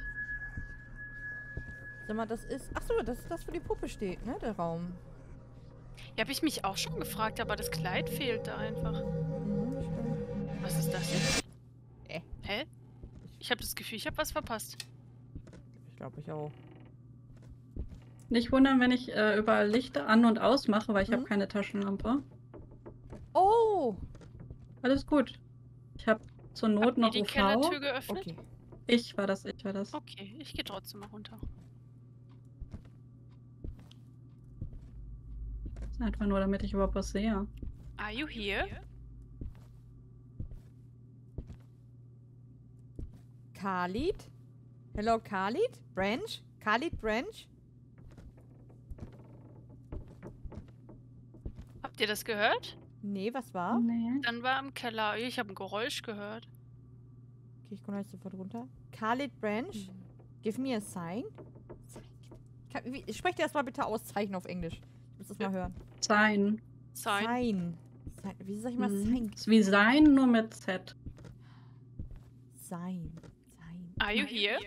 Sag mal, das ist. Achso, das ist das, wo die Puppe steht, ne? Der Raum. Ja, habe ich mich auch schon gefragt, aber das Kleid fehlt da einfach. Mhm, stimmt. Was ist das jetzt? Äh. Hä? Ich habe das Gefühl, ich habe was verpasst. Ich glaube, ich auch. Nicht wundern, wenn ich äh, überall Lichter an- und ausmache, weil ich Mhm. habe keine Taschenlampe. Oh! Alles gut. Ich habe zur Not Habt ihr noch die U V. Kellertür geöffnet? Okay. Ich war das, ich war das. Okay, ich gehe trotzdem mal runter. Einfach nur, damit ich überhaupt was sehe. Are you here? Khalid? Hello, Khalid? Branch? Khalid Branch? Habt ihr das gehört? Nee, was war? Nee. Dann war im Keller. Ich habe ein Geräusch gehört. Okay, ich komme jetzt sofort runter. Khalid Branch? Give me a sign? Kann, wie, sprech dir das mal bitte aus, Zeichen auf Englisch. Ich muss das mal hören. Sein. Sein. Sign. Sign. Wie sag ich mal Mhm. Sign? Ist wie sein, nur mit Z. Sign. Sign. Are you here?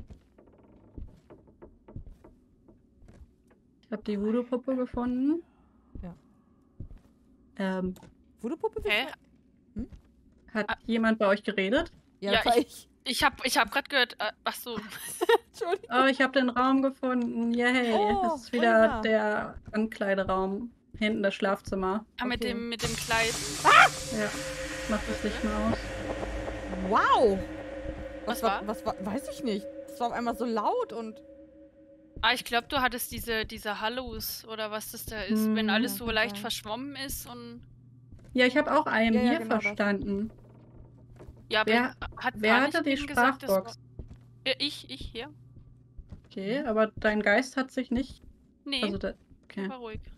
Ich habe die Voodoo-Puppe gefunden. Ja. Ähm, Voodoo-Puppe? Hä? hat Ah. jemand bei euch geredet? Ja, Ja, das war ich. Ich habe ich hab gerade gehört. Äh, ach so. Entschuldigung. Oh, ich habe den Raum gefunden. Yay. Oh, das ist wieder wunderbar. der Ankleideraum. Hinten das Schlafzimmer. Ah, mit, Okay. dem, mit dem Kleid. Ja. Mach das Licht mal aus. Wow! Was war? Was war? Weiß ich nicht. Das war auf einmal so laut und. Ah, ich glaube, du hattest diese, diese Hallos oder was das da ist, wenn Hm, alles ja, so kann leicht sein. verschwommen ist und. Ja, ich habe auch einen Ja, ja, hier genau das. verstanden. Ja, aber Wer- hat Wer gar hatte nicht die eben gesagt, das war- Sprachbox? Ja, ich, ich hier. Okay, aber dein Geist hat sich nicht. Nee, Also da, okay. war ruhig.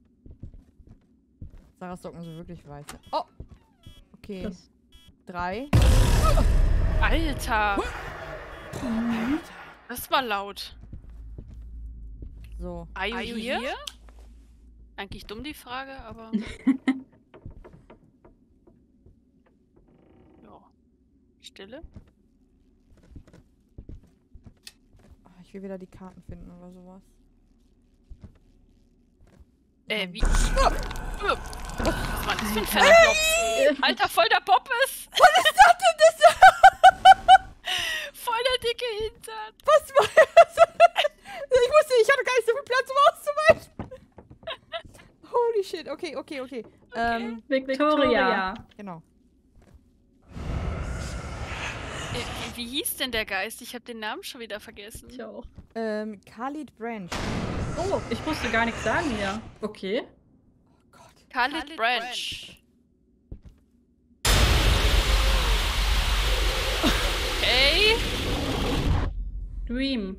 Sarahs Socken sind wirklich weiß. ne? Oh! Okay. Das, Drei. Alter! Das war laut. So. Are you, here? Eigentlich dumm die Frage, aber. Ja. Stille? Oh, ich will wieder die Karten finden oder sowas. Äh, wie? Was war das für ein fetter Klops? Alter, voll der Poppes! Was ist das denn? Das Voll der dicke Hintern! Was war das? Ich wusste, ich hatte gar nicht so viel Platz, um auszuweichen. Holy shit, okay, okay, okay. Ähm, Victoria. genau. Äh, wie hieß denn der Geist? Ich habe den Namen schon wieder vergessen. Ich auch. Ähm, Khalid Branch. Oh, ich musste gar nichts sagen hier. Okay. Oh Gott. Khalid, Khalid Branch. Branch. Okay. Dream.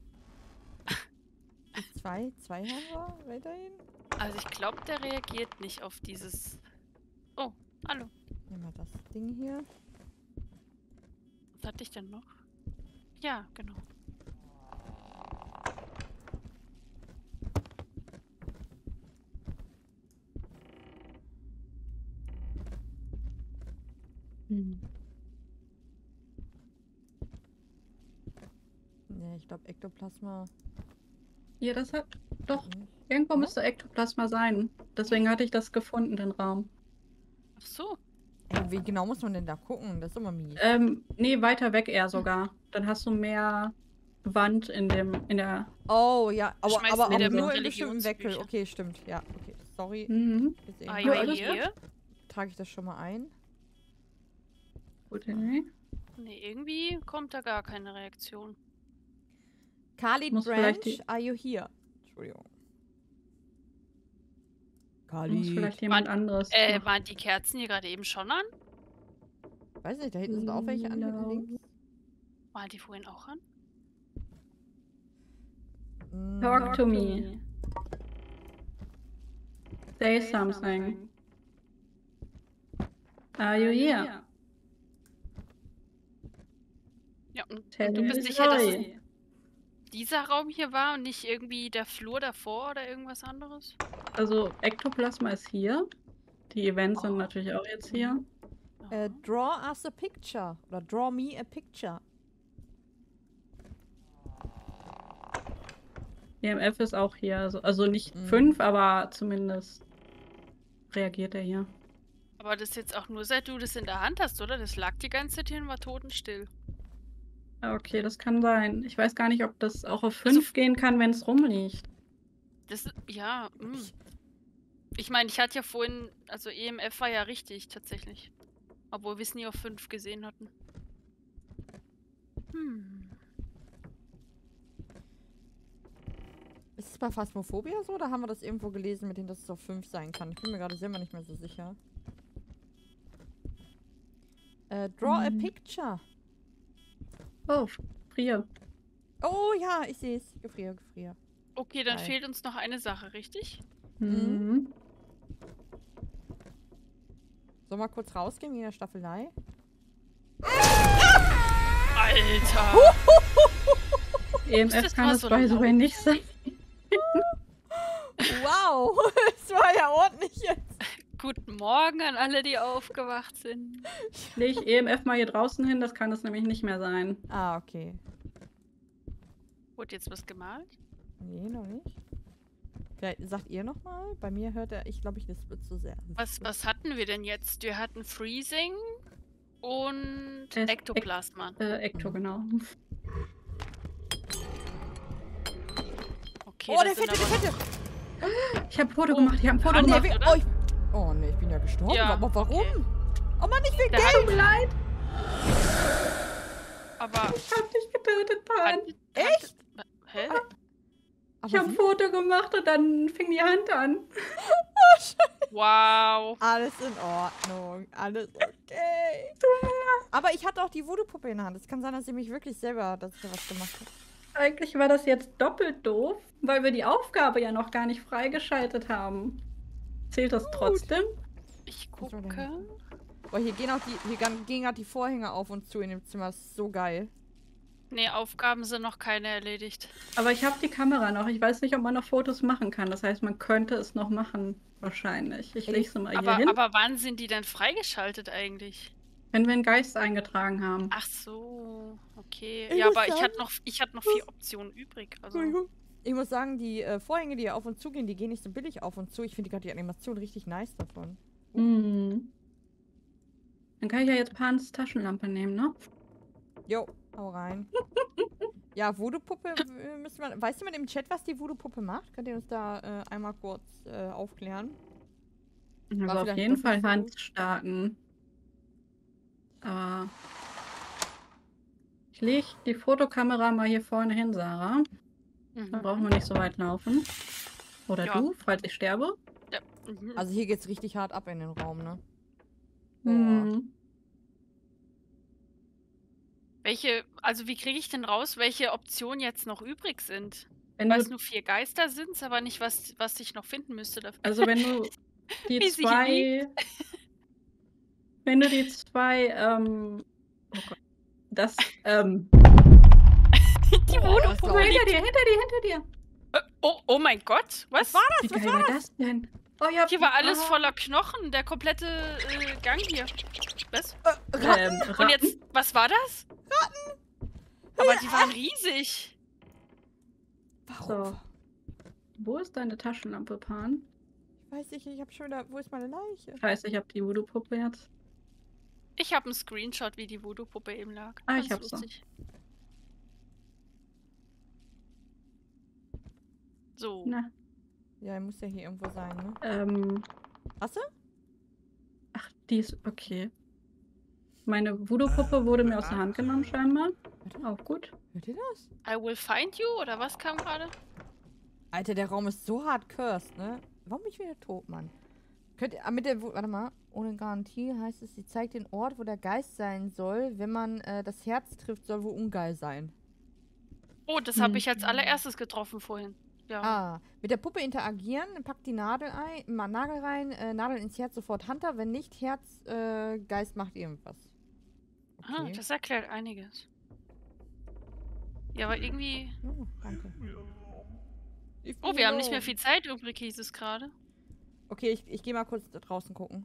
Zwei, zwei haben wir weiterhin. Also ich glaube, der reagiert nicht auf dieses... Oh, hallo. Nehmen wir das Ding hier. Was hatte ich denn noch? Ja, genau. Hm. Ne, ich glaube Ektoplasma. Ja, das hat... Doch, nicht. irgendwo Ja? müsste Ektoplasma sein. Deswegen hatte ich das gefunden, den Raum. Ach so. Ey, wie genau muss man denn da gucken? Das ist immer mies. Ähm, nee, weiter weg eher sogar. Dann hast du mehr Wand in dem, in der... Oh, ja, aber, Schmeißt aber mir auch der nur mit in bestimmten Weckel. Religionsbüchern. Okay, stimmt. Ja, okay. Sorry. Mhm. Ist Ah, irgendwie- ja, alles hier? Trage ich das schon mal ein. Gut, nee. Nee, irgendwie kommt da gar keine Reaktion. Khalid Muss Branch, vielleicht die- are you here? Entschuldigung. Muss Khalid. vielleicht jemand anderes. Äh, machen. waren die Kerzen hier gerade eben schon an? Weiß nicht, da hinten sind auch welche an, hinten No. links. Waren die vorhin auch an? Mm, Talk to me. Say something. Are you here? Ja, und, Tell und du me bist the sicher, dass es story. dieser Raum hier war und nicht irgendwie der Flur davor oder irgendwas anderes? Also, Ektoplasma ist hier. Die Events sind Oh. natürlich auch jetzt hier. Äh, draw us a picture. Oder draw me a picture. E M F ist auch hier. Also, also nicht Mhm. fünf, aber zumindest reagiert er hier. Aber das ist jetzt auch nur seit du das in der Hand hast, oder? Das lag die ganze Zeit hier und war totenstill. Ja, okay, das kann sein. Ich weiß gar nicht, ob das auch auf Also- fünf gehen kann, wenn es rumliegt. Das ist, ja, mh. Ich meine, ich hatte ja vorhin, also E M F war ja richtig, tatsächlich. Obwohl wir es nie auf fünf gesehen hatten. Hm. Ist es bei Phasmophobia so, oder haben wir das irgendwo gelesen, mit dem dass es auf fünf sein kann? Ich bin mir gerade selber nicht mehr so sicher. Äh, draw a Mhm. picture. Oh, frier. Oh ja, ich sehe es. Gefriere, gefriere. Okay, dann Geil. fehlt uns noch eine Sache, richtig? Mhm. Soll mal kurz rausgehen wie in der Staffelei? Alter! E M Ist F das kann mal es so bei so laut? nicht sein. Wow, das war ja ordentlich jetzt. Guten Morgen an alle, die aufgewacht sind. Leg ich E M F mal hier draußen hin, das kann es nämlich nicht mehr sein. Ah, okay. Wurde jetzt was gemalt? Nee, noch nicht. Vielleicht sagt ihr nochmal? Bei mir hört er, ich glaube, ich lispelt zu sehr. Was, was hatten wir denn jetzt? Wir hatten Freezing und Es- Ektoplasma. Äh, Ekto, genau. Okay, Oh, das der sind fette, der aber- fette! Ich habe ein Foto Oh, gemacht, ich habe ein Foto Mann, Nee, der gemacht. wie, oder? oh, ich, oh nee, ich bin ja gestorben. Ja, Aber warum? okay. Oh Mann, ich will Der Geld! hat, Tut mir leid, aber... ich hab dich getötet, Pan. Hat, Echt? Hat, hä? Ich habe ein Foto gemacht und dann fing die Hand an. Wow. Alles in Ordnung. Alles okay. Aber ich hatte auch die Voodoo-Puppe in der Hand. Es kann sein, dass ich mich wirklich selber, dass ich da was gemacht habe. Eigentlich war das jetzt doppelt doof, weil wir die Aufgabe ja noch gar nicht freigeschaltet haben. Zählt das trotzdem? Ich Was war denn gucke. Boah, hier gehen auch die, hier gan- gehen gerade die Vorhänge auf und zu in dem Zimmer. Das ist so geil. Nee, Aufgaben sind noch keine erledigt. Aber ich habe die Kamera noch. Ich weiß nicht, ob man noch Fotos machen kann. Das heißt, man könnte es noch machen. Wahrscheinlich. Ich lege sie mal hier Aber, hin. aber wann sind die denn freigeschaltet eigentlich? Wenn wir einen Geist eingetragen haben. Ach so, okay. Ich Ja, muss aber ich sagen- hatte noch, ich hatte noch vier Optionen übrig. Also, Entschuldigung. Ich muss sagen, die äh, Vorhänge, die auf uns zugehen, die gehen nicht so billig auf uns zu. Ich finde gerade die Animation richtig nice davon. Mhm. Dann kann ich ja jetzt Pans Taschenlampe nehmen, ne? Jo, hau rein. Ja, Voodoo-Puppe äh, müssen wir... Weißt du mit im Chat, was die Voodoo-Puppe macht? Könnt ihr uns da äh, einmal kurz äh, aufklären? Also War auf vielleicht jeden doch Fall nicht so- handstarken. Aber ich lege die Fotokamera mal hier vorne hin, Sarah. Da brauchen wir nicht so weit laufen. Oder Ja. du, falls ich sterbe. Ja. Mhm. Also hier geht's richtig hart ab in den Raum, ne? Boah. Mhm. Welche, also wie kriege ich denn raus, welche Optionen jetzt noch übrig sind? Wenn Ich weiß du, nur vier Geister sind, aber nicht, was, was ich noch finden müsste dafür. also wenn du die Wie sie hier zwei... Wenn du die zwei, ähm... Oh Gott. Das, ähm... Die Oh, Voodoo- das glaub ich. hinter dir, hinter dir, hinter dir! Äh, Oh, oh mein Gott, was? war Wie geil war das denn? Oh ja. Hier war alles ah, voller Knochen, der komplette äh, Gang hier. Was? Ähm, Und Ratten. jetzt, was war das? Ratten! Aber die waren riesig. Warum? So. Wo ist deine Taschenlampe, Pan? Ich weiß nicht, ich hab schon wieder... Wo ist meine Leiche? Scheiße, ich hab die Voodoo-Puppe jetzt. Ich habe einen Screenshot, wie die Voodoo-Puppe eben lag. Ah, Ganz ich hab's noch. lustig. So. Na, Ja, er muss ja hier irgendwo sein, ne? ähm... Hast du? Ach, die ist okay. Meine Voodoo-Puppe wurde mir aus der Hand genommen, scheinbar. Auch gut. Hört ihr das? I will find you, oder was kam gerade? Alter, der Raum ist so hart cursed, ne? Warum bin ich wieder tot, Mann? Könnt ihr... Ah, mit der... Wo- Warte mal. Ohne Garantie heißt es, sie zeigt den Ort, wo der Geist sein soll. Wenn man äh, das Herz trifft, soll wohl ungeil sein. Oh, das habe Hm. ich als allererstes getroffen vorhin. Ja. Ah, mit der Puppe interagieren, packt die Nadel ein, ma- Nagel rein, äh, Nadel ins Herz, sofort Hunter. Wenn nicht, Herz, äh, Geist macht irgendwas. Ah, Okay. das erklärt einiges. Ja, aber irgendwie... Oh, danke. Oh, wir haben nicht mehr viel Zeit übrig, hieß es gerade. Okay, ich, ich gehe mal kurz da draußen gucken.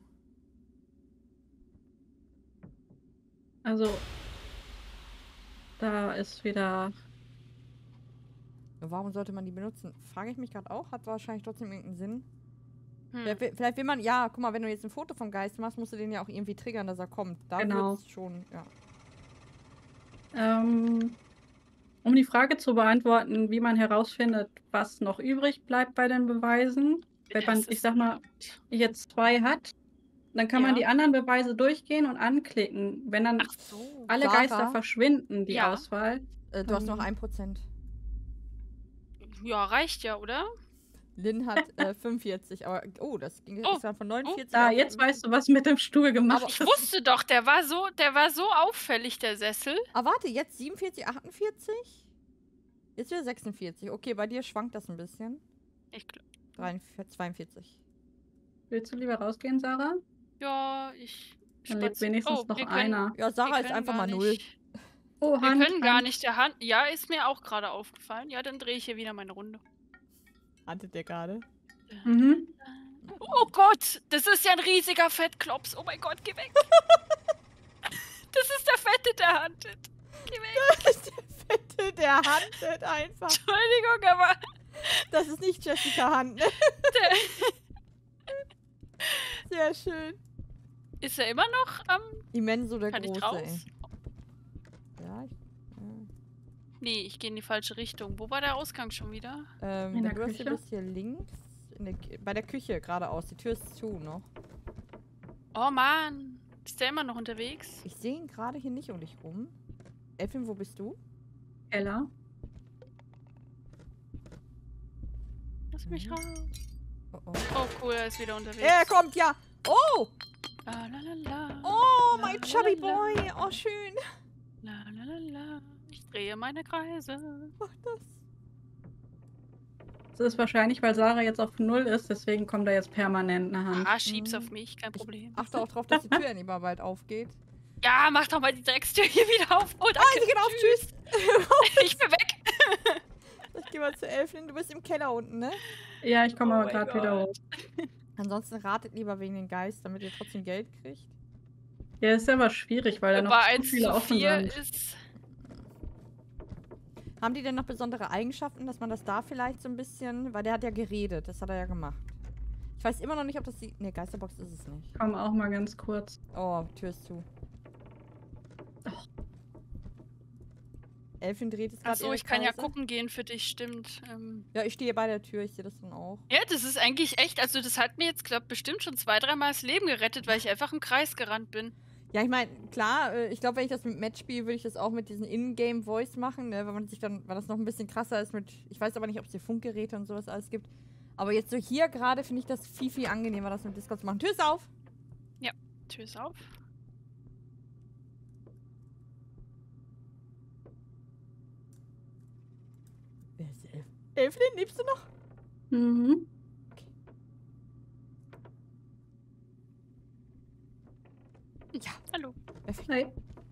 Also... Da ist wieder... Warum sollte man die benutzen? Frage ich mich gerade auch. Hat wahrscheinlich trotzdem irgendeinen Sinn. Hm. Vielleicht, will- vielleicht will man, ja, guck mal, wenn du jetzt ein Foto vom Geist machst, musst du den ja auch irgendwie triggern, dass er kommt. Da Genau. wird's schon, ja. Ähm, um die Frage zu beantworten, wie man herausfindet, was noch übrig bleibt bei den Beweisen. Wenn man, Das ich ist sag mal, jetzt zwei hat, dann kann man Ja. die anderen Beweise durchgehen und anklicken. Wenn dann Ach so. alle Sarah? Geister verschwinden, die Ja. Auswahl. Äh, du hast noch Ähm. ein Prozent. Ja, reicht ja, oder? Lynn hat äh, fünfundvierzig, aber, oh, das ging Oh, jetzt von neunundvierzig Da, auf jetzt weißt du, was mit dem Stuhl gemacht Aber- Ich wusste doch, der war so, der war so auffällig, der Sessel. Ah, warte, jetzt siebenundvierzig, achtundvierzig? Jetzt wieder sechsundvierzig. Okay, bei dir schwankt das ein bisschen. Ich glaub, dreiundvierzig, zweiundvierzig. Willst du lieber rausgehen, Sarah? ja, ich. Dann lebt spazier- wenigstens Oh, noch wir können- einer. Ja, wir Sarah ist können einfach gar mal null. nicht- Oh, Wir Hand, können gar Hand. nicht der Hand. Ja, ist mir auch gerade aufgefallen. Ja, dann drehe ich hier wieder meine Runde. Handelt der gerade? Mhm. Oh Gott, das ist ja ein riesiger Fettklops. Oh mein Gott, geh weg. Das ist der Fette, der handelt. Geh weg. Das ist der Fette, der handelt einfach. Entschuldigung, aber Das ist nicht Jessica Hand. ne? der Sehr schön. ist er immer noch am. Immenso der Kann ich Große, raus? ey. Ja, ich, ja. Nee, ich gehe in die falsche Richtung. Wo war der Ausgang schon wieder? Ähm, In der der größte Küche? ist hier links. In der, Kü- bei der Küche geradeaus. Die Tür ist zu noch. Oh Mann. Ist der immer noch unterwegs? Ich sehe ihn gerade hier nicht um dich rum. Elfin, wo bist du? Ella. Lass mich Mhm. raus. Oh, oh. Oh cool, er ist wieder unterwegs. Er kommt, ja. Oh! La, la, la, la. Oh, La, mein la, chubby la, la. boy. Oh, schön. La, la, la, la. Ich drehe meine Kreise. Mach das. Das ist wahrscheinlich, weil Sarah jetzt auf null ist, deswegen kommt da jetzt permanent eine Hand. Ah, schieb's Mhm. auf mich, kein Problem. Achte auch drauf, dass die Tür endlich mal bald aufgeht. Ja, mach doch mal die Dreckstür hier wieder auf. Oh, Ah, danke. sie geht auf. Tschüss. Ich bin weg. Ich geh mal zu Elfin. Du bist im Keller unten, ne? Ja, ich komme Oh aber mein gerade wieder Gott. hoch. Ansonsten ratet lieber wegen den Geist, damit ihr trotzdem Geld kriegt. Ja, ist aber schwierig, weil da noch Bei zu eins viele zu offen vier sind. ist. Haben die denn noch besondere Eigenschaften, dass man das da vielleicht so ein bisschen... Weil der hat ja geredet, das hat er ja gemacht. Ich weiß immer noch nicht, ob das die... Ne, Geisterbox ist es nicht. Komm auch mal ganz kurz. Oh, Tür ist zu. Oh. Elfin dreht es gerade. Achso, ich kann ja gucken gehen für dich, stimmt. Ähm, Ja, ich stehe bei der Tür, ich sehe das dann auch. ja, das ist eigentlich echt, also das hat mir jetzt, glaube bestimmt schon zwei, dreimal das Leben gerettet, weil ich einfach im Kreis gerannt bin. Ja, ich meine, klar, äh, ich glaube, wenn ich das mit Match spiele, würde ich das auch mit diesen Ingame-Voice machen, ne, weil man sich dann, weil das noch ein bisschen krasser ist mit, ich weiß aber nicht, ob es hier Funkgeräte und sowas alles gibt. Aber jetzt so hier gerade finde ich das viel, viel angenehmer, das mit Discord zu machen. Tür ist auf! Ja, Tür ist auf. Wer ist Elf? Elflin, lebst du noch? Mhm. Ja. Hallo. Perfekt. Hey.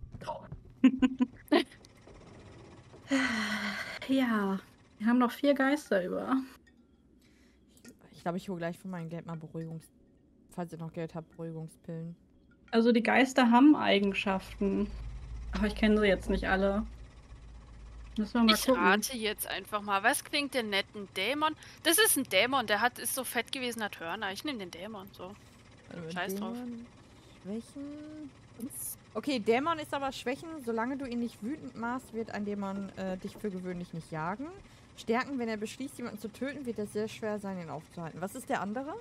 Ja, wir haben noch vier Geister über. Ich glaube, ich hole gleich von meinem Geld mal Beruhigungs... Falls ihr noch Geld habt, Beruhigungspillen. Also die Geister haben Eigenschaften. Aber ich kenne sie jetzt nicht alle. Müssen wir mal Ich gucken. rate jetzt einfach mal. Was klingt denn nett? Ein Dämon? Das ist ein Dämon, der hat, ist so fett gewesen, hat Hörner. Ich nehme den Dämon, so. Also Scheiß drauf. Dämon, Schwächen. Okay, Dämon ist aber Schwächen. Solange du ihn nicht wütend machst, wird ein Dämon äh, dich für gewöhnlich nicht jagen. Stärken, wenn er beschließt, jemanden zu töten, wird es sehr schwer sein, ihn aufzuhalten. Was ist der andere?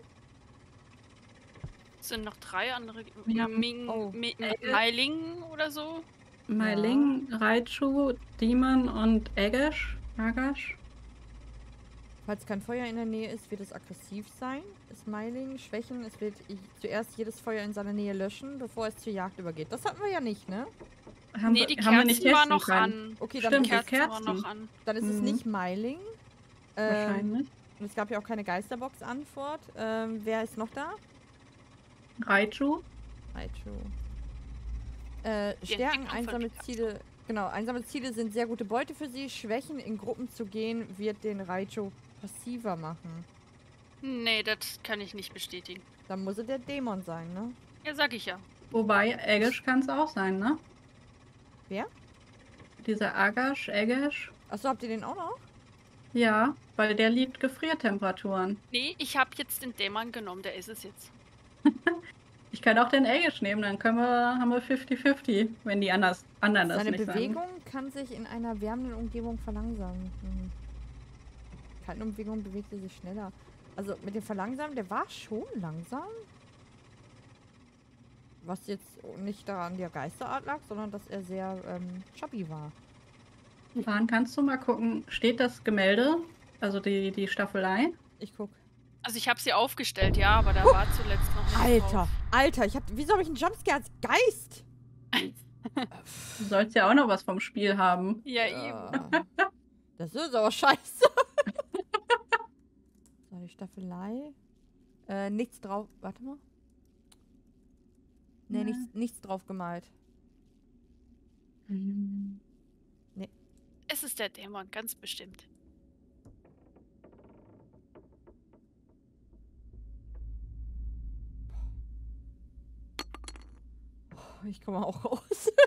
Es sind noch drei andere. Ja, Ming, oh. Mi- Äh. Meiling oder so. Meiling, Raichu, Demon und Agash. Agash. Falls kein Feuer in der Nähe ist, wird es aggressiv sein. Smiling, Schwächen, es wird i- zuerst jedes Feuer in seiner Nähe löschen, bevor es zur Jagd übergeht. Das hatten wir ja nicht, ne? Haben Nee, wir, die haben wir nicht Kerzen waren testen noch können. an. Okay, dann, Stimmt, Die die Kerzen waren Kerzen. noch an. dann ist es Mhm. nicht Smiling. Ähm, Wahrscheinlich. und es gab ja auch keine Geisterbox-Antwort. Ähm, wer ist noch da? Raichu. Raichu. Äh, Die Stärken, Entwicklung einsame von Ziele. Genau, einsame Ziele sind sehr gute Beute für sie. Schwächen, in Gruppen zu gehen, wird den Raichu passiver machen. Nee, das kann ich nicht bestätigen. Dann muss er der Dämon sein, ne? Ja, sag ich ja. Wobei, Agash kann es auch sein, ne? Wer? Dieser Agash, Agash. Achso, habt ihr den auch noch? Ja, weil der liebt Gefriertemperaturen. Nee, ich habe jetzt den Dämon genommen, der ist es jetzt. Ich kann auch den Agash nehmen, dann können wir, haben wir fünfzig fünfzig, wenn die anders, anderen das Seine nicht Bewegung kann sich in einer wärmenden Umgebung verlangsamen. Hm. Kalten Umgebung bewegt er sich schneller. Also mit dem Verlangsamen, der war schon langsam. Was jetzt nicht daran der Geisterart lag, sondern dass er sehr ähm, chubby war. sagen. Fahren, kannst du mal gucken, steht das Gemälde, also die, die Staffelei? Ich guck. Also ich habe sie aufgestellt, ja, aber da war zuletzt noch nicht Alter, drauf. Alter, ich hab. Wieso habe ich einen Jumpscare als Geist? Du sollst ja auch noch was vom Spiel haben. Ja, eben. Äh, das ist aber scheiße. So, die Staffelei. Äh, nichts drauf. Warte mal. Nee, Ja. nichts, nichts drauf gemalt. Es ist der Dämon, ganz bestimmt. Ich komme auch raus.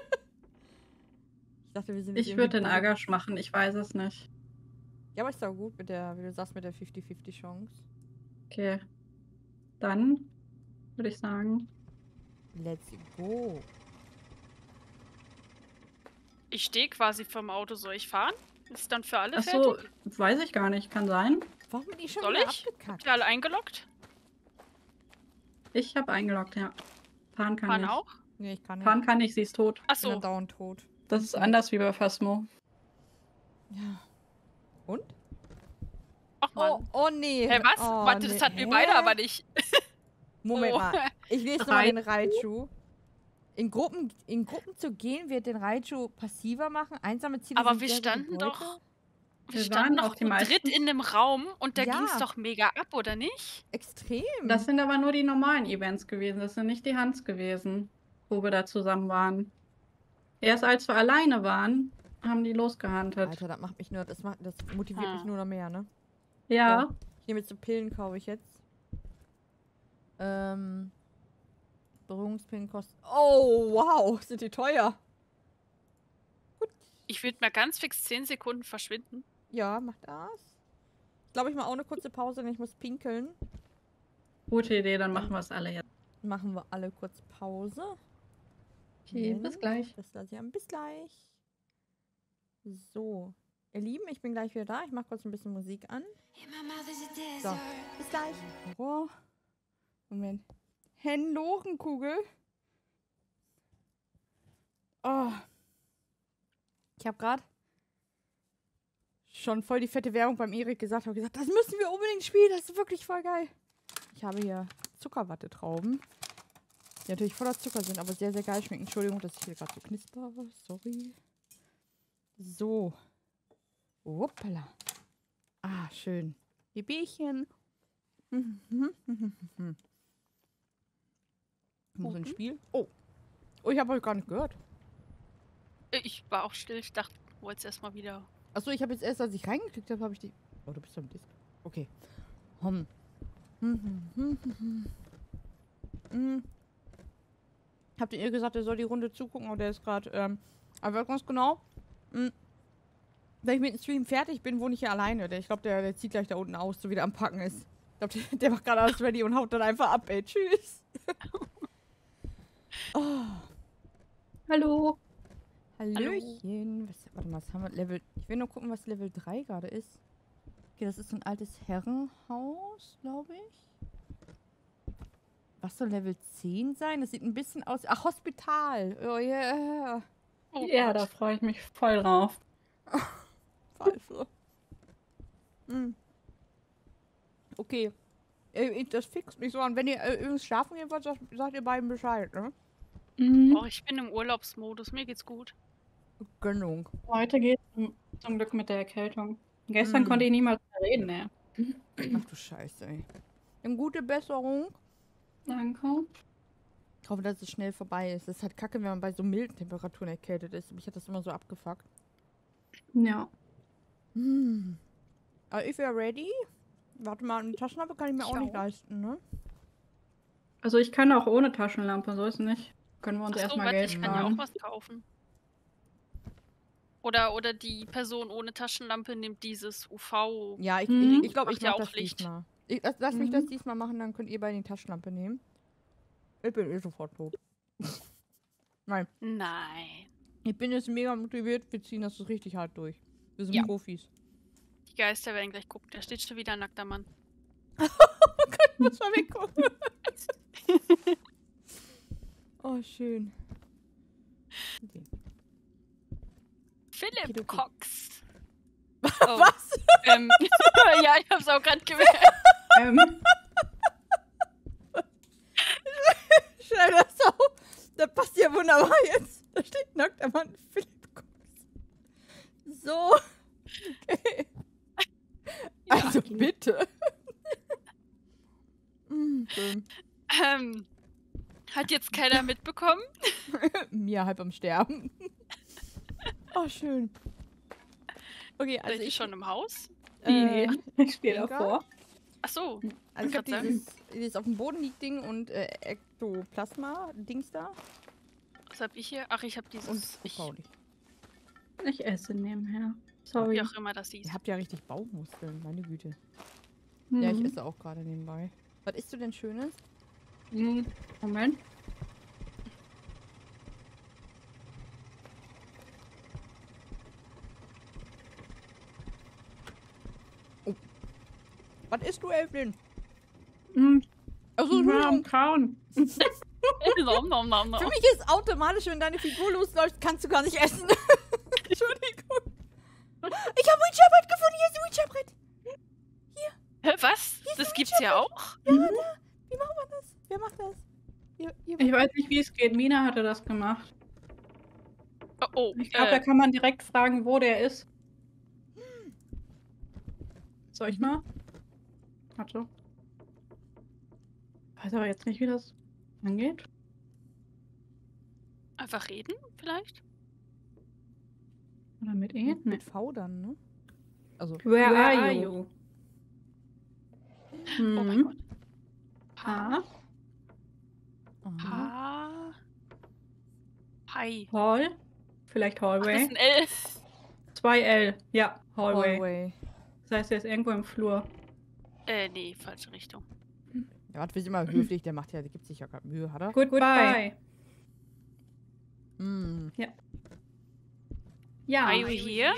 Ich dachte, wir sind jetzt Ich würde den irgendwie beide- Agash machen, ich weiß es nicht. Ja, aber ist doch gut mit der, wie du sagst, mit der fünfzig fünfzig Chance. Okay. Dann würde ich sagen. Let's go. Ich stehe quasi vorm Auto, soll ich fahren? Ist dann für alle Achso, fertig? weiß ich gar nicht, kann sein. Warum bin ich schon Soll wieder ich? abgekackt? Habt ihr alle eingeloggt? Ich habe eingeloggt, ja. Fahren kann Fahren ich. auch? Nee, ich kann nicht. Fahren kann ich, sie ist tot. Ach Ich bin dann so. dauernd tot. Das ist anders wie bei Phasmo. Ja. Und? Ach man. Oh, oh nee. Hä, was? Oh, Warte, das nee. hatten wir Hä? beide aber nicht. Moment Oh. mal. Ich lese nochmal den Raichu. In Gruppen, in Gruppen zu gehen wird den Raichu passiver machen. Einsame Ziele Aber sind wir sehr gute standen Beute. doch. Wir Wir standen waren doch auch die zu meisten- dritt in einem Raum und da Ja. ging's doch mega ab, oder nicht? Extrem. Das sind aber nur die normalen Events gewesen. Das sind nicht die Hans gewesen, wo wir da zusammen waren. Erst als wir alleine waren, haben die losgehandelt. Alter, das macht mich nur, das, macht, das motiviert Hm. mich nur noch mehr, ne? Ja, Ich nehme jetzt so Pillen, kaufe ich jetzt. Ähm. Beruhigungspillen kosten. Oh, wow, sind die teuer. Ich Ich würde mal ganz fix zehn Sekunden verschwinden. Ja, mach das. Ich glaube, ich mache auch eine kurze Pause, denn ich muss pinkeln. Gute Idee, dann machen wir es alle jetzt. Machen wir alle kurz Pause. Okay, Moment, bis gleich. Das lasse ich an. Bis gleich. So. Ihr Lieben, ich bin gleich wieder da. Ich mache kurz ein bisschen Musik an. So, bis gleich. Oh. Moment. Henlorenkugel. Oh. Ich habe gerade schon voll die fette Werbung beim Erik gesagt. habe gesagt, das müssen wir unbedingt spielen. Das ist wirklich voll geil. Ich habe hier Zuckerwattetrauben, die natürlich voller Zucker sind, aber sehr, sehr geil schmecken. Entschuldigung, dass ich hier gerade so knisper. Sorry. So. Hoppala. Ah, schön. Die Bärchen. Muss ein Spiel? Oh. Oh, ich habe euch gar nicht gehört. Ich war auch still. Ich dachte, du wolltest erstmal wieder. Achso, ich habe jetzt erst, als ich reingeklickt habe, habe ich die... Oh, du bist am Disc. Okay. Hm. Hm. Habt ihr gesagt, er soll die Runde zugucken, oder der ist gerade... Ähm, aber ganz genau... Hm. Wenn ich mit dem Stream fertig bin, wohne ich hier alleine. Der, ich glaube, der, der zieht gleich da unten aus, so wie der am Packen ist. Ich glaube, der, der macht gerade alles ready und haut dann einfach ab, ey. Tschüss. Oh. Hallo. Hallöchen. Was, warte mal, was haben wir? Level. Ich will nur gucken, was Level drei gerade ist. Okay, das ist so ein altes Herrenhaus, glaube ich. Was soll Level zehn sein? Das sieht ein bisschen aus. Ach, Hospital. Oh yeah. Oh, Ja, Gott. da freue ich mich voll drauf. Scheiße. Hm. Okay. Äh, Das fixt mich so an. Wenn ihr äh, übrigens schlafen gehen wollt, sagt, sagt ihr beiden Bescheid, ne? Mhm. Oh, ich bin im Urlaubsmodus. Mir geht's gut. Gönnung. Heute geht es zum Glück mit der Erkältung. Gestern Mm. konnte ich niemals mehr reden, ne? Ach du Scheiße, ey. Eine gute Besserung. Danke. Ich hoffe, dass es schnell vorbei ist. Das ist halt kacke, wenn man bei so milden Temperaturen erkältet ist. Mich hat das immer so abgefuckt. Ja. Hm. Aber ich wäre ready. Warte mal, eine Taschenlampe kann ich mir Ich auch nicht auch. leisten, ne? Also ich kann auch ohne Taschenlampe, so ist es nicht. Können wir uns Achso, erstmal warte, Geld ich kann ja sparen. auch was kaufen. Oder, oder die Person ohne Taschenlampe nimmt dieses U V. Ja, ich Mhm. ich, ich glaube, ich Macht ja mach auch das Licht. diesmal. Ich, lass lass mich das Mhm. diesmal machen, dann könnt ihr beide die Taschenlampe nehmen. Ich bin eh sofort tot. Nein, Nein. ich bin jetzt mega motiviert. Wir ziehen das so richtig hart durch. Wir sind Ja. Profis. Die Geister werden gleich gucken. Da steht schon wieder ein nackter Mann. Muss mal weggucken. Oh, schön. Okay. Philipp Okidoki. Cox. Oh. Oh. Was? Ähm, ja, ich hab's auch gerade gemerkt. ähm, Schnell das auf. Das passt ja wunderbar jetzt. Da steht nackter Mann Philipp Cox. So. Okay. Ja. Also bitte. Mm, schön. Ähm, hat jetzt keiner mitbekommen? Mir halb am Sterben. Oh, schön. Okay, also Seid ihr ich schon im Haus? Äh, ich stehe Inga? davor. Ach so. also ich wollte habe grad dieses, dieses auf dem Boden liegt Ding und äh, Ektoplasma-Dings da. Was hab ich hier? Ach, ich hab Und dieses. Ich, U V nicht. Ich esse nebenher. Sorry. wie auch immer das hieß. Ihr habt ja richtig Bauchmuskeln, meine Güte. Ja, ich Mhm. esse auch gerade nebenbei. Was isst du denn Schönes? Mhm. Moment. Was isst du, Elflin? Mhm. Achso, Ja, am Entschuldigung. Kauen. nom, nom, nom, nom. Für mich ist automatisch, wenn deine Figur losläuft, kannst du gar nicht essen. Entschuldigung. Ich habe Witcherbrett gefunden. Hier ist ein Witcherbrett. Hä, was? Hier ist Das ein gibt's ja auch? Ja, da. Wie macht man das? Wer macht das? Ihr, ihr Ich weiß nicht, wie es geht. Mina hatte das gemacht. Oh, oh Ich glaube, da äh, kann man direkt fragen, wo der ist. Soll ich mal? Warte. Weiß aber jetzt nicht, wie das angeht. einfach reden, vielleicht? Oder mit E? mit, Nee. mit V dann, ne? Also. Where, Where are are you? Oh mein Mhm. Gott. Ha? aha. Ha. Hi. Hall? Vielleicht Ach, das Hallway? ist ein L. zwei L. Ja, Hallway. Hallway. Das heißt, er ist irgendwo im Flur. Äh, nee, falsche Richtung. Ja, warte, wir sind mal höflich, der macht ja, der gibt sich ja gerade Mühe, hat er? Goodbye. Mm. Ja. Ja. Are you here?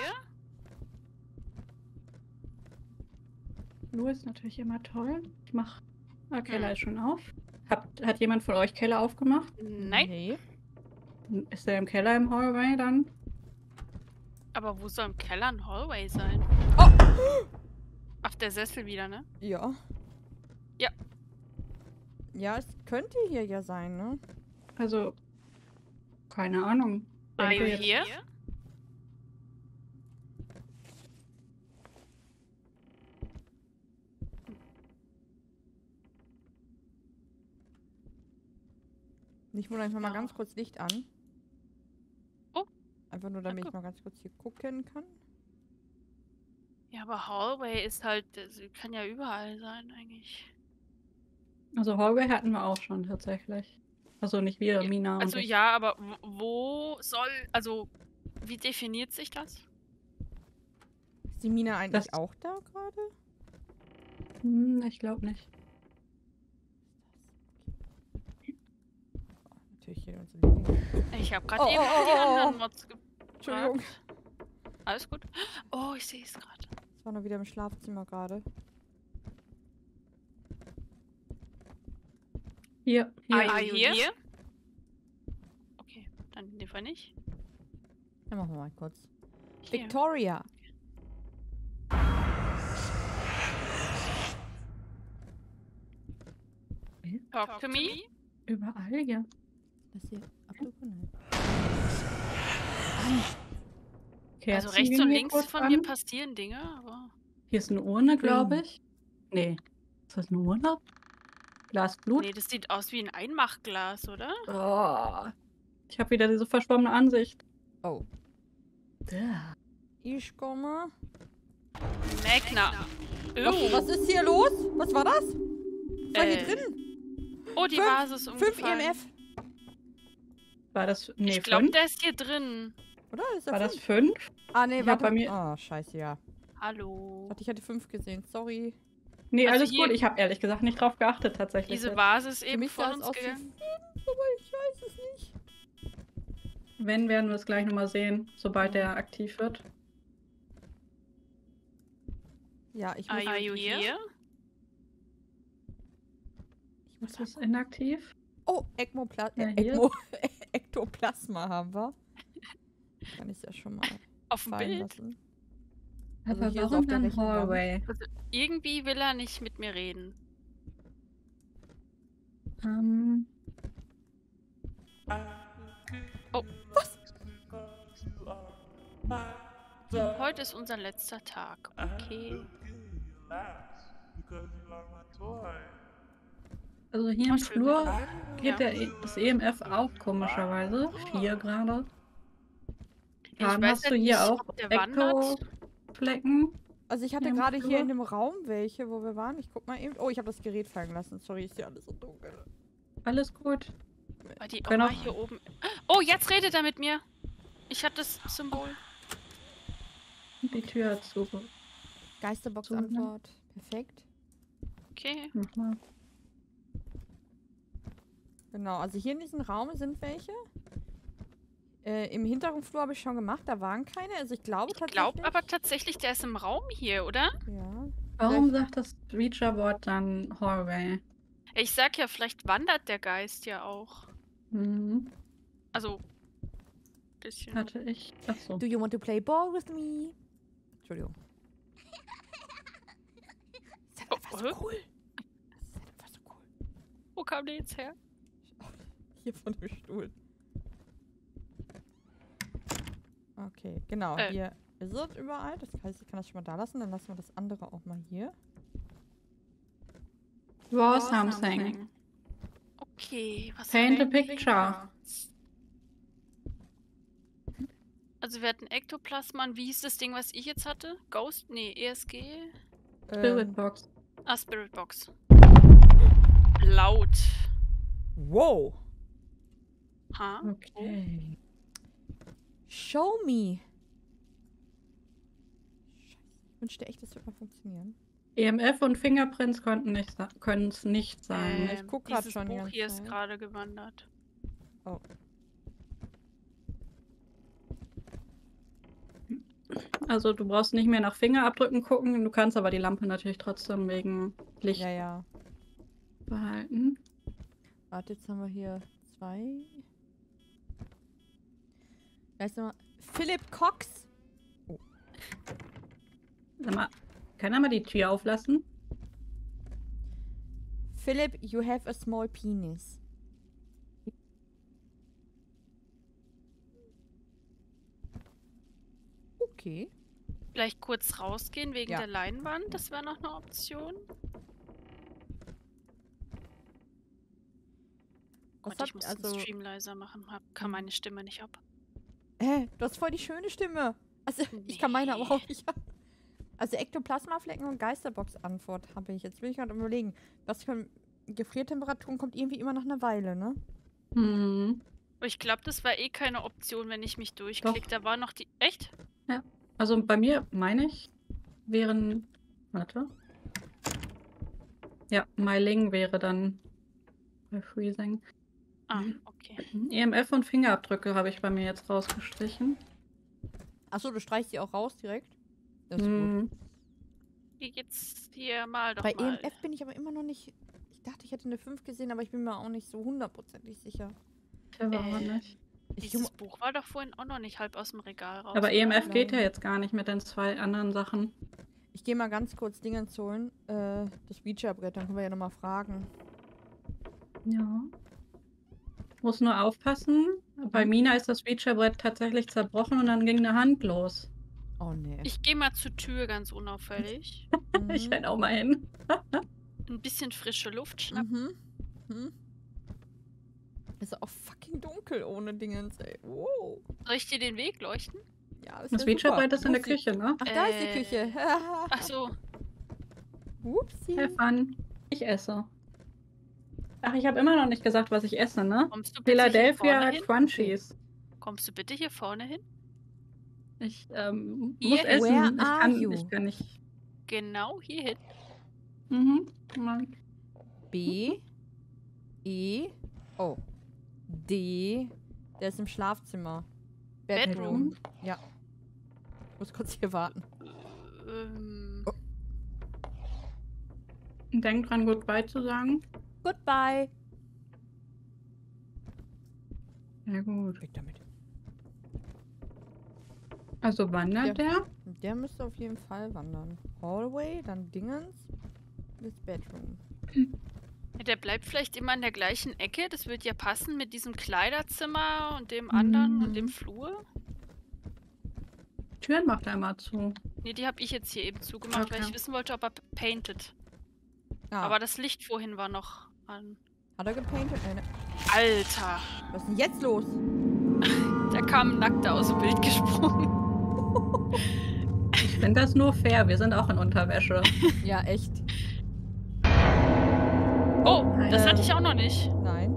Flur ist natürlich immer toll. Ich mach. Ah, Keller ist schon auf. Hat, hat jemand von euch Keller aufgemacht? Nein. Nee. Ist der im Keller im Hallway dann? Aber wo soll im Keller ein Hallway sein? Oh! Ach, der Sessel wieder, ne? Ja. Ja. Ja, es könnte hier ja sein, ne? Also, keine Ahnung. Are Denke you jetzt- here? Nicht wundern, ich mach mal Ja. ganz kurz Licht an. Oh. Einfach nur, damit Danke. ich mal ganz kurz hier gucken kann. Ja, aber Hallway ist halt, also, kann ja überall sein eigentlich. Also Hallway hatten wir auch schon tatsächlich. Also nicht wir, Ja, Mina Also und ich. ja, aber wo- wo soll, also wie definiert sich das? Ist die Mina eigentlich Das- auch da gerade? Hm, ich glaube nicht. Oh, natürlich hier unsere Liebling. Ich habe gerade Oh, eben oh, die oh, oh, anderen oh. Mods gefragt. Entschuldigung. Alles gut? Oh, ich sehe es gerade. Das war noch wieder im Schlafzimmer gerade. Hier, hier. Are you here? Okay, dann in dem Fall nicht. Dann machen wir mal kurz. Hier. Victoria. Talk to me. Überall, ja. Das hier abgefunden. Also Kerzen rechts gehen und hier links kurz von an. mir passieren Dinge, aber... Hier ist eine Urne, glaube ich. Nee. Ist das eine Urne? Glas Blut? Nee, das sieht aus wie ein Einmachglas, oder? Oh. Ich habe wieder diese verschwommene Ansicht. Oh. Ich komme. Magna. Was, Oh, was ist hier los? Was war das? Was war Äh, hier drin? oh die fünf- Vase ist fünf umgefallen. E M F. War das. Nee, Ich glaube, fünf? der ist hier drin. Oder? Ist da War das fünf? fünf? Ah, nee, Ich hab warte. bei mir- Oh, scheiße, ja. Hallo. Ich dachte, ich hätte fünf gesehen. Sorry. Nee, Also alles hier- gut. Ich habe ehrlich gesagt nicht drauf geachtet, tatsächlich. Diese jetzt. Vase ist Für eben mich vor sah es uns aus wie gegangen. fünf, aber ich weiß es nicht. Wenn, werden wir es gleich nochmal sehen, sobald Ja. der aktiv wird. Ja, ich muss, Are you, Are you here? ich muss Was ist inaktiv? Oh, Ekmopla Ja, äh, hier. Ekmo Ektoplasma haben wir. Kann ich ja schon mal Auf dem fallen Bild? lassen. Also Aber hier ist warum auf der dann rechten Wand. Hallway? Also irgendwie will er nicht mit mir reden. Ähm, Oh. Heute ist unser letzter Tag. Okay. also hier im Oh, schön. Flur geht Ja. der, E- das E M F auch komischerweise. Vier gerade. Ich Dann weiß hast du halt hier nicht, auch ob der wandert. Echo-Flecken. Also ich hatte Hier im gerade hier Flur. in dem Raum welche, wo wir waren. Ich guck mal eben. Oh, ich habe das Gerät fallen lassen. Sorry, ist hier alles so dunkel. Alles gut. War die Können Oma auch- hier oben. Oh, jetzt redet er mit mir. Ich hatte das Symbol. Die Tür hat zu. Geisterbox-Antwort. Perfekt. Okay. Nochmal. Genau, also hier in diesem Raum sind welche. Äh, Im hinteren Flur habe ich schon gemacht, da waren keine. Also ich glaube Ich tatsächlich. glaube aber tatsächlich, der ist im Raum hier, oder? Ja. Warum sagt das Reacher-Wort dann Hallway? Ich sag ja, vielleicht wandert der Geist ja auch. Mhm. Also, bisschen. Hatte ich. Achso. Do you want to play ball with me? Entschuldigung. Ist halt Oh, einfach hä? so cool. Das ist halt einfach so cool. Wo kam der jetzt her? Hier von dem Stuhl. Okay, genau. Äh. Hier ist es überall. Das heißt, ich kann das schon mal da lassen. Dann lassen wir das andere auch mal hier. Draw something. Okay, was Paint a haben wir? picture. Also wir hatten Ektoplasma und wie hieß das Ding, was ich jetzt hatte? Ghost? Nee, E S G? Spirit Ähm, Box. Ah, Spirit Box. Laut. wow. Ha? Okay. Show me. Ich wünschte echt, das wird mal funktionieren. E M F und Fingerprints konnten nicht können es nicht sein. ich guck grad dieses schon die Buch ganze hier ist Zeit. gerade gewandert. Oh. Also du brauchst nicht mehr nach Fingerabdrücken gucken, du kannst aber die Lampe natürlich trotzdem wegen Licht Ja, ja. behalten. Warte, jetzt haben wir hier zwei. Weißt du mal? Philip Cox. Sag mal, kann er mal die Tür auflassen? Philip, you have a small penis. Okay. Vielleicht kurz rausgehen wegen Ja. der Leinwand, das wäre noch eine Option. Was Gott, habt- ich muss also- den Stream leiser machen, hab, kann meine Stimme nicht ab. Hä? Du hast voll die schöne Stimme. Also, ich kann meine aber Nee. auch nicht ab. Also, Ektoplasmaflecken und Geisterbox-Antwort habe ich. Jetzt will ich gerade überlegen. Was für Gefriertemperaturen kommt irgendwie immer nach einer Weile, ne? Hm. Aber ich glaube, das war eh keine Option, wenn ich mich durchklicke. Da war noch die... Echt? Also bei mir, meine ich, wären. Warte. Ja, Myling wäre dann bei Freezing. Ah, Mhm. okay. E M F und Fingerabdrücke habe ich bei mir jetzt rausgestrichen. Achso, du streichst die auch raus direkt? Das ist gut. Hm. Hier geht's hier mal doch Bei mal. E M F bin ich aber immer noch nicht... Ich dachte, ich hätte eine fünf gesehen, aber ich bin mir auch nicht so hundertprozentig sicher. Ich aber auch Äh, nicht. Ich Dieses Buch war doch vorhin auch noch nicht halb aus dem Regal raus. Aber E M F oder? geht ja jetzt gar nicht mit den zwei anderen Sachen. Ich gehe mal ganz kurz Dingens holen. Äh, das Ouija-Brett, dann können wir ja nochmal fragen. Ja. Muss nur aufpassen. Bei Mina ist das Ouija-Brett tatsächlich zerbrochen und dann ging eine Hand los. Oh, nee. Ich gehe mal zur Tür ganz unauffällig. Mhm. Ich renn auch mal hin. Ein bisschen frische Luft schnappen. Mhm. Mhm. Ist auch fucking dunkel ohne Dingens, ey. Wow. Soll ich dir den Weg leuchten? Ja, das, Das wär Ouija-Brett super. ist in der Upsi. Küche, ne? Ach, da ist die Äh, Küche. Ach so. Upsi. Have fun. Ich esse. Ach, ich habe immer noch nicht gesagt, was ich esse, ne? Kommst du bitte hier Philadelphia vorne hin? Crunchies. Kommst du bitte hier vorne hin? Ich ähm, Hier muss hin. essen. Where Ich are kann, you? ich kann nicht. Genau hier hin. Mhm. Mal- B. E. Oh. D. Der ist im Schlafzimmer. Bedroom. Ja. Ich muss kurz hier warten. Ähm, Denk dran, Goodbye zu sagen. Goodbye. Ja, gut. Weg damit. Also wandert der? Der müsste auf jeden Fall wandern. Hallway, dann Dingens. Das Bedroom. ja, der bleibt vielleicht immer in der gleichen Ecke. Das wird ja passen mit diesem Kleiderzimmer und dem anderen und dem Mhm. Flur. Türen macht er immer zu. Nee, die habe ich jetzt hier eben zugemacht, weil Okay. ich wissen wollte, ob er p- painted. Ah, Aber das Licht vorhin war noch an. hat er gepainted? Nee, nee. Alter! Was ist denn jetzt los? Der kam nackt aus dem Bild gesprungen. Ich finde das nur fair. Wir sind auch in Unterwäsche. Ja, echt. Oh, das Äh. hatte ich auch noch nicht. Nein.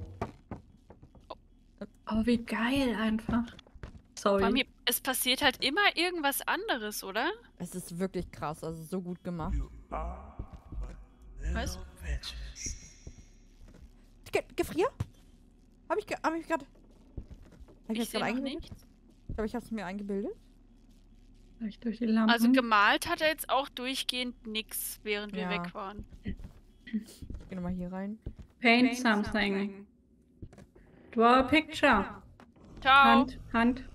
Oh, wie geil einfach. Vor allem Sorry. hier, es passiert halt immer irgendwas anderes, oder? Es ist wirklich krass. Also so gut gemacht. Was? Ge Gefrier? Hab ich, ge hab ich gerade... Hab ich, Ich das sehe gerade noch eingebildet? nichts. Ich glaube, ich habe es mir eingebildet. Vielleicht durch die Lampen. Also gemalt hat er jetzt auch durchgehend nix, während wir Ja. weg waren. Ich geh nochmal hier rein. Paint something. Draw a picture. Ciao. Hand, Hand.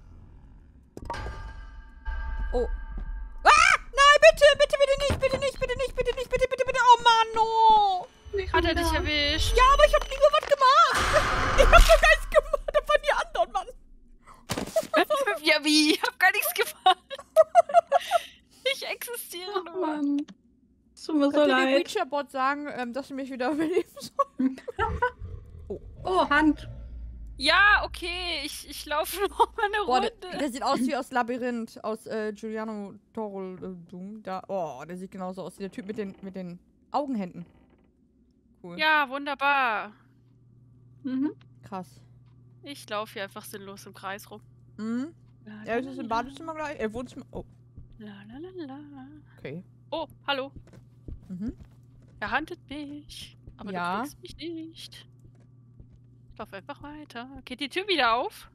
Oh. Ah! Nein, bitte, bitte, bitte nicht, bitte nicht, bitte nicht, bitte nicht, bitte, bitte, bitte. Oh Mann, no. Hat er dich erwischt? Ja, aber ich hab nie was gemacht. Ich hab doch gar nichts gemacht. Das waren die anderen, Mann. Ja, wie? Ich hab gar nichts gemacht. Ich existiere nur. Mann. Es tut mir so Könnt ihr dem leid. Ouija-Bot sagen, ähm, dass sie mich wieder überleben soll? Oh, Hand. Ja, okay, ich, ich laufe noch mal eine Boah, der, Runde. der sieht aus wie aus Labyrinth, aus äh, Giuliano Toro äh, Doom. Da, oh, der sieht genauso aus wie der Typ mit den, mit den Augenhänden. Cool. Ja, wunderbar. Mhm. Krass. Ich laufe hier einfach sinnlos im Kreis rum. Mhm. Ja, ist das im Badezimmer gleich? Äh, Wohnzimmer. Oh. La, la, la, la. Okay. Oh, hallo. Mhm. Er handelt mich. Aber Ja. du kriegst mich nicht. Ich laufe einfach weiter. Geht die Tür wieder auf?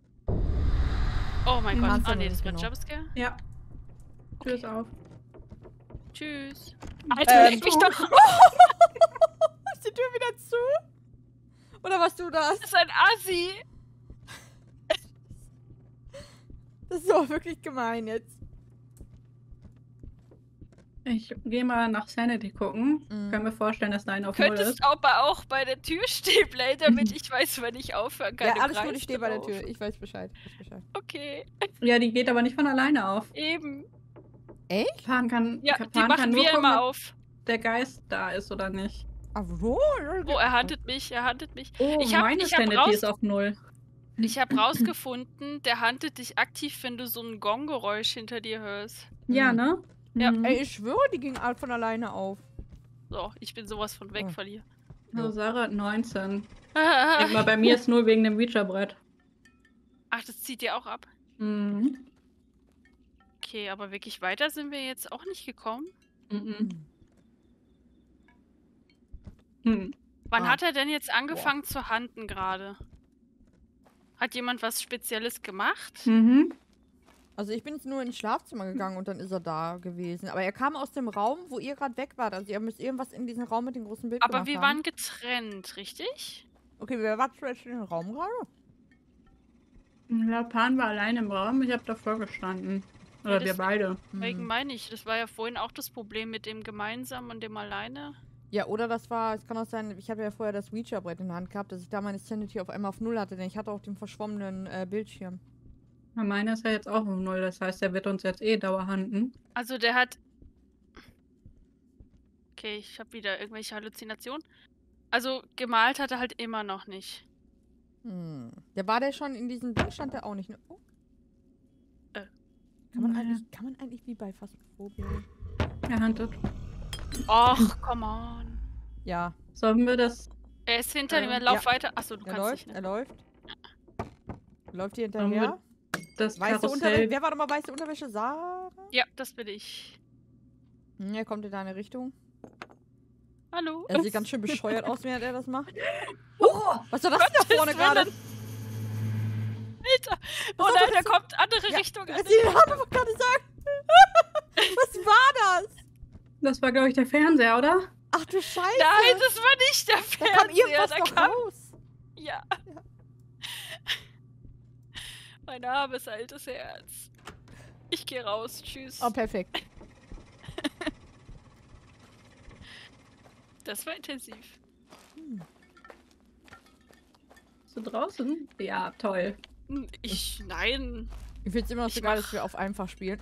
Oh mein Mhm. Gott. Kannst du Ah, noch nee, nicht das war ein genau. Jumpscare. Ja. Tür ist Okay. auf. Tschüss. Alter, Ähm, leck mich doch. Ist die Tür wieder zu? Oder warst du das? Das ist ein Assi. Das ist doch wirklich gemein jetzt. Ich gehe mal nach Sanity gucken. Mhm. Kann mir vorstellen, dass dein auf Null Könntest ist. aber auch bei der Tür stehen bleiben, damit ich weiß, wann ich aufhören kann. Ja, im alles gut, Kreis ich stehe bei der drauf. Tür. Ich weiß Bescheid. Ich weiß Bescheid. Okay, Ja, die geht aber nicht von alleine auf. eben. Echt? Pan kann, Ja, Pan die kann machen nur wir gucken, immer ob auf. der Geist da ist oder nicht. Ah, wo? Oh, er handelt mich, er handelt mich. Oh, Ich hab- meine ich hab Sanity raus- ist auf Null. Ich habe rausgefunden, der handelt dich aktiv, wenn du so ein Gonggeräusch hinter dir hörst. Ja, Mhm. ne? Ja. Mhm. Ey, ich schwöre, die ging all von alleine auf. So, ich bin sowas von weg Oh. von dir. So, Sarah hat neunzehn. Ich denk mal, bei mir ist nur wegen dem Ouija-Brett. Ach, das zieht dir auch ab. Mhm. Okay, aber wirklich weiter sind wir jetzt auch nicht gekommen. Mhm. Hm. Wann Ah. hat er denn jetzt angefangen zu handen gerade? Hat jemand was Spezielles gemacht? Mhm. Also ich bin jetzt nur ins Schlafzimmer gegangen und dann ist er da gewesen. Aber er kam aus dem Raum, wo ihr gerade weg wart. Also ihr müsst irgendwas in diesem Raum mit dem großen Bild Aber gemacht wir haben. waren getrennt, richtig? Okay, wer war jetzt in den Raum gerade? Ja, Pan war allein im Raum, ich habe davor gestanden. Oder Ja, wir das- beide. Deswegen Hm. meine ich, das war ja vorhin auch das Problem mit dem gemeinsam und dem alleine. Ja, oder das war, es kann auch sein, ich habe ja vorher das Ouija-Brett in der Hand gehabt, dass ich da meine Sanity auf einmal auf Null hatte, denn ich hatte auch den verschwommenen äh, Bildschirm. Ja, meiner ist ja jetzt auch um Null, das heißt, der wird uns jetzt eh dauerhanden. Also der hat... Okay, ich habe wieder irgendwelche Halluzinationen. Also gemalt hat er halt immer noch nicht. Hm. Der war der schon in diesem Ding, stand der auch nicht, ne? Oh. Äh. Kann man, Nee. eigentlich, kann man eigentlich wie bei Phasmophobia? Er handelt. Och, come on. Ja, Sollen wir das... Er ist hinter Ähm, ihm, lauf ja. weiter. Achso, du er kannst läuft, nicht, er ne? läuft. Läuft hier Sollen wir hinterher. das Weiße Karussell... Unterwäsche, wer war doch mal weiße Unterwäsche? Sarah? Ja, das bin ich. Hm, er kommt in deine Richtung. Hallo? Er sieht ganz schön bescheuert aus, während er das macht. Oh, was war das denn da vorne Willen. gerade? Alter! Oh Was nein, war der das? kommt andere Ja, Richtung. Das ich habe gerade sagen. Was war das? Das war, glaube ich, der Fernseher, oder? Ach du Scheiße. Nein, das war nicht der da Fernseher. kam irgendwas da noch kam... raus. Ja. Mein armes altes Herz. Ich gehe raus. Tschüss. Oh, perfekt. Das war intensiv. Hm. Bist du draußen? Ja, toll. Hm, Ich. Nein. Ich finde es immer noch so Ich geil, mach- dass wir auf einfach spielen.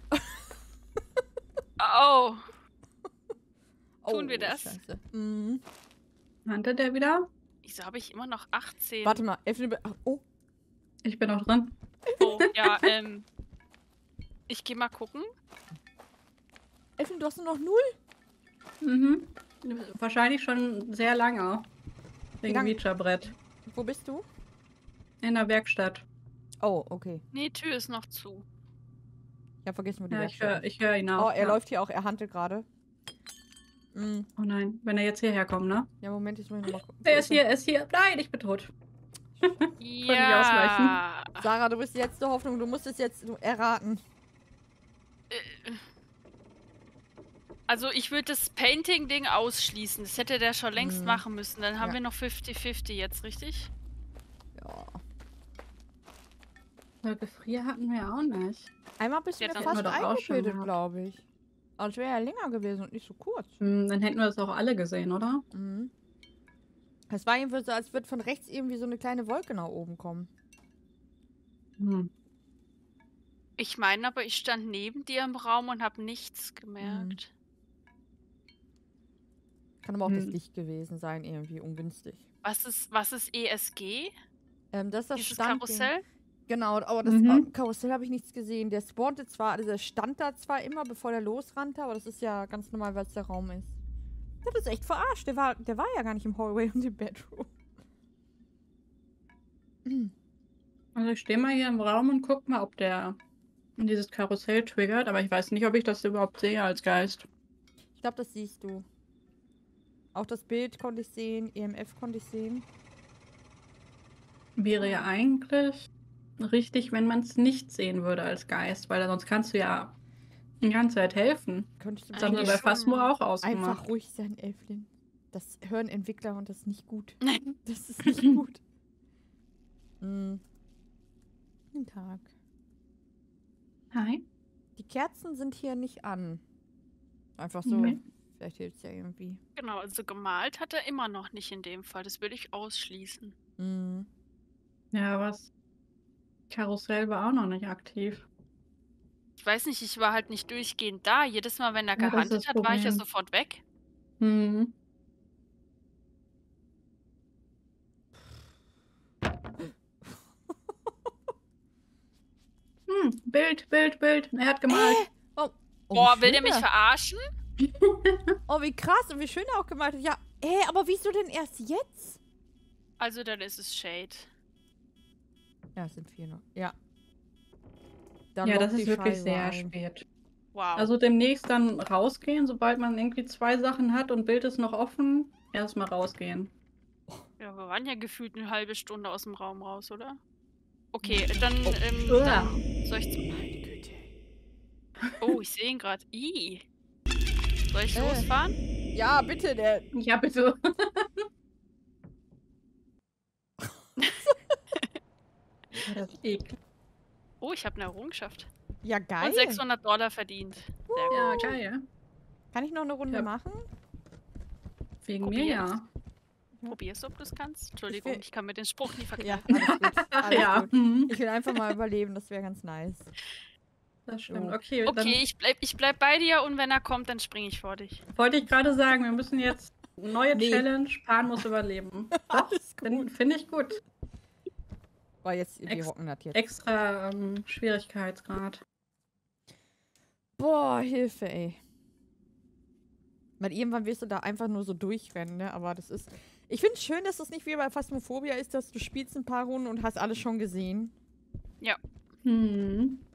Au. Oh, Tun wir das? Scheiße. Mhm. Handelt der wieder? Wieso habe ich immer noch achtzehn? Warte mal, Elfin, ach, oh. Ich bin noch dran. Oh, ja, ähm. Ich gehe mal gucken. Elfin, du hast nur noch null? Mhm. Wahrscheinlich schon sehr lange. Wegen lang- Ouija-Brett. Wo bist du? In der Werkstatt. Oh, okay. Nee, Tür ist noch zu. Ja, vergessen wir die Ja, ich Werkstatt höre nicht. ich hör ihn auch. Oh, er ja. läuft hier auch, er handelt gerade. Mhm. Oh nein, wenn er jetzt hierher kommt, ne? Ja, Moment, ich muss nochmal gucken. Er Wo ist hier, er ist hier. Nein, ich bin tot. Ja. Sarah, du bist die letzte Hoffnung, du musst es jetzt erraten. Also ich würde das Painting-Ding ausschließen. Das hätte der schon längst Mhm. machen müssen. Dann haben Ja. wir noch fünfzig fünfzig jetzt, richtig? Ja. Weil Gefrier hatten wir auch nicht. Einmal bist du Ja, mir dann fast hätten wir doch auch schon eingebildet, gehabt. glaube ich. Aber es wäre ja länger gewesen und nicht so kurz. Hm, dann hätten wir das auch alle gesehen, oder? Mhm. Es war irgendwie so, als würde von rechts irgendwie so eine kleine Wolke nach oben kommen. Hm. Ich meine aber, ich stand neben dir im Raum und habe nichts gemerkt. Kann aber auch das Hm. Licht gewesen sein, irgendwie ungünstig. Was ist, was ist E S G? Ähm, das ist das Dieses Standding. Karussell? Genau, aber das Mhm. äh, Karussell habe ich nichts gesehen. Der spawnte zwar, also der stand da zwar immer, bevor der losrannte, aber das ist ja ganz normal, weil es der Raum ist. Der hat uns echt verarscht. Der war, der war ja gar nicht im Hallway und im Bedroom. Also ich stehe mal hier im Raum und guck mal, ob der dieses Karussell triggert, aber ich weiß nicht, ob ich das überhaupt sehe als Geist. Ich glaube, das siehst du. Auch das Bild konnte ich sehen, E M F konnte ich sehen. Wäre ja eigentlich richtig, wenn man es nicht sehen würde als Geist, weil sonst kannst du ja die ganze Zeit helfen. Könntest du Das haben sie Eigentlich bei schon. Phasmo auch ausgemacht. einfach ruhig sein, Elflin. Das hören Entwickler und das ist nicht gut. Nein. Das ist nicht gut. Hm. Guten Tag. Hi. Die Kerzen sind hier nicht an. Einfach so. Nee. Vielleicht hilft es ja irgendwie. Genau, also gemalt hat er immer noch nicht in dem Fall. Das würde ich ausschließen. Hm. Ja, was? Karussell war auch noch nicht aktiv. Ich weiß nicht, ich war halt nicht durchgehend da. Jedes Mal, wenn er Ja, das ist gehandelt das hat, war ich ja Problem. sofort weg. Hm. Hm, Bild, Bild, Bild. Er hat gemalt. Oh. Oh, Boah, wie will der schön mich er- verarschen? Oh, wie krass und wie schön er auch gemalt hat. Ja, ey, aber wieso denn erst jetzt? Also dann ist es Shade. Ja, es sind vier noch. Ja. Dann Ja, lockt das ist die wirklich Scheibe sehr ein. spät. Wow. Also demnächst dann rausgehen, sobald man irgendwie zwei Sachen hat und Bild ist noch offen, erstmal rausgehen. Ja, wir waren ja gefühlt eine halbe Stunde aus dem Raum raus, oder? Okay, dann, Oh. ähm, Uah. dann soll ich zum... Meine Güte. Oh, ich sehe ihn gerade. Ih. Soll ich Äh. losfahren? Ja, bitte, der. Ja, bitte. Ja, das ist eklig. Oh, ich habe eine Errungenschaft. Ja, geil. Und sechshundert Dollar verdient. Sehr gut. Ja, geil. Kann ich noch eine Runde Ja. machen? Wegen Probier's. mir ja. Probier's, ob du es kannst. Entschuldigung, will- ich, kann mit den Spruch nie Ja, verkneifen. alles gut. Ach Alles ja. gut. Mhm. Ich will einfach mal überleben, das wäre ganz nice. Das stimmt. So. Okay, Okay, ich bleib, ich bleib bei dir und wenn er kommt, dann springe ich vor dich. dann wollte ich gerade sagen, wir müssen jetzt neue Nee. Challenge, Pan muss überleben. Alles Finde find ich gut. Weil jetzt, wir Ex- hocken das jetzt. Extra ähm, Schwierigkeitsgrad. Boah, Hilfe, ey. Weil irgendwann wirst du da einfach nur so durchrennen, ne? Aber das ist... Ich finde es schön, dass das nicht wie bei Phasmophobia ist, dass du spielst ein paar Runden und hast alles schon gesehen. Hm.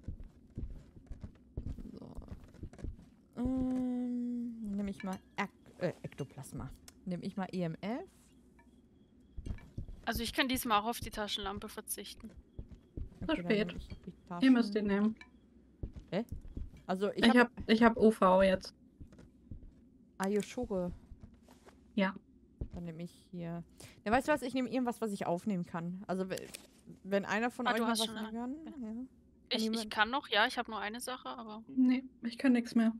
So. Ähm, nehme ich mal Ek äh, Ektoplasma. Nehme ich mal E M F. Also ich kann diesmal auch auf die Taschenlampe verzichten. Zu dann spät. nehme ich die Ihr müsst Taschen. den nehmen. Also ich, Ich habe habe ich hab U V jetzt. Ayoshure. Ja. Dann nehme ich hier... Ja, weißt du was? Ich nehme irgendwas, was ich aufnehmen kann. Also we- wenn einer von Ah, euch du noch hast was schon nehmen kann. Ja. Ich, jemand- ich kann noch, ja, ich habe nur eine Sache, aber... Nee, ich kann nichts mehr.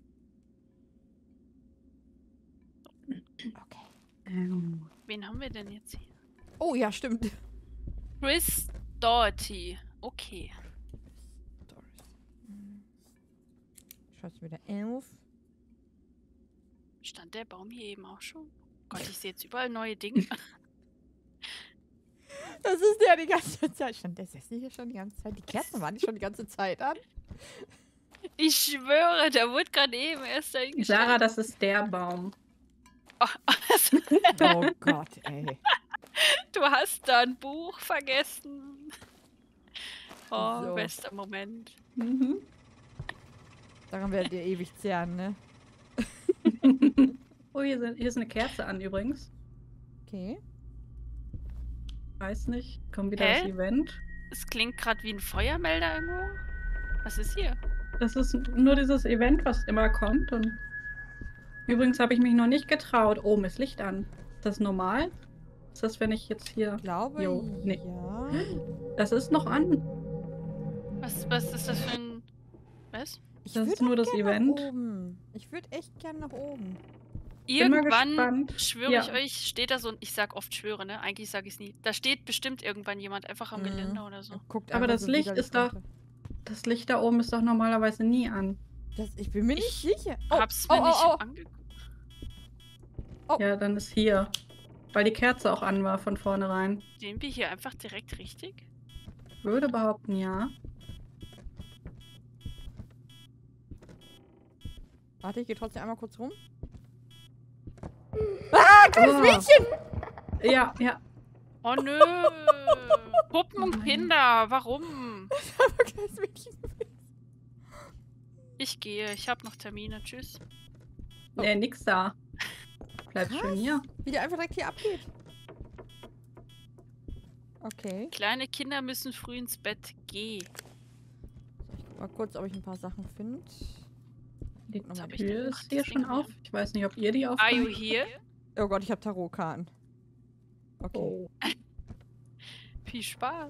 Okay. Ähm. Wen haben wir denn jetzt hier? Oh ja, stimmt. Chris Doherty. Okay. Schaust wieder elf. Stand der Baum hier eben auch schon? Gott, ich sehe jetzt überall neue Dinge. Das ist der die ganze Zeit. Stand der Sessel hier schon die ganze Zeit? Die Kerzen waren die schon die ganze Zeit an? Ich schwöre, der wurde gerade eben erst dahingestellt. Sarah, das ist der Baum. Oh, also, Oh Gott, ey. du hast da ein Buch vergessen. Oh, So. bester Moment. Mhm. Daran werdet ihr ewig zehren, ne? Oh, hier, sind, hier ist eine Kerze an übrigens. Okay. Weiß nicht. Kommt wieder Hä? das Event. Es klingt gerade wie ein Feuermelder irgendwo. Was ist hier? Das ist nur dieses Event, was immer kommt. Und übrigens habe ich mich noch nicht getraut. Oben ist Licht an. Ist das normal? Ist das, wenn ich jetzt hier... Ich glaube, Jo, nee. ja. Das ist noch an. Was, was ist das für ein... Was? Ich Das ist würd nur auch das gern Event. Nach oben. Ich würde echt gern nach oben. Bin mal Irgendwann, gespannt. schwöre Ja. ich euch, steht da so ein... Ich sag oft schwöre, ne? Eigentlich sage ich es nie. Da steht bestimmt irgendwann jemand einfach am Mhm. Geländer oder so. Guckt Aber einfach das so Licht widerlich ist doch- runter. Das Licht da oben ist doch normalerweise nie an. Das, ich bin mir nicht Ich sicher. Oh, Hab's oh, mir nicht oh, oh. angeguckt. Oh. Ja, dann ist hier. Weil die Kerze auch an war von vornherein. Sehen wir hier einfach direkt richtig? Ich würde behaupten, ja. Warte, ich gehe trotzdem einmal kurz rum. Ah, kleines Oh. Mädchen! Ja, ja. Oh nö! Puppen und Nein. Kinder, warum? Aber kleines Mädchen. Ich gehe. Ich habe noch Termine. Tschüss. Oh. Nee, nix da. Bleib Krass. schön hier. Wie der einfach direkt hier abgeht. Okay. Kleine Kinder müssen früh ins Bett. Geh. Ich guck mal kurz, ob ich ein paar Sachen finde. Die Guck noch mal hab ich Tür denn ist gemacht? hier Das schon Ding auf. hier. Ich weiß nicht, ob ihr die Are aufmacht. you here? Oh Gott, ich habe Tarotkarten. Okay. Oh. Viel Spaß.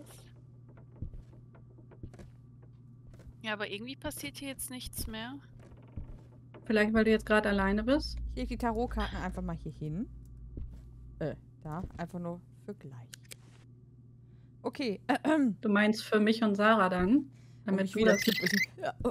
Ja, aber irgendwie passiert hier jetzt nichts mehr. Vielleicht, weil du jetzt gerade alleine bist. Ich leg die Tarotkarten einfach mal hier hin. Äh, da. Einfach nur für gleich. Okay. Äh, Du meinst für mich und Sarah dann? Damit ich wir das... Ja. Oh.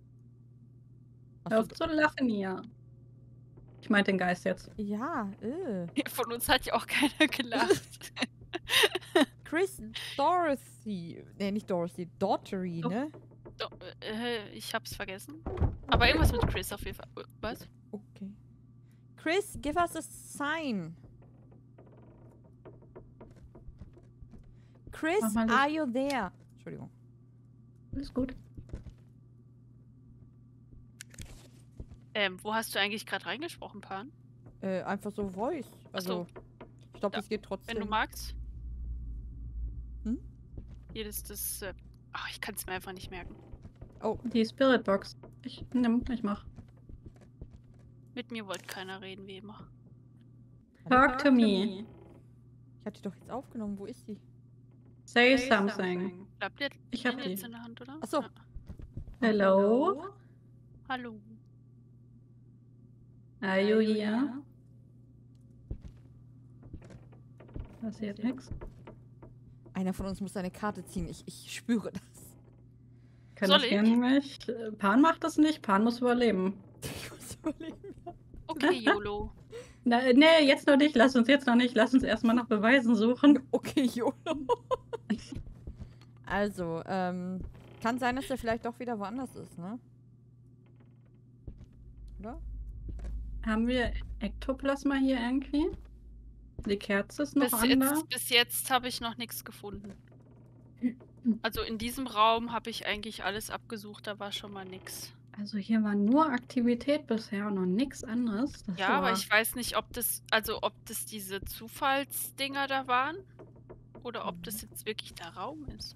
Hör Ach auf zu lachen hier. Ich meinte den Geist jetzt. ja, äh. Von uns hat ja auch keiner gelacht. Chris Dorothy. Nee, nicht Dorothy. Daughtery, Oh. ne? Do äh, ich hab's vergessen. Aber irgendwas mit Chris auf jeden Fall. Äh, Was? Okay. Chris, give us a sign. Chris, Mach mal Licht. are you there? Entschuldigung. Alles gut. Ähm, wo hast du eigentlich gerade reingesprochen, Pan? Äh, einfach so Voice. Also, ich glaube, Ja, das geht trotzdem. Wenn du magst. Hm? Jedes das. Äh, ach, ich kann es mir einfach nicht merken. Oh, Die Spirit Box. Ich nimm, ich mach. Mit mir wollte keiner reden, wie immer. Talk to me. ich hab die doch jetzt aufgenommen. Wo ist die? Say something. Bleibt dir Ich hab jetzt die. in der Hand, oder? Ach so. Ja. Hello? Hallo. Are you here? Passiert nix. Einer von uns muss seine Karte ziehen. Ich, ich spüre das. Kann Soll das ich? gerne mich. Äh, Pan macht das nicht. Pan muss überleben. Ich muss überlegen. Ja. Okay, YOLO. Na, nee, jetzt noch nicht. Lass uns jetzt noch nicht. Lass uns erstmal nach Beweisen suchen. Okay, YOLO. Also, ähm, kann sein, dass der vielleicht doch wieder woanders ist, ne? Oder? Haben wir Ektoplasma hier irgendwie? Die Kerze ist noch Bis an. jetzt, bis jetzt habe ich noch nichts gefunden. Also in diesem Raum habe ich eigentlich alles abgesucht, da war schon mal nichts. Also hier war nur Aktivität bisher und noch nichts anderes. Das Ja, war- aber ich weiß nicht, ob das, also ob das diese Zufallsdinger da waren oder ob das jetzt wirklich der Raum ist.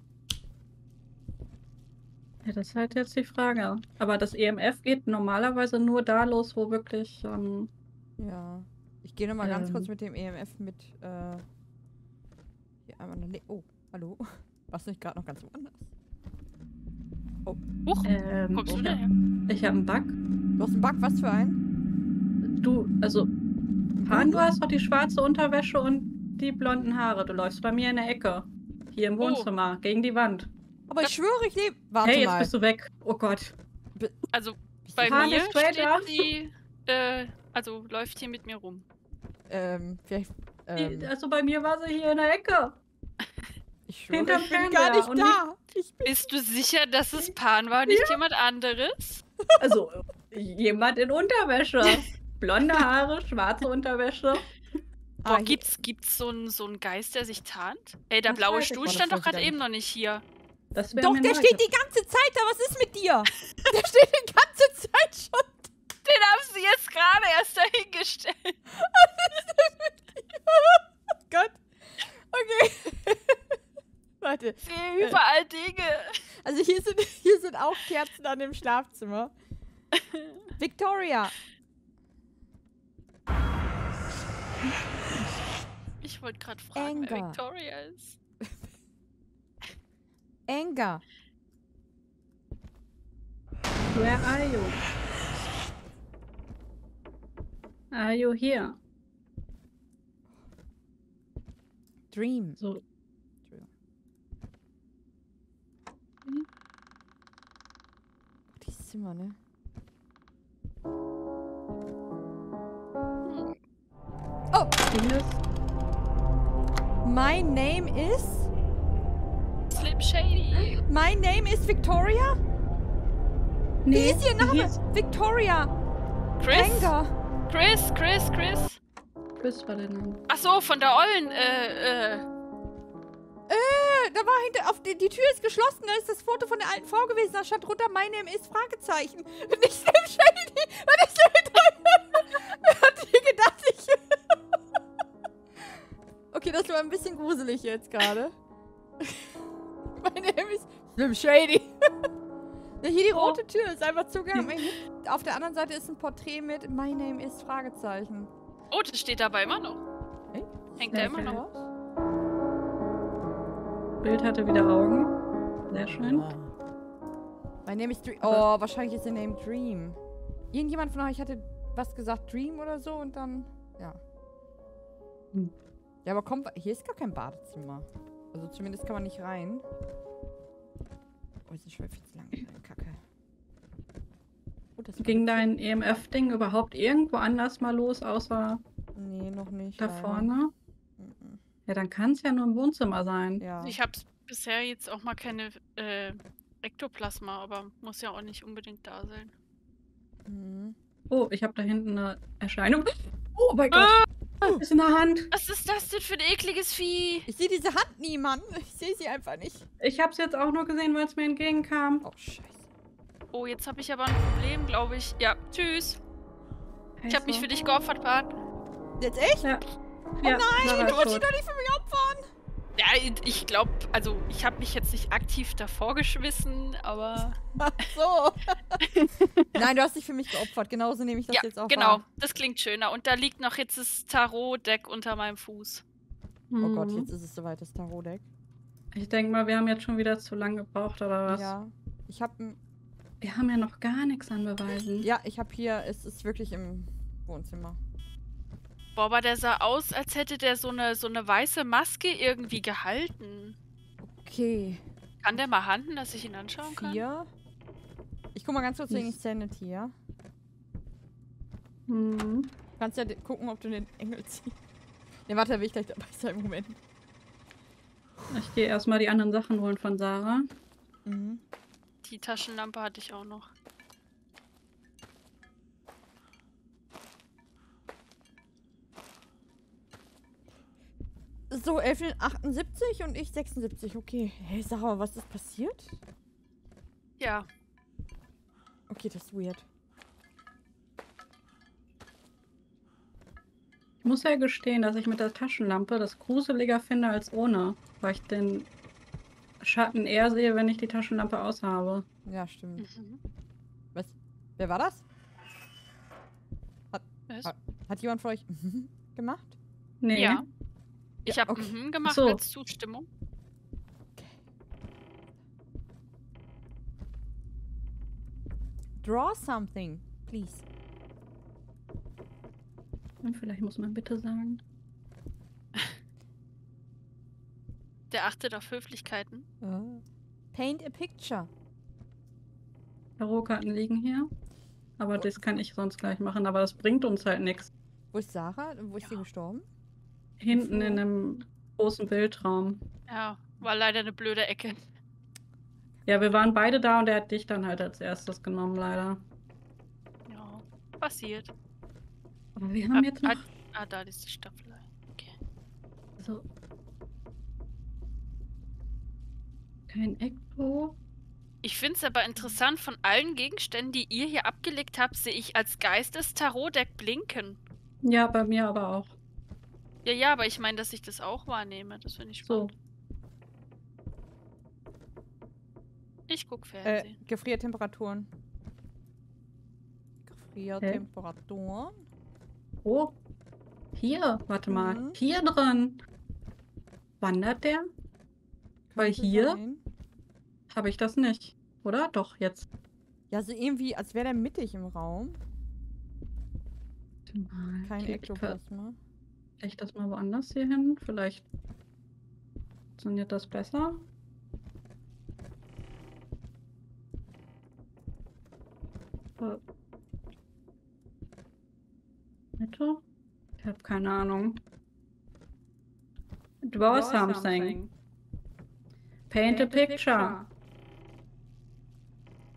Ja, das ist halt jetzt die Frage. Aber das E M F geht normalerweise nur da los, wo wirklich. Ähm, Ja. Ich gehe nochmal ganz Ähm. kurz mit dem E M F mit, äh. Hier einmal eine. Le oh, hallo. Warst du nicht gerade noch ganz woanders? Huch, ähm, kommst du ich da hab- her? ich habe einen Bug. Du hast einen Bug, was für einen? Du, also, Pan, du hast doch die schwarze Unterwäsche und die blonden Haare. Du läufst bei mir in der Ecke. Hier im Oh. Wohnzimmer, gegen die Wand. Aber ich schwöre, ich lebe. Warte Hey, jetzt mal. bist du weg. Oh Gott. Also Bist bei du- Pan mir ist straight steht up. sie, äh, also läuft hier mit mir rum. Ähm, vielleicht. Die, Ähm, also bei mir war sie hier in der Ecke. ich schwöre, hinterm ich bin gar Fernseher nicht und da. Ich bin. Bist du sicher, dass es Pan war, nicht jemand anderes? Also, jemand in Unterwäsche. Blonde Haare, schwarze Unterwäsche. Ah, Boah, hier- gibt's, gibt's so einen so einen Geist, der sich tarnt? Ey, der Das blaue weiß ich Stuhl nicht. stand Das doch weiß ich gerade gar eben noch nicht hier. Das wär Doch, mir der neu. steht die ganze Zeit da. Was ist mit dir? Der steht die ganze Zeit schon. Den haben sie jetzt gerade erst dahingestellt. Oh Gott. Okay. Warte. Ich sehe überall Dinge. Also hier sind, hier sind auch Kerzen an dem Schlafzimmer. Victoria. Ich wollte gerade fragen, wer Anger. Victoria ist. Anger. Where are you? Are you here? Dream. So. Entschuldigung. Dieses Zimmer, ne? Oh, Hier ist my name is... Slim Shady. My name is Victoria? Wie ist ihr Name? hier ist Victoria. Chris? Anger. Chris, Chris, Chris. Chris war der Name. Ach so, von der Ollen, äh, äh. Äh, da war hinter, auf die, die Tür ist geschlossen, da ist das Foto von der alten Frau gewesen, da stand drunter, my name is Fragezeichen. Und ich Slim Shady, und ich Slim Wer hat dir gedacht, ich... Okay, das war ein bisschen gruselig jetzt gerade. My name is Slim Shady. Ja, hier die rote Tür ist einfach zugegangen. Auf der anderen Seite ist ein Porträt mit My name is Fragezeichen. Oh, das steht dabei immer noch. Hey? Hängt da immer noch. Bild hatte wieder Augen. Sehr schön. My name is Dream. Oh, wahrscheinlich ist der Name Dream. Irgendjemand von euch hatte was gesagt, Dream oder so und dann, ja. Hm. Ja, aber komm, hier ist gar kein Badezimmer. Also zumindest kann man nicht rein. Oh, ist das schon viel zu lang. Kacke. Oh, das Ging dein E M F-Ding überhaupt irgendwo anders mal los, außer Nee, noch nicht. da leider. vorne? Mhm. Ja, dann kann es ja nur im Wohnzimmer sein. Ja. Ich habe bisher jetzt auch mal keine äh, Ektoplasma, aber muss ja auch nicht unbedingt da sein. Mhm. Oh, ich habe da hinten eine Erscheinung. Oh mein Gott. Ah, ist in der Hand. Was ist das denn für ein ekliges Vieh? Ich sehe diese Hand nie, Mann. Ich sehe sie einfach nicht. Ich habe es jetzt auch nur gesehen, weil es mir entgegenkam. Oh, scheiße. Oh, jetzt habe ich aber ein Problem, glaube ich. Ja, tschüss. Ich habe mich für dich geopfert, Bart. Jetzt echt? Ja. Oh Ja, nein, Sarah du ist wolltest tot. dich doch nicht für mich opfern. Ja, ich glaube, also ich habe mich jetzt nicht aktiv davor geschmissen, aber... Ach so. Nein, du hast dich für mich geopfert. Genauso nehme ich das ja, jetzt auch genau. wahr. Das klingt schöner. Und da liegt noch jetzt das Tarot-Deck unter meinem Fuß. Oh Gott, Mhm. jetzt ist es soweit, das Tarot-Deck. Ich denke mal, wir haben jetzt schon wieder zu lange gebraucht, oder was? Ja. Ich habe Wir haben ja noch gar nichts an Beweisen. Ja, ich habe hier, es ist wirklich im Wohnzimmer. Boah, aber der sah aus, als hätte der so eine, so eine weiße Maske irgendwie gehalten. Okay. Kann der mal handen, dass ich ihn anschauen kann? Vier. Ich guck mal ganz kurz wegen Nis- Sanity, ja? Mhm. Du kannst ja de- gucken, ob du den Engel ziehst. Ne, warte, da will ich gleich dabei sein. Moment. Ich gehe erstmal die anderen Sachen holen von Sarah. Mhm. Die Taschenlampe hatte ich auch noch. So, Elfin achtundsiebzig und ich sechsundsiebzig. Okay. Hey, sag mal, was ist passiert? Ja, Okay, das ist weird. Ich muss ja gestehen, dass ich mit der Taschenlampe das gruseliger finde als ohne. Weil ich den Schatten eher sehe, wenn ich die Taschenlampe aushabe. Ja, stimmt. mhm. Was? Wer war das? Was? Ah. Hat jemand von euch gemacht? Nee. Ja. Ich Ja, habe okay. mhm gemacht So. als Zustimmung. Draw something, please. Und vielleicht muss man bitte sagen. Der achtet auf Höflichkeiten. Ah. Paint a picture. Tarotkarten liegen hier. Aber das kann ich sonst gleich machen. Aber das bringt uns halt nichts. Wo ist Sarah? Wo ist sie Ja. gestorben? Hinten in einem großen Bildraum. Ja, war leider eine blöde Ecke. Ja, wir waren beide da und er hat dich dann halt als erstes genommen, leider. Ja, passiert. Aber wir haben jetzt noch Ah, ah, da ist die Staffelei. Okay. so kein Ekto. Ich finde es aber interessant, von allen Gegenständen, die ihr hier abgelegt habt, sehe ich als Geist das Tarotdeck blinken. Ja, bei mir aber auch. Ja, ja, aber ich meine, dass ich das auch wahrnehme. Das finde ich So. spannend. Ich guck Äh, Fernsehen. Gefriertemperaturen. Gefriertemperaturen. Oh. Hier, warte mal. Mhm. Hier drin. Wandert der? Weil Könnte hier sein. habe ich das nicht. Oder? Doch, jetzt. Ja, so irgendwie, als wäre der mittig im Raum. Warte mal. Kein Okay, ich Ektoplasma. Vielleicht das mal woanders hier hin. Vielleicht funktioniert das besser. Äh. Mitte? Ich habe keine Ahnung. Draw something. Paint a picture.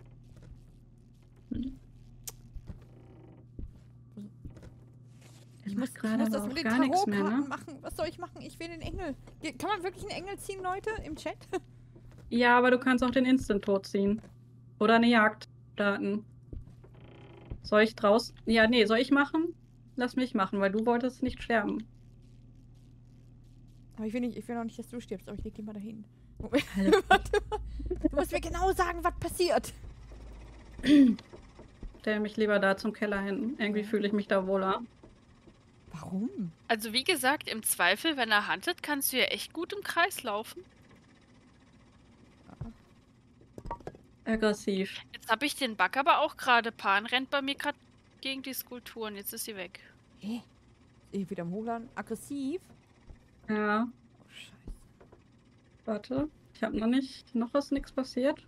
Ich Der muss, ich gerade muss das aber mit auch den gar nichts mehr, Tarotkarten ne? machen. Was soll ich machen? Ich will den Engel. Ge- Kann man wirklich einen Engel ziehen, Leute, im Chat? Ja, aber du kannst auch den Instant-Tod ziehen. Oder eine Jagd starten. Soll ich draus... Ja, nee, soll ich machen? Lass mich machen, weil du wolltest nicht sterben. Aber ich will, nicht, ich will auch nicht, dass du stirbst, aber ich leg die mal dahin. Alles Warte mal. Du musst mir genau sagen, was passiert. Stell mich lieber da zum Keller hin. Irgendwie fühle ich mich da wohler. Warum? Also wie gesagt, im Zweifel, wenn er huntet, kannst du ja echt gut im Kreis laufen. Aggressiv. Jetzt habe ich den Bug aber auch gerade. Pan rennt bei mir gerade gegen die Skulpturen. Jetzt ist sie weg. Hä? Ich wieder am Hochladen. Aggressiv? Ja, Oh, scheiße. warte. Ich habe noch nicht... Noch ist nichts passiert.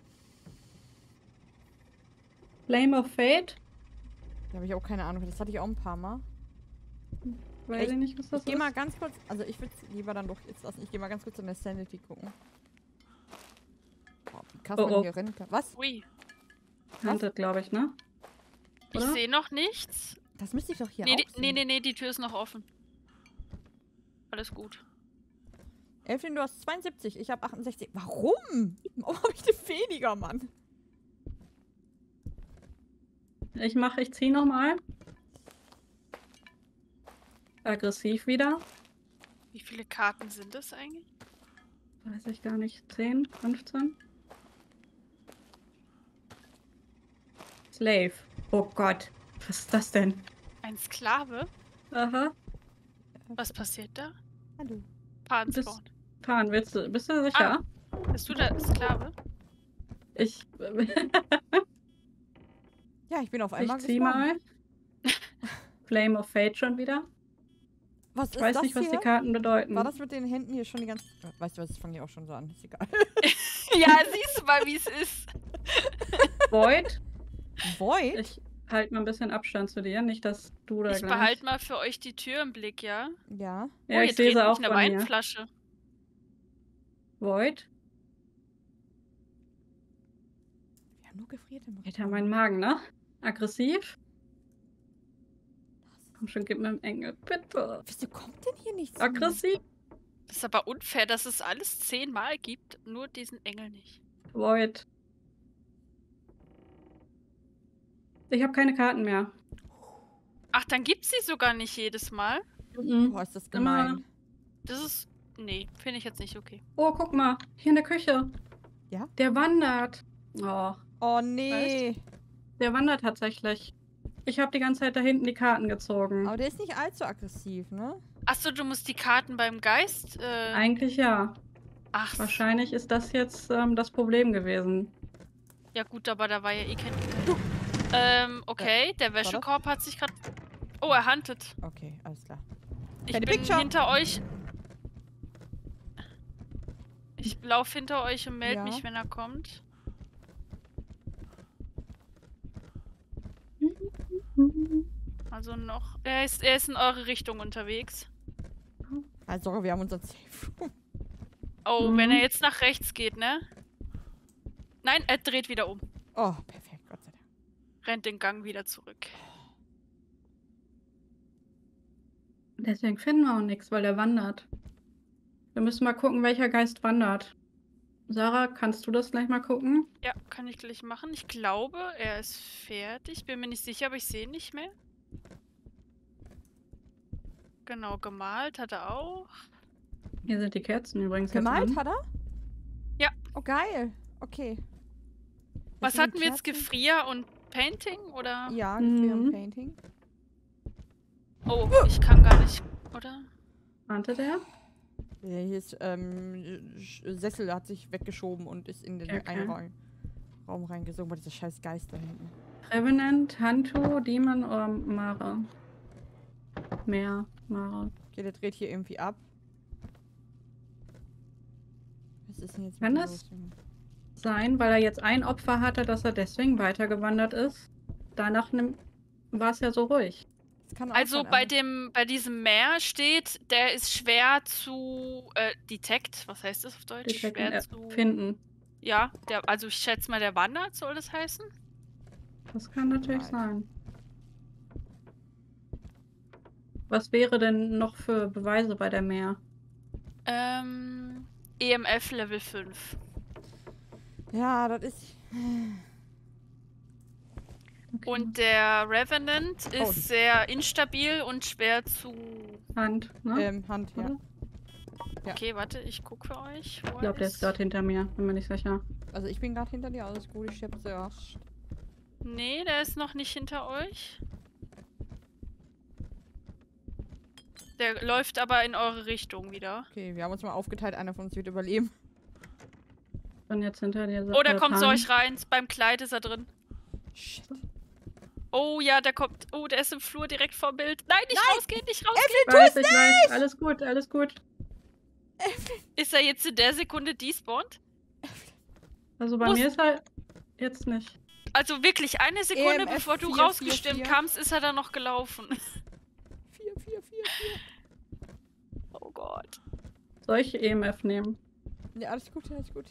Flame of Fate? Da habe ich auch keine Ahnung. Das hatte ich auch ein paar Mal. Weiß Echt? ich nicht, was das Ich gehe ist. mal ganz kurz... Also ich würde es lieber dann doch jetzt lassen. Ich gehe mal ganz kurz in der Sanity gucken. Boah, wie krass Oh, man oh. hier rennen kann. Was? Ui, Hunted, glaube ich, ne? ich Oder? sehe noch nichts. Das müsste ich doch hier Nee, auch die, sehen. nee, nee, nee, die Tür ist noch offen. Alles gut. Elfin, du hast zweiundsiebzig. Ich habe achtundsechzig. Warum? Warum habe ich denn weniger, Mann? Ich mache, ich ziehe nochmal. Aggressiv wieder. Wie viele Karten sind es eigentlich? Weiß ich gar nicht. zehn, fünfzehn. Slave. Oh Gott. Was ist das denn? Ein Sklave? Aha. Was passiert da? Hallo. Pan Das- spawn. Pan, willst du, bist du sicher? Bist du der Sklave? Ich, Ja, ich bin auf ich einmal zieh gespawnt. mal. Flame of Fate schon wieder. Was Ich ist weiß das nicht, was hier? die Karten bedeuten. War das mit den Händen hier schon die ganze... Weißt du was, ich fange hier auch schon so an. Ist egal. Ja, siehst du mal, wie es ist. Void? Void? Ich halte mal ein bisschen Abstand zu dir, nicht, dass du da Ich gleich... behalte mal für euch die Tür im Blick, ja? Ja. Ja, oh, ich hier sehe dreht sie auch sich eine von mir. Weinflasche. Void? Wir haben nur gefriert im Alter, mein Magen, ne? Aggressiv? Komm schon, gib mir einen Engel, bitte. Wieso kommt denn hier nichts mehr? Aggressiv? Das ist aber unfair, dass es alles zehnmal gibt, nur diesen Engel nicht. Void. Ich habe keine Karten mehr. Ach, dann gibt's sie sogar nicht jedes Mal. Mhm. Boah, ist das Immer- gemein. Das ist... Nee, finde ich jetzt nicht okay. Oh, guck mal. Hier in der Küche. Ja? Der wandert. Oh, Oh, nee. der wandert tatsächlich. Ich habe die ganze Zeit da hinten die Karten gezogen. Aber der ist nicht allzu aggressiv, ne? Achso, du musst die Karten beim Geist... Äh, Eigentlich ja. ach, Wahrscheinlich ist das jetzt ähm, das Problem gewesen. ja gut, aber da war ja eh kein... ähm, okay, der das? Wäschekorb hat sich gerade... Oh, er huntet. Okay, alles klar. Ich Keine bin Picture. hinter euch. Ich laufe hinter euch und melde Ja. mich, wenn er kommt. Also noch... Er ist, er ist in eure Richtung unterwegs. Also, sorry, wir haben unseren Safe Room. Oh, Mhm. wenn er jetzt nach rechts geht, ne? Nein, er dreht wieder um. Oh, perfekt, Gott sei Dank. Rennt den Gang wieder zurück. Deswegen finden wir auch nichts, weil der wandert. Wir müssen mal gucken, welcher Geist wandert. Sarah, kannst du das gleich mal gucken? Ja, kann ich gleich machen. Ich glaube, er ist fertig. Bin mir nicht sicher, aber ich sehe ihn nicht mehr. Genau, gemalt hat er auch. Hier sind die Kerzen übrigens Gemalt jetzt an. hat er? Ja. Oh, geil. Okay. Was sind hatten wir jetzt? Kerzen. Gefrier und Painting? Oder? Ja, Gefrier Mhm. und Painting. Oh, ich kann gar nicht. Oder? Warte der? Ja, hier ist, ähm, Sch- Sessel hat sich weggeschoben und ist in den Okay. einen Raum, Raum reingesogen, bei dieser scheiß Geist da hinten. Revenant, Hantu, Demon oder Mara? Mehr, Mara. Okay, der dreht hier irgendwie ab. Was ist denn jetzt Kann mit das- los, Junge? Sein, weil er jetzt ein Opfer hatte, dass er deswegen weitergewandert ist. Danach war es ja so ruhig. Das kann auch Also sein, bei aber- dem, bei diesem Meer steht, der ist schwer zu äh, detect. Was heißt das auf Deutsch? Detecten, Schwer äh, zu. Finden. Ja, der, also ich schätze mal, der wandert, soll das heißen? Das kann natürlich Nein. sein. Was wäre denn noch für Beweise bei der Mär? Ähm, E M F Level fünf. Ja, das ist... Okay. Und der Revenant ist Oh. sehr instabil und schwer zu... Hand, ne? Ähm, Hand, ja. Oder? Ja. Okay, warte, ich gucke für euch. Wo Ich er glaube, der ist gerade hinter mir. Bin mir nicht sicher. Also ich bin gerade hinter dir, alles gut, ich hab zuerst. Nee, der ist noch nicht hinter euch. Der läuft aber in eure Richtung wieder. Okay, wir haben uns mal aufgeteilt, einer von uns wird überleben. Bin jetzt hinter dir. Oh, der äh, kommt zu Pan. euch rein. Beim Kleid ist er drin. Shit. Oh ja, der kommt. Oh, der ist im Flur direkt vor Bild. Nein, nicht Nein! rausgehen, nicht rausgehen. Ich weiß, ich weiß. Alles gut, alles gut. Ist er jetzt in der Sekunde despawned? Also bei Muss- mir ist er jetzt nicht. Also wirklich, eine Sekunde E M F bevor du vier, vier, rausgestürmt vier. kamst, ist er dann noch gelaufen. Vier, vier, vier, vier. Oh Gott. Soll ich E M F nehmen? Ja, alles gut, alles gut.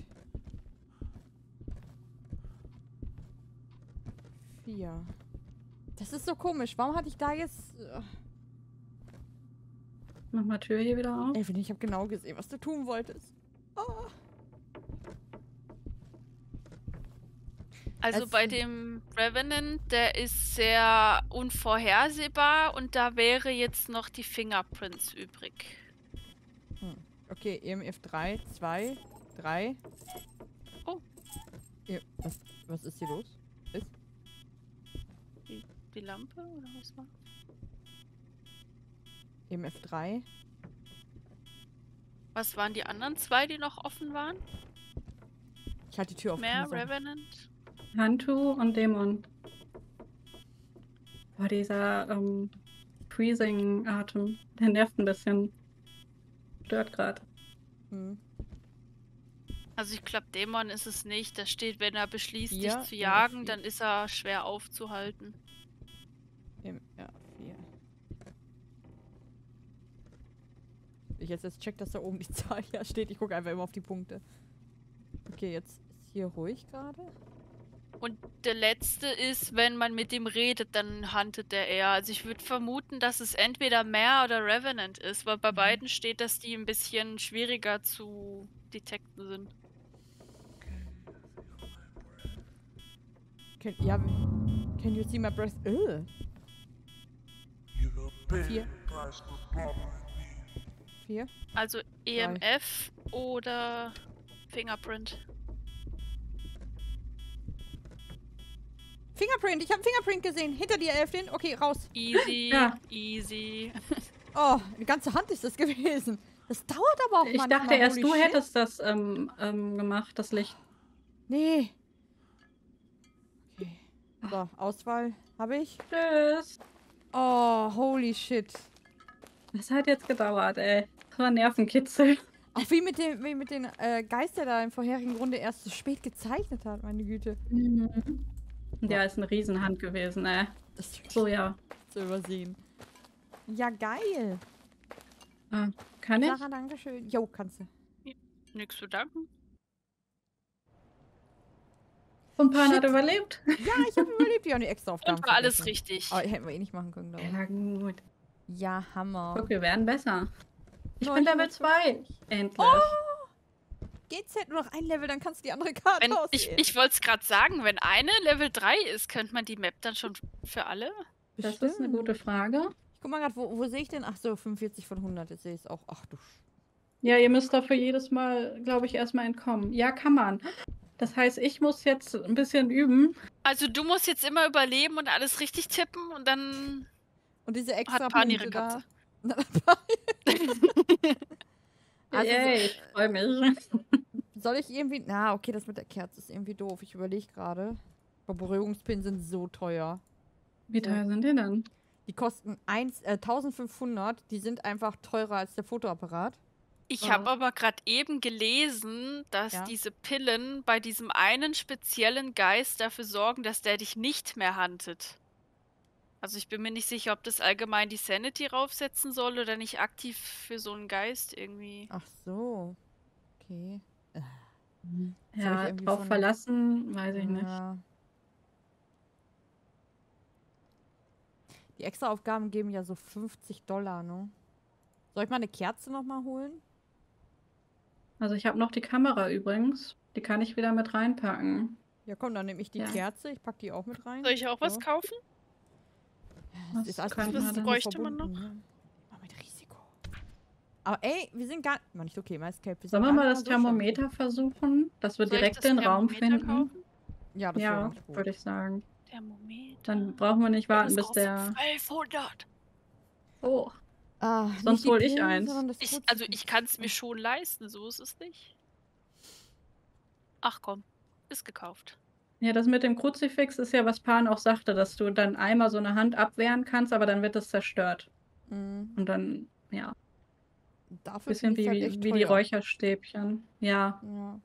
Vier. Das ist so komisch. Warum hatte ich da jetzt... äh, Mach mal Tür hier wieder auf. Elvin, ich habe genau gesehen, was du tun wolltest. Oh. Also Es- bei dem Revenant, der ist sehr unvorhersehbar und da wäre jetzt noch die Fingerprints übrig. Hm. Okay, E M F drei, zwei, drei. Oh. Ja, was, was ist hier los? Ist? Die Lampe oder was war? E M F drei. Was waren die anderen zwei, die noch offen waren? Ich halte die Tür auf. Mehr keine Sorge. Revenant? Hantu und Dämon. Boah, dieser ähm, Freezing-Atem, der nervt ein bisschen. Stört gerade. Hm. Also ich glaube, Dämon ist es nicht. Da steht, wenn er beschließt, Vier, dich zu ja, jagen, vier. dann ist er schwer aufzuhalten. E M, ja, vier. Ich jetzt, jetzt check, dass da oben die Zahl ja steht. Ich gucke einfach immer auf die Punkte. Okay, jetzt ist hier ruhig gerade. Und der letzte ist, wenn man mit ihm redet, dann huntet er eher. Also ich würde vermuten, dass es entweder Mare oder Revenant ist, weil bei Mhm. beiden steht, dass die ein bisschen schwieriger zu detekten sind. Can, ja, can you see my breath? Ugh. Vier. Vier. Also E M F oder Fingerprint. Fingerprint, ich habe Fingerprint gesehen. Hinter dir, Elfin. Okay, raus. Easy, Ja. easy. Oh, die ganze Hand ist das gewesen. Das dauert aber auch Ich manchmal. dachte erst, holy du shit. hättest das ähm, ähm, gemacht, das Licht. Nee. Okay. So, Auswahl habe ich. Tschüss. Oh, holy shit. Das hat jetzt gedauert, ey. Das war Nervenkitzel. Auch wie mit dem, wie mit den äh, Geist, der da im vorherigen Runde erst so spät gezeichnet hat, meine Güte. Mhm. Der ist eine Riesenhand gewesen, ey. Das ist So, ja. zu übersehen. Ja, geil. Ah, kann ich? Sarah, dankeschön. Jo, kannst du. Nix zu danken. Und Pan Shit. hat überlebt. Ja, ich habe überlebt. Ja, die extra Aufgaben. Und war alles vergessen. richtig. Aber hätten wir eh nicht machen können, glaube ich. Ja, gut. Ja, Hammer. Guck, wir werden besser. Ich Neun bin Level Level. zwei. Endlich. Oh! Geht's halt nur noch ein Level, dann kannst du die andere Karte Wenn, ich auswählen. ich wollte es gerade sagen, wenn eine Level drei ist, könnte man die Map dann schon für alle? Das ist eine gute Frage. Ich guck mal gerade, wo, wo sehe ich denn? Ach so, fünfundvierzig von hundert. Jetzt sehe ich es auch. Ach du. Sch- Ja, ihr müsst dafür jedes Mal, glaube ich, erstmal entkommen. Ja, kann man. Das heißt, ich muss jetzt ein bisschen üben. Also du musst jetzt immer überleben und alles richtig tippen und dann Und diese extra hat Pan ihre Punkte da. Katze. Also Yay, ich freue mich. Soll ich irgendwie... Na, okay, das mit der Kerze ist irgendwie doof. Ich überlege gerade. Aber Beruhigungspins sind so teuer. Wie teuer sind die denn? Die kosten eins, äh, eintausendfünfhundert. Die sind einfach teurer als der Fotoapparat. Ich Ja. habe aber gerade eben gelesen, dass Ja. diese Pillen bei diesem einen speziellen Geist dafür sorgen, dass der dich nicht mehr huntet. Also ich bin mir nicht sicher, ob das allgemein die Sanity raufsetzen soll oder nicht aktiv für so einen Geist irgendwie. Ach so. Okay. ich Ja, irgendwie drauf von- verlassen, weiß ich nicht. Ja. Die Die Extra-Aufgaben geben ja so fünfzig Dollar, ne? Soll ich mal eine Kerze nochmal holen? Also ich habe noch die Kamera übrigens. Die kann ich wieder mit reinpacken. Ja, komm, dann nehme ich die Ja. Kerze. Ich pack die auch mit rein. Soll ich auch was So. kaufen? Das Was ist alles könnte mit man denn? bräuchte man noch? verbunden, ne? Aber mit Risiko. Aber ey, wir sind gar War nicht okay, mal Escape. Wir sind Sollen wir gar mal nicht das so schlimm. Thermometer versuchen, dass wir Soll ich direkt das den Raum Thermometer finden? kaufen? Ja, das wäre Ja, ganz gut. würde ich sagen. Thermometer. Dann brauchen wir nicht warten, Das bis der... zwölfhundert. Oh, Ah, Sonst nicht die hol ich Pillen, eins. sondern das Ich, Kurz- also ich kann es mir schon leisten, so ist es nicht. Ach komm, ist gekauft. ja, das mit dem Kruzifix ist ja, was Pan auch sagte, dass du dann einmal so eine Hand abwehren kannst, aber dann wird es zerstört. Mhm. Und dann, ja, Dafür bisschen finde ich wie, halt echt wie die teuer. Räucherstäbchen. Ja, Ja.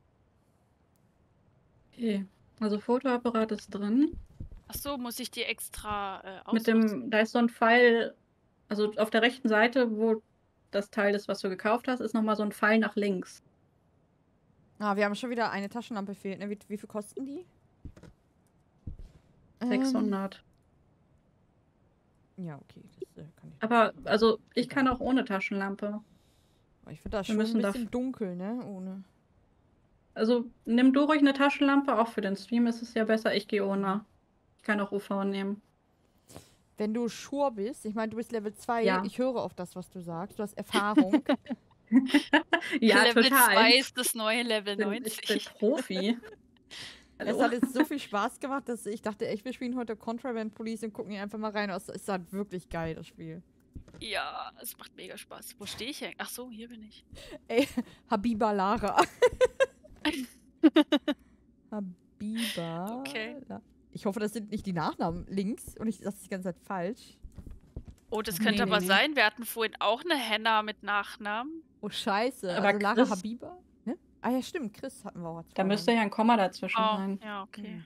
okay. Also Fotoapparat ist drin. Ach so, muss ich die extra äh, Mit ausrüsten? dem, da ist so ein Pfeil, also auf der rechten Seite, wo das Teil ist, was du gekauft hast, ist nochmal so ein Pfeil nach links. Ah, wir haben schon wieder eine Taschenlampe fehlt. Ne? Wie, wie viel kosten die? Ähm, sechshundert. ja, okay. Das äh, kann ich. Aber, also, ich kann auch ohne Taschenlampe. Aber ich finde das wir schon ein müssen bisschen da- dunkel, ne? Ohne. Also, nimm du ruhig eine Taschenlampe, auch für den Stream ist es ja besser. Ich gehe ohne. Ich kann auch U V nehmen. Wenn du sure bist, ich meine, du bist Level zwei, Ja. ich höre auf das, was du sagst. Du hast Erfahrung. Ja, Level total. zwei ist das neue Level Ich bin, ich bin neunzig. Profi. Es Hallo? hat jetzt so viel Spaß gemacht, dass ich dachte, echt, wir spielen heute Contraband Police und gucken hier einfach mal rein. Es ist halt wirklich geil, das Spiel. Ja, es macht mega Spaß. Wo stehe ich denn? Ach so, hier bin ich. Ey, Habiba Lara. Habiba. Okay. La- Ich hoffe, das sind nicht die Nachnamen links und ich das ist die ganze Zeit falsch. Oh, das Nee, könnte nee, aber nee. sein. Wir hatten vorhin auch eine Henna mit Nachnamen. Oh, scheiße. Aber also Lara Chris- Habiba? Ne? Ah ja, stimmt. Chris hatten wir auch als Da müsste ja ein Komma dazwischen Oh, sein. ja, okay.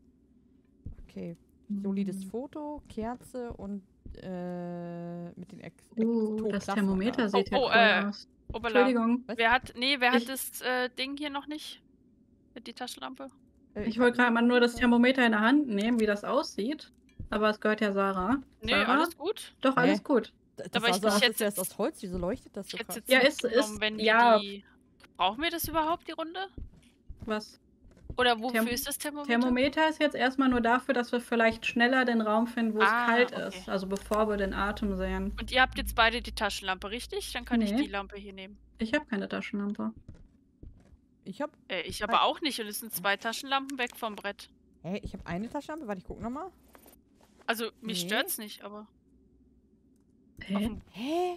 Okay. Solides Foto, Kerze und äh, mit den Ex Uh, das Ektoplasma. Thermometer sieht Oh, ja oh, cool äh, aus. Obala. Entschuldigung. Wer hat, nee, wer hat Ich- das äh, Ding hier noch nicht? Mit die Taschenlampe? Äh, Ich wollte gerade mal nur das Thermometer. Thermometer in der Hand nehmen, wie das aussieht. Aber es gehört ja Sarah. Nee, Sarah? alles gut. Doch, Hä? alles gut. Das Aber sah ich- so aus, ich als hätte wäre es jetzt- aus Holz. Wieso leuchtet das so Ich hätte krass? jetzt Ja, nicht ist- genommen, ist- wenn wir ja. die... Brauchen wir das überhaupt, die Runde? Was? Oder wofür Therm- ist das Thermometer? Thermometer ist jetzt erstmal nur dafür, dass wir vielleicht schneller den Raum finden, wo Ah, es kalt okay. ist. Also bevor wir den Atem sehen. Und ihr habt jetzt beide die Taschenlampe, richtig? Dann kann ich Nee. die Lampe hier nehmen. Ich habe keine Taschenlampe. Ich hab. Äh, ich aber auch nicht und es sind zwei Taschenlampen weg vom Brett. Hä, ich habe eine Taschenlampe. Warte, ich guck nochmal. Also, mich Nee. stört's nicht, aber... Hä? Hä?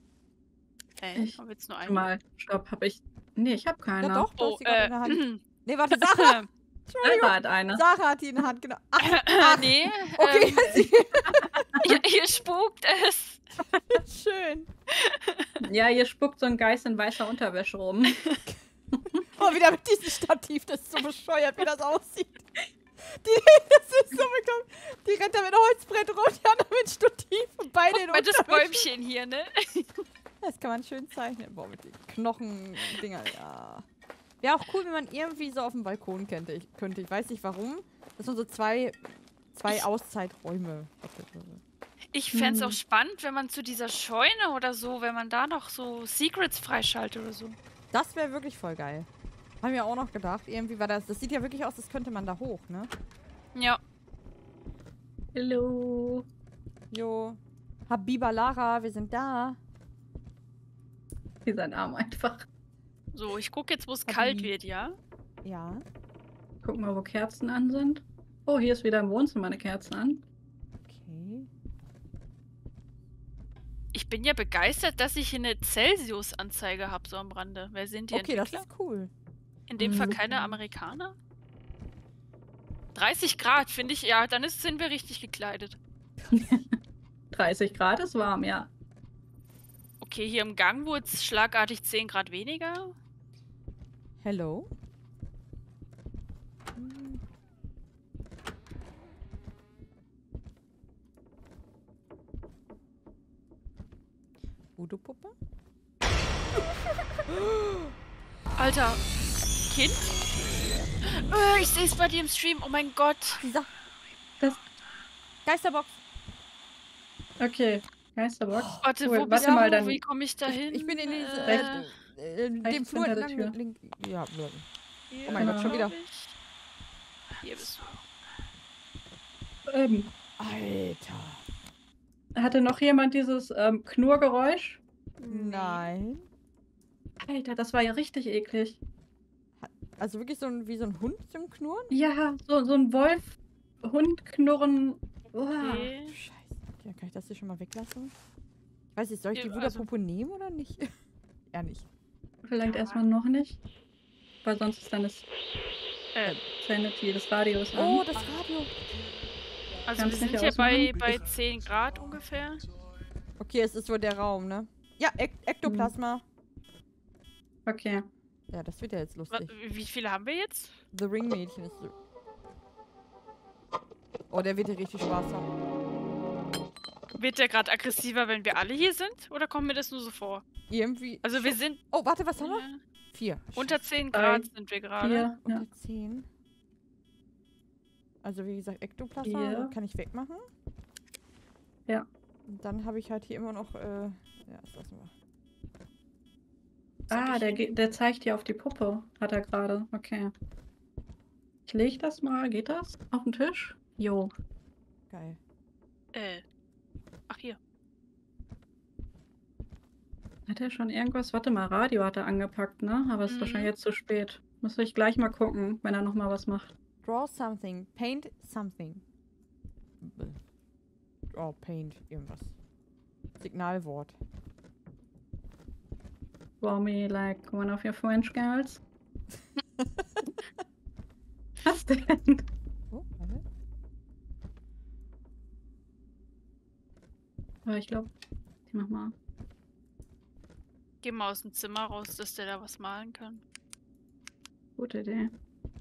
Äh, Ich- haben wir jetzt nur Warte einen? mal, stopp, hab ich. Nee, ich habe keine. Ja doch, du Oh, hast die gerade äh, in der Hand. Nee, warte, Sarah! Sarah hat eine. Sarah hat die in der Hand, genau. Ach, nee, okay, ähm, hier, hier spukt es. schön. Ja, hier spuckt so ein Geist in weißer Unterwäsche rum. Oh, wieder mit diesem Stativ. Das ist so bescheuert, wie das aussieht. Die, das ist so bekloppt. Die rennt da mit einem Holzbrett runter, die andere mit Stativ und beide in Guck mal, das Unterwäsche. Bäumchen hier, ne? Das kann man schön zeichnen. Boah, mit den Knochendinger, ja. Wäre auch cool, wenn man irgendwie so auf dem Balkon könnte. Ich, könnte. ich weiß nicht warum. Das sind so zwei, zwei Ich- Auszeiträume. Ich fänd's Hm. auch spannend, wenn man zu dieser Scheune oder so, wenn man da noch so Secrets freischaltet oder so. Das wäre wirklich voll geil. Haben wir auch noch gedacht. Irgendwie war das. Das sieht ja wirklich aus, als könnte man da hoch, ne? Ja. Hallo. Jo. Habiba Lara, wir sind da. Wie sein Arm einfach. So, ich gucke jetzt, wo es Habibi. kalt wird, ja? Ja. Guck mal, wo Kerzen an sind. Oh, hier ist wieder im Wohnzimmer eine Kerze an. Okay. Ich bin ja begeistert, dass ich hier eine Celsius-Anzeige habe, so am Rande. Wer sind die Okay, das Entwickler? ist cool. In dem Fall Mhm. keine Amerikaner? dreißig Grad, finde ich, ja, dann ist, sind wir richtig gekleidet. dreißig Grad ist warm, ja. Okay, hier im Gang wurde es schlagartig zehn Grad weniger. Hello. Hm. Voodoo-Puppe? Alter, Kind? Äh, ich sehe es bei dir im Stream, oh mein Gott. Dieser. Das- Geisterbox. Okay, Geisterbox. Warte, Cool. wo bist Warte du? mal, Wo- dann. Wie komme ich da hin? Ich bin in diese, Äh, äh, äh, dem rechts Flur hinter der entlang. Tür. Link, ja, blöd. hier, Oh mein Gott, schon Genau. wieder. glaub ich. Hier bist du. Ähm, Alter. hatte noch jemand dieses ähm, Knurrgeräusch? Nein. Alter, das war ja richtig eklig. Also wirklich so ein, wie so ein Hund zum Knurren? Ja, so, so ein Wolf, Hund, Knurren. Uah. Nee. Scheiße. Ja, kann ich das hier schon mal weglassen? Ich weiß nicht, soll ich die Ja, Wuderpuppe nehmen oder nicht? Eher nicht. Vielleicht Ja. erstmal noch nicht. Weil sonst ist dann das Äh, Sanity des Radios an. Oh, das Radio. also Kannst wir nicht sind hier bei, ausmachen? bei zehn Grad ungefähr. Okay, es ist wohl der Raum, ne? Ja, Ek Ektoplasma. Okay. Ja, das wird ja jetzt Wa- lustig. Wie viele haben wir jetzt? The Ring-Mädchen ist so. Oh, der wird hier richtig Spaß haben. Wird der gerade aggressiver, wenn wir alle hier sind? Oder kommt mir das nur so vor? Irgendwie. Also wir sind Oh, warte, was haben wir? äh, Vier. unter zehn Drei, Grad sind wir gerade. Vier. Ja. Unter zehn. Also wie gesagt, Ektoplasma Vier. kann ich wegmachen. Ja. Und dann habe ich halt hier immer noch, äh, ja, das lassen wir. Ah, der, ge- der zeigt hier auf die Puppe. Hat er gerade. Okay. Ich lege das mal. Geht das? Auf den Tisch? Jo. Geil. Äh. Ach hier. Hat er schon irgendwas? Warte mal, Radio hat er angepackt, ne? Aber es ist Mhm. wahrscheinlich jetzt zu spät. Muss ich gleich mal gucken, wenn er nochmal was macht. Draw something. Paint something. Bäh. Draw, paint, irgendwas. Signalwort. Draw me like one of your French girls. Was denn? Oh, warte. Aber ich glaube, ich mach mal. Geh mal aus dem Zimmer raus, dass der da was malen kann. Gute Idee.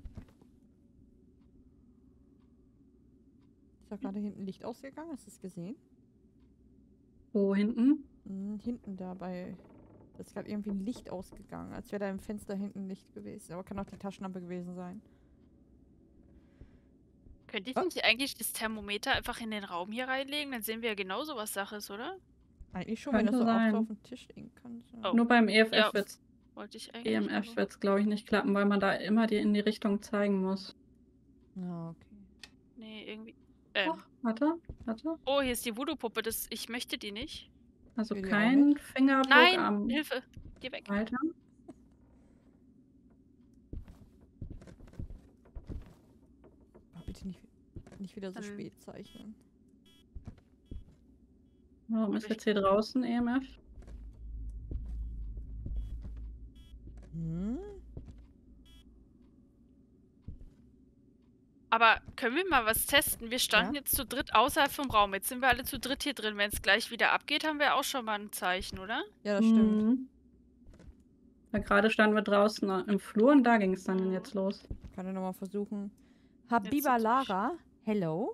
Ist doch gerade hinten Licht ausgegangen, hast du es gesehen? Wo hinten? Hm, hinten da bei. Da ist gerade irgendwie ein Licht ausgegangen, als wäre da im Fenster hinten Licht gewesen. Aber kann auch die Taschenlampe gewesen sein. Könnte ich Was? nicht eigentlich das Thermometer einfach in den Raum hier reinlegen? Dann sehen wir ja genauso, was Sache ist, oder? Eigentlich schon, wenn das Könnte so, auch sein. so auf den Tisch legen kann. So. Oh. Nur beim E F F Ja. wird's, Wollte ich eigentlich. E M F aber- wird's, glaube ich, nicht klappen, weil man da immer die in die Richtung zeigen muss. Ja, okay. Nee, irgendwie. Ähm. Ach, warte, warte. Oh, hier ist die Voodoo-Puppe. Das, ich möchte die nicht. Also Will die auch kein nicht? Fingerabdruck Nein! am Hilfe! Geh weg. Alter. Oh, bitte nicht, nicht wieder so Dann- spät zeichnen. Warum ist jetzt hier draußen E M F? Hm? Aber können wir mal was testen? Wir standen Ja. jetzt zu dritt außerhalb vom Raum. Jetzt sind wir alle zu dritt hier drin. Wenn es gleich wieder abgeht, haben wir auch schon mal ein Zeichen, oder? Ja, das stimmt. Mhm. Weil gerade standen wir draußen im Flur und da ging es dann Mhm. jetzt los. Kann ich nochmal versuchen. Jetzt Habiba sitz ich. Lara, hello.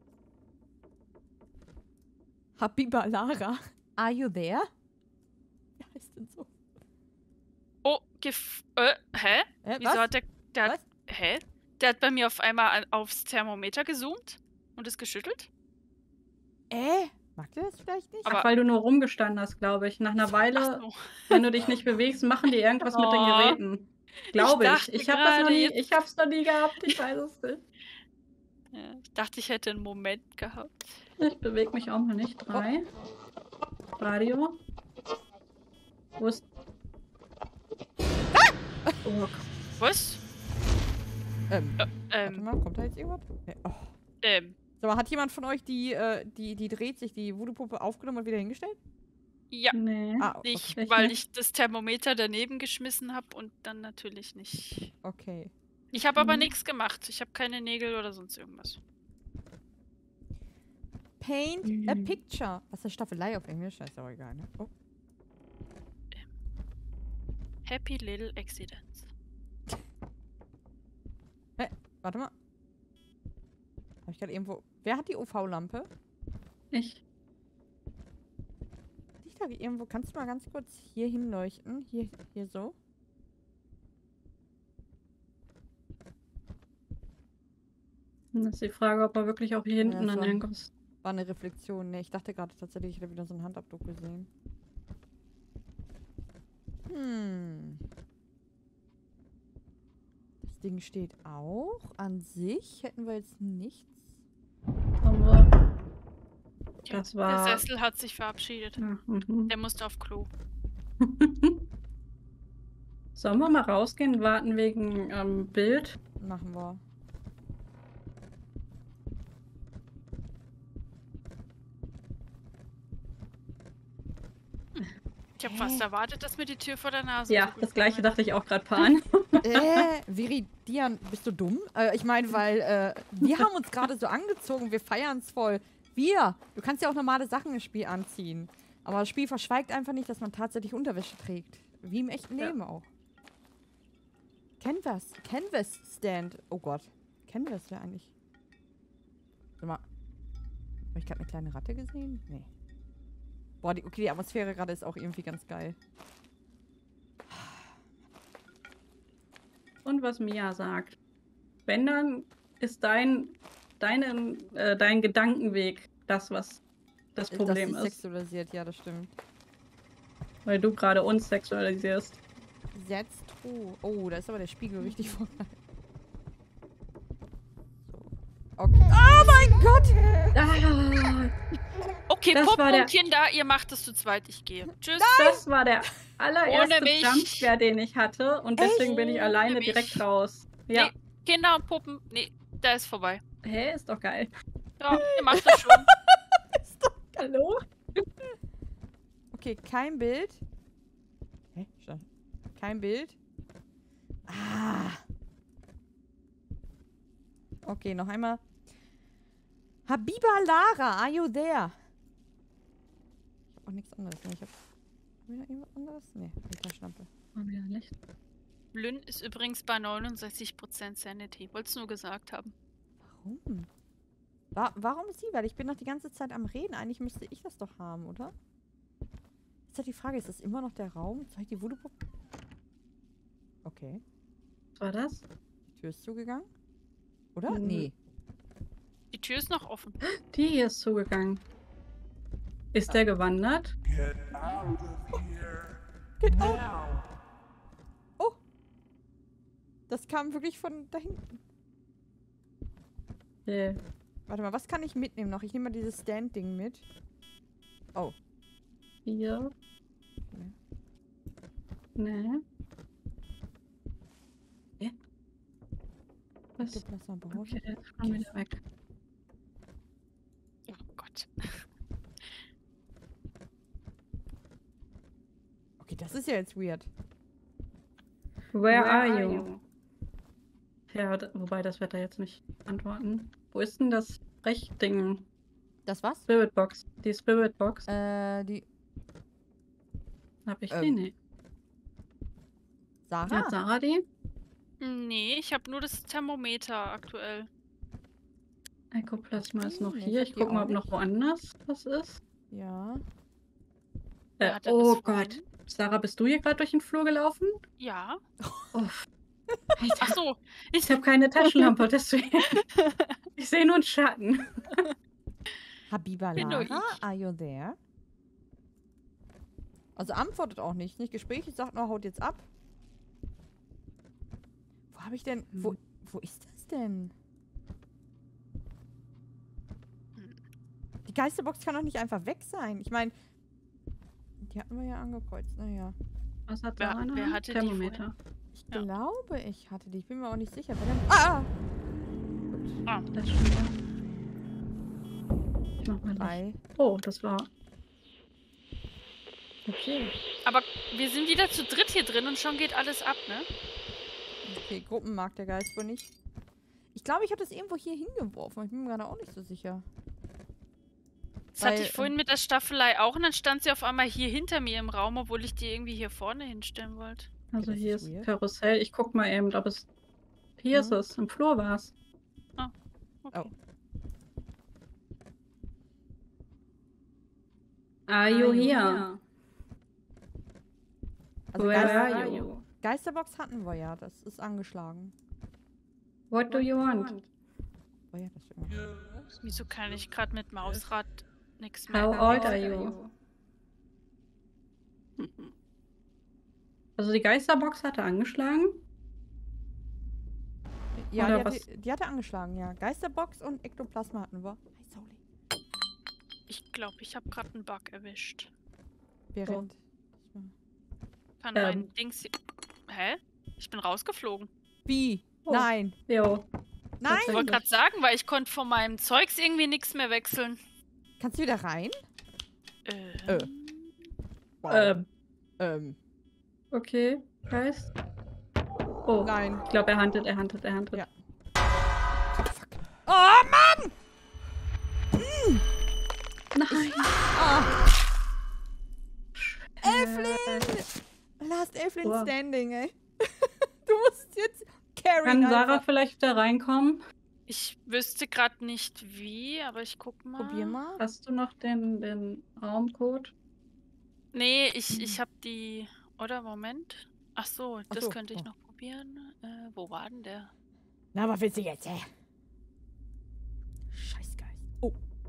Habiba Lara, are you there? Wie heißt denn so? Oh, gef äh, hä? Äh, Wieso was? hat der. der hat, Was? hä? Der hat bei mir auf einmal an, aufs Thermometer gezoomt und es geschüttelt? Äh? Mag der das vielleicht nicht? Aber- Ach, weil du nur rumgestanden hast, glaube ich. Nach einer Weile, Ach so. wenn du dich nicht bewegst, machen die irgendwas mit den Oh. Geräten. Glaube ich. dachte Ich habe das noch gerade nie, jetzt- ich hab's noch nie gehabt, ich weiß es nicht. Ja, ich dachte, ich hätte einen Moment gehabt. Ich bewege mich auch mal nicht. Drei. Radio. Wo ist. Oh, Was? Ähm, warte Ähm, mal, kommt da jetzt irgendwas? Nee. Oh. ähm, Sag mal, hat jemand von euch die, äh, die, die dreht sich, die Voodoo-Puppe aufgenommen und wieder hingestellt? ja, nee. Ah, okay. ich, Ich weil nicht. ich das Thermometer daneben geschmissen habe und dann natürlich nicht. Okay. Ich habe aber Mhm. nichts gemacht. Ich habe keine Nägel oder sonst irgendwas. Paint a Mhm. picture. Was ist das Staffelei auf Englisch? Das ist auch egal, ne? Oh. Happy Little Accidents. Warte mal. Hab ich gerade irgendwo. Wer hat die U V-Lampe? Ich. Hatte ich da irgendwo. Kannst du mal ganz kurz hier hinleuchten? Hier, hier so. Das ist die Frage, ob er wirklich auch hier hinten Ja, an schon. irgendwas War eine Reflexion. Ne, ich dachte gerade tatsächlich, ich hätte wieder so einen Handabdruck gesehen. Hm. Das Ding steht auch. An sich hätten wir jetzt nichts. Haben wir. Ja, Das Der war. Sessel hat sich verabschiedet. Ja, mhm. Der musste auf Klo. Sollen wir mal rausgehen und warten wegen ähm, Bild? Machen wir. Ich habe Hä? fast erwartet, dass mir die Tür vor der Nase Ja, zugekommen das gleiche ist. dachte ich auch gerade, Pan. Äh, Viridian, bist du dumm? Äh, ich meine, weil äh, wir haben uns gerade so angezogen, wir feiern es voll. Wir! Du kannst ja auch normale Sachen im Spiel anziehen. Aber das Spiel verschweigt einfach nicht, dass man tatsächlich Unterwäsche trägt. Wie im echten Ja. Leben auch. Canvas. Canvas Stand. Oh Gott. Canvas wäre eigentlich... Sag mal. Habe ich gerade eine kleine Ratte gesehen? Nee. Boah, die, okay, die Atmosphäre gerade ist auch irgendwie ganz geil. Und was Mia sagt. Wenn, dann ist dein, deinen, äh, dein Gedankenweg das, was das Problem Dass sie ist. sexualisiert, ja, das stimmt. Weil du gerade uns sexualisierst. Setzt Ruhe. Oh, da ist aber der Spiegel richtig voll. So. Okay. Oh mein Gott! Ah, Okay, Das war der- Puppunkchen da, ihr macht es zu zweit, ich gehe. Tschüss. das war der allererste Ohne mich. Jumpscare, den ich hatte. Und deswegen bin ich Ohne alleine mich. direkt raus. Ja. Nee, Kinder und Puppen, nee, da ist vorbei. Hä, ist doch geil. Ja, ihr macht das schon. Hallo? Okay, kein Bild. Hä? Stand. Kein Bild. Ah. Okay, noch einmal. Habiba Lara, are you there? Ich hab auch nichts anderes. Ne? Ich hab... Hab ich noch irgendwas anderes? Nee, die Taschenlampe. Oh, wieder Licht. Lynn ist übrigens bei neunundsechzig Prozent Sanity. Wollt's nur gesagt haben. Warum? Wa warum sie? Weil ich bin noch die ganze Zeit am Reden. Eigentlich müsste ich das doch haben, oder? Ist halt die Frage, ist das immer noch der Raum? Soll ich die Voodoo-Puppe? Okay. Was war das? Die Tür ist zugegangen. Oder? Hm. Nee. Die Tür ist noch offen. Die hier ist zugegangen. Ist der gewandert? Get out of here. Get out. Now. Oh. Das kam wirklich von da hinten. Nee. Warte mal, was kann ich mitnehmen noch? Ich nehme mal dieses Stand-Ding mit. Oh. Hier. Nee. Ja. Was? Ektoplasma brauche Okay, der ist schon wieder weg. Oh Gott. Okay, das ist ja jetzt weird. Where, Where are, are you? you? Ja, da, wobei das wird er jetzt nicht antworten. Wo ist denn das Rechding? Das was? Spirit Box. Die Spirit Box. Äh, die Hab ich ähm. die? Nee. Sarah? Hat Sarah die? Nee, ich habe nur das Thermometer aktuell. Ecoplasma ist noch Hm, hier. ich Ich hab die guck mal, auch ob noch nicht. woanders was ist. Ja. Wer Äh, hatte oh das Gott. vorhin? Sarah, bist du hier gerade durch den Flur gelaufen? Ja. Oh, Ach so. ich habe keine Taschenlampe, deswegen. Ich sehe nur einen Schatten. Habiba Bin nur Lara, ich. are you there? Also antwortet auch nicht. Nicht Gespräch, ich sag nur, haut jetzt ab. Wo habe ich denn... Wo, Hm. wo ist das denn? Hm. Die Geisterbox kann doch nicht einfach weg sein. Ich meine, die hatten wir ja angekreuzt. Naja. Was hat Wer- Sarah in der wer Hand? hatte die Thermometer. Ich Ja. glaube, ich hatte die. Ich bin mir auch nicht sicher. Wer denn- Ah! Gut. Ah, Das schon wieder. Ich mach mal Licht. Drei. Oh, das war. Okay. aber wir sind wieder zu dritt hier drin und schon geht alles ab, ne? Okay, Gruppen mag der Geist wohl nicht. Ich glaube, ich habe das irgendwo hier hingeworfen. Ich bin mir gerade auch nicht so sicher. Das Weil, hatte ich vorhin mit der Staffelei auch und dann stand sie auf einmal hier hinter mir im Raum, obwohl ich die irgendwie hier vorne hinstellen wollte. Also das hier ist ist weird. Karussell. Ich guck mal eben, ob es. Hier ist Mhm. es. Im Flur war es. Okay. Oh. Are you you here? here? Also Where Geister are you? Geisterbox hatten wir ja. Das ist angeschlagen. What do you want? Oh ja, das stimmt. Wieso kann ich gerade mit Mausrad nichts mehr? How old are you? Mhm. Also die Geisterbox hatte angeschlagen. Ja, Oder die was? hatte, die hatte angeschlagen, ja. Geisterbox und Ektoplasma hatten wir. Hey, Soli. Ich glaube, ich habe gerade einen Bug erwischt. Wer Oh. rennt? Kann Ähm. mein Dings... hier- Hä? Ich bin rausgeflogen. Wie? Oh. Nein. Jo. Nein. Ich wollte gerade sagen, weil ich konnte von meinem Zeugs irgendwie nichts mehr wechseln. Kannst du wieder rein? Äh. Äh. Wow. Ähm, Ähm. okay. Geist. Oh. Nein. Ich glaube, er handelt, er handelt, er handelt. Ja. Fuck. Oh, Mann! Nein. Ah, Äh, Evelyn! Last Evelyn Wow. standing, ey. Du musst jetzt carry. Kann Sarah vielleicht da reinkommen? Ich wüsste gerade nicht wie, aber ich guck mal. Probier mal. Hast du noch den, den Raumcode? Nee, ich, ich habe die... Oder, Moment. Ach so, Ach das so, könnte ich oh. noch probieren. Äh, wo war denn der? Na, was willst du jetzt, ey? Scheißgeist. Oh.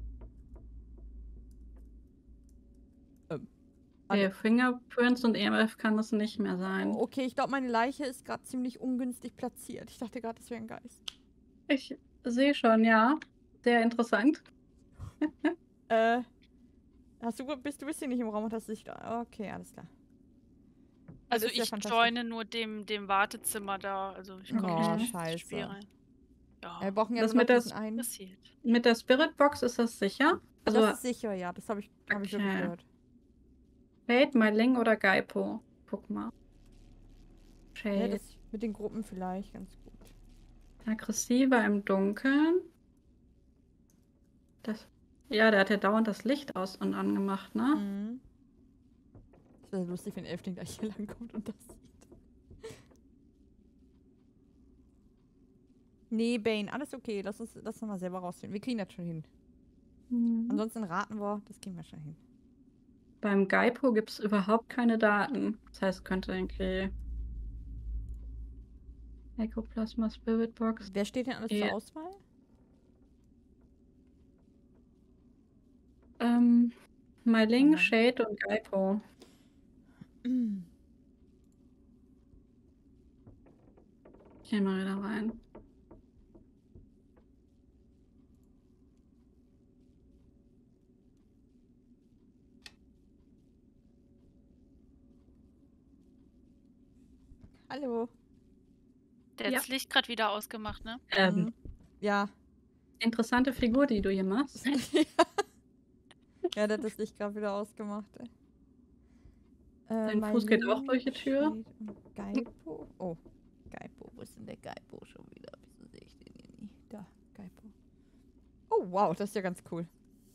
Ähm. Nee, Fingerprints und E M F kann das nicht mehr sein. Okay, ich glaube, meine Leiche ist gerade ziemlich ungünstig platziert. Ich dachte gerade, das wäre ein Geist. Ich sehe schon, ja. Sehr interessant. Äh. Hast du, bist du bist hier nicht im Raum und hast dich da. Okay, alles klar. Also das ist ja ich fantastisch. joine nur dem, dem Wartezimmer da. Also ich komme Okay. nicht Oh, ins Spiel scheiße. rein. Ja, Wir brauchen ja Das nur noch mit das- diesen einen. passiert. Mit der Spirit Box ist das sicher? Also Das ist sicher, ja. Das habe ich, hab ich wirklich Okay. gehört. Fate, Meiling oder Gaipo? Guck mal. Ja, Shade. das mit den Gruppen vielleicht ganz gut. Aggressiver im Dunkeln. Das. Ja, der hat ja dauernd das Licht aus und angemacht, ne? Mhm. Das wäre lustig, wenn Elfling gleich hier langkommt und das sieht. Nee, Bane, alles okay. Lass uns das mal selber rausfinden. Wir kriegen das schon hin. Mhm. Ansonsten raten wir, das kriegen wir schon hin. Beim Gaipo gibt es überhaupt keine Daten. Das heißt, könnte irgendwie. Ecoplasma Spirit Box. Wer steht denn alles Ja. zur Auswahl? Ähm, Meiling, Aha. Shade und Gaipo. Ich geh mal wieder rein. Hallo. Der hat Ja. das Licht gerade wieder ausgemacht, ne? Ähm, Mhm. Ja. Interessante Figur, die du hier machst. Ja, der hat das Licht gerade wieder ausgemacht, ey. Äh, Dein Fuß geht auch Meiling, durch die Tür. Shade und Gaipo. Oh, Gaipo. Wo ist denn der Gaipo schon wieder? Wieso sehe ich den hier nie? Da, Gaipo. Oh, wow, das ist ja ganz cool.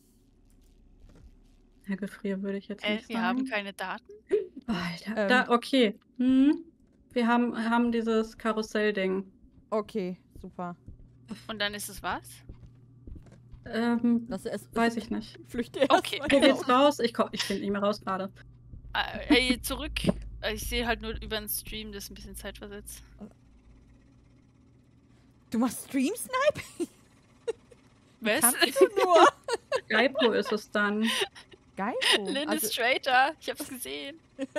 Ja, gefrier würde ich jetzt Äh, nicht wir sagen. haben keine Daten. Alter, Ähm. da, okay. Hm. Wir haben, haben dieses Karussell-Ding. Okay, super. Und dann ist es was? Ähm, Lass es. weiß ich nicht. Flüchte Okay. erst Wo mal geht's raus? Ich, komm- ich finde nicht mehr raus gerade. Äh, ey, zurück. Äh, Ich sehe halt nur über den Stream, das ist ein bisschen zeitversetzt. Du machst Stream-Snipe? Was? Kannst du nur? Gaipo ist es dann. Gaipo. Lynn Also, ist straighter. Ich hab's gesehen.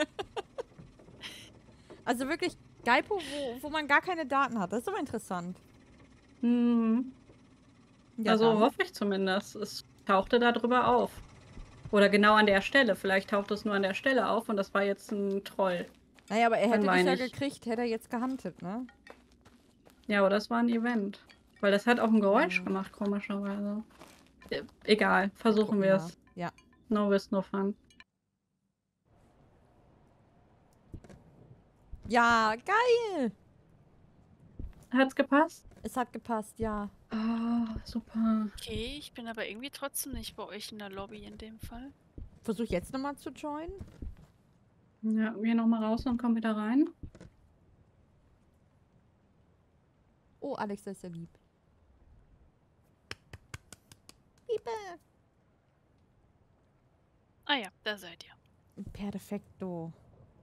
also wirklich Gaipo, wo, wo man gar keine Daten hat. Das ist aber interessant. Hm. Ja, also dann. hoffe ich zumindest. Es tauchte da drüber auf. Oder genau an der Stelle. Vielleicht taucht es nur an der Stelle auf und das war jetzt ein Troll. Naja, aber er hätte Dann dich ja meine ich. gekriegt, hätte er jetzt gehandelt, ne? Ja, oder das war ein Event. Weil das hat auch ein Geräusch Ja. gemacht, komischerweise. E- Egal, versuchen Gucken wir wir. es. Ja. No risk, no fun. Ja, geil. Hat's gepasst? Es hat gepasst, ja. Ah, super. Okay, ich bin aber irgendwie trotzdem nicht bei euch in der Lobby in dem Fall. Versuch jetzt nochmal zu joinen. Ja, geh nochmal raus und komm wieder rein. Oh, Alex, das ist ja lieb. Liebe. Ah ja, da seid ihr. Perfekto.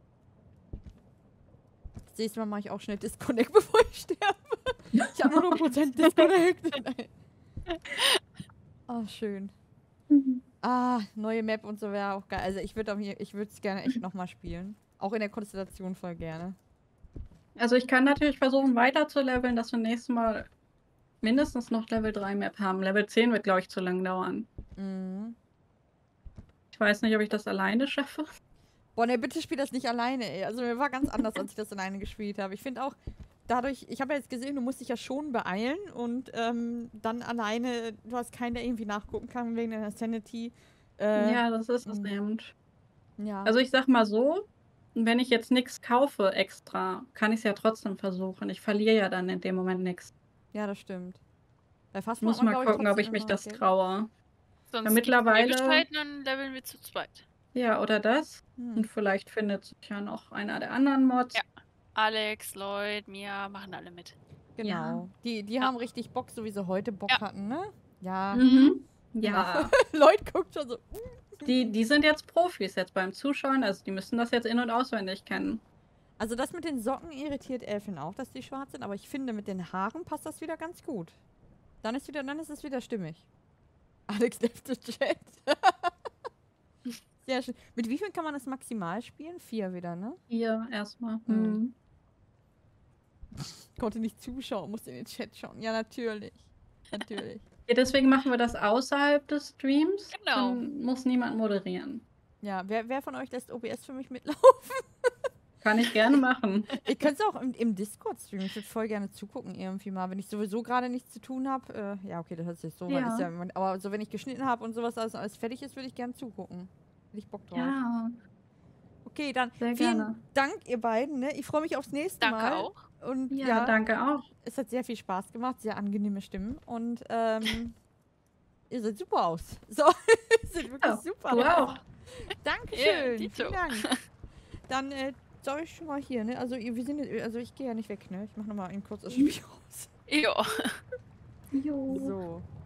Das nächste Mal mache ich auch schnell Disconnect, bevor ich sterbe. Ich habe nur noch Prozent Disconnect. Oh, schön. Mhm. Ah, neue Map und so wäre auch geil. Also ich würde ich würde es gerne echt nochmal spielen. Auch in der Konstellation voll gerne. Also ich kann natürlich versuchen, weiter zu leveln, dass wir nächstes Mal mindestens noch Level drei Map haben. Level zehn wird, glaube ich, zu lang dauern. Mhm. Ich weiß nicht, ob ich das alleine schaffe. Boah, ne, bitte spiel das nicht alleine, ey. Also mir war ganz anders, als ich das alleine gespielt habe. Ich finde auch, dadurch, ich habe ja jetzt gesehen, du musst dich ja schon beeilen und ähm, dann alleine, du hast keinen, der irgendwie nachgucken kann wegen deiner Sanity. Äh, Ja, das ist es mm. eben. ja. Also ich sag mal so, wenn ich jetzt nichts kaufe extra, kann ich es ja trotzdem versuchen. Ich verliere ja dann in dem Moment nichts. Ja, das stimmt. Bei Fast Muss mal gucken, ob ich mich das traue. Sonst Ja, gibt's mir mittlerweile- Bescheid, dann leveln wir zu zweit. Ja, oder das. Hm. Und vielleicht findet sich ja noch einer der anderen Mods. Ja. Alex, Lloyd, Mia, machen alle mit. Genau. Ja. Die, die Ja. haben richtig Bock, so wie sie heute Bock Ja. hatten, ne? Ja. Mhm. Ja. Leute guckt schon so. Die, die sind jetzt Profis jetzt beim Zuschauen, also die müssen das jetzt in- und auswendig kennen. Also das mit den Socken irritiert Elfin auch, dass die schwarz sind, aber ich finde, mit den Haaren passt das wieder ganz gut. Dann ist wieder, dann ist es wieder stimmig. Alex left the chat. Sehr schön. Mit wie viel kann man das maximal spielen? Vier wieder, ne? Hier erstmal. Mhm. Mhm. Konnte nicht zuschauen, musste in den Chat schauen. Ja, natürlich. Natürlich. Ja, deswegen machen wir das außerhalb des Streams. Genau. Dann muss niemand moderieren. Ja, wer, wer von euch lässt O B S für mich mitlaufen? Kann ich gerne machen. Ihr könnt es auch im, im Discord streamen. Ich würde voll gerne zugucken irgendwie mal, wenn ich sowieso gerade nichts zu tun habe. Äh, ja, okay, das hört sich so weit. Ja. Ist ja, aber so, wenn ich geschnitten habe und sowas, alles, alles fertig ist, würde ich gerne zugucken. Hätte ich Bock drauf. Ja, Okay, dann sehr vielen gerne. Dank, ihr beiden. Ne? Ich freue mich aufs nächste Danke Mal. auch. Und Ja, ja, danke auch. es hat sehr viel Spaß gemacht, sehr angenehme Stimmen. Und ähm, ihr seht super aus. So, ihr seht wirklich Ja, super du aus. auch. Dankeschön. Ja, dito. Vielen Dank. Dann äh, soll ich schon mal hier, ne? Also ihr- wir sind, jetzt- also ich gehe ja nicht weg, ne? Ich mache nochmal ein kurzes Spiel raus. Ja. Jo. So.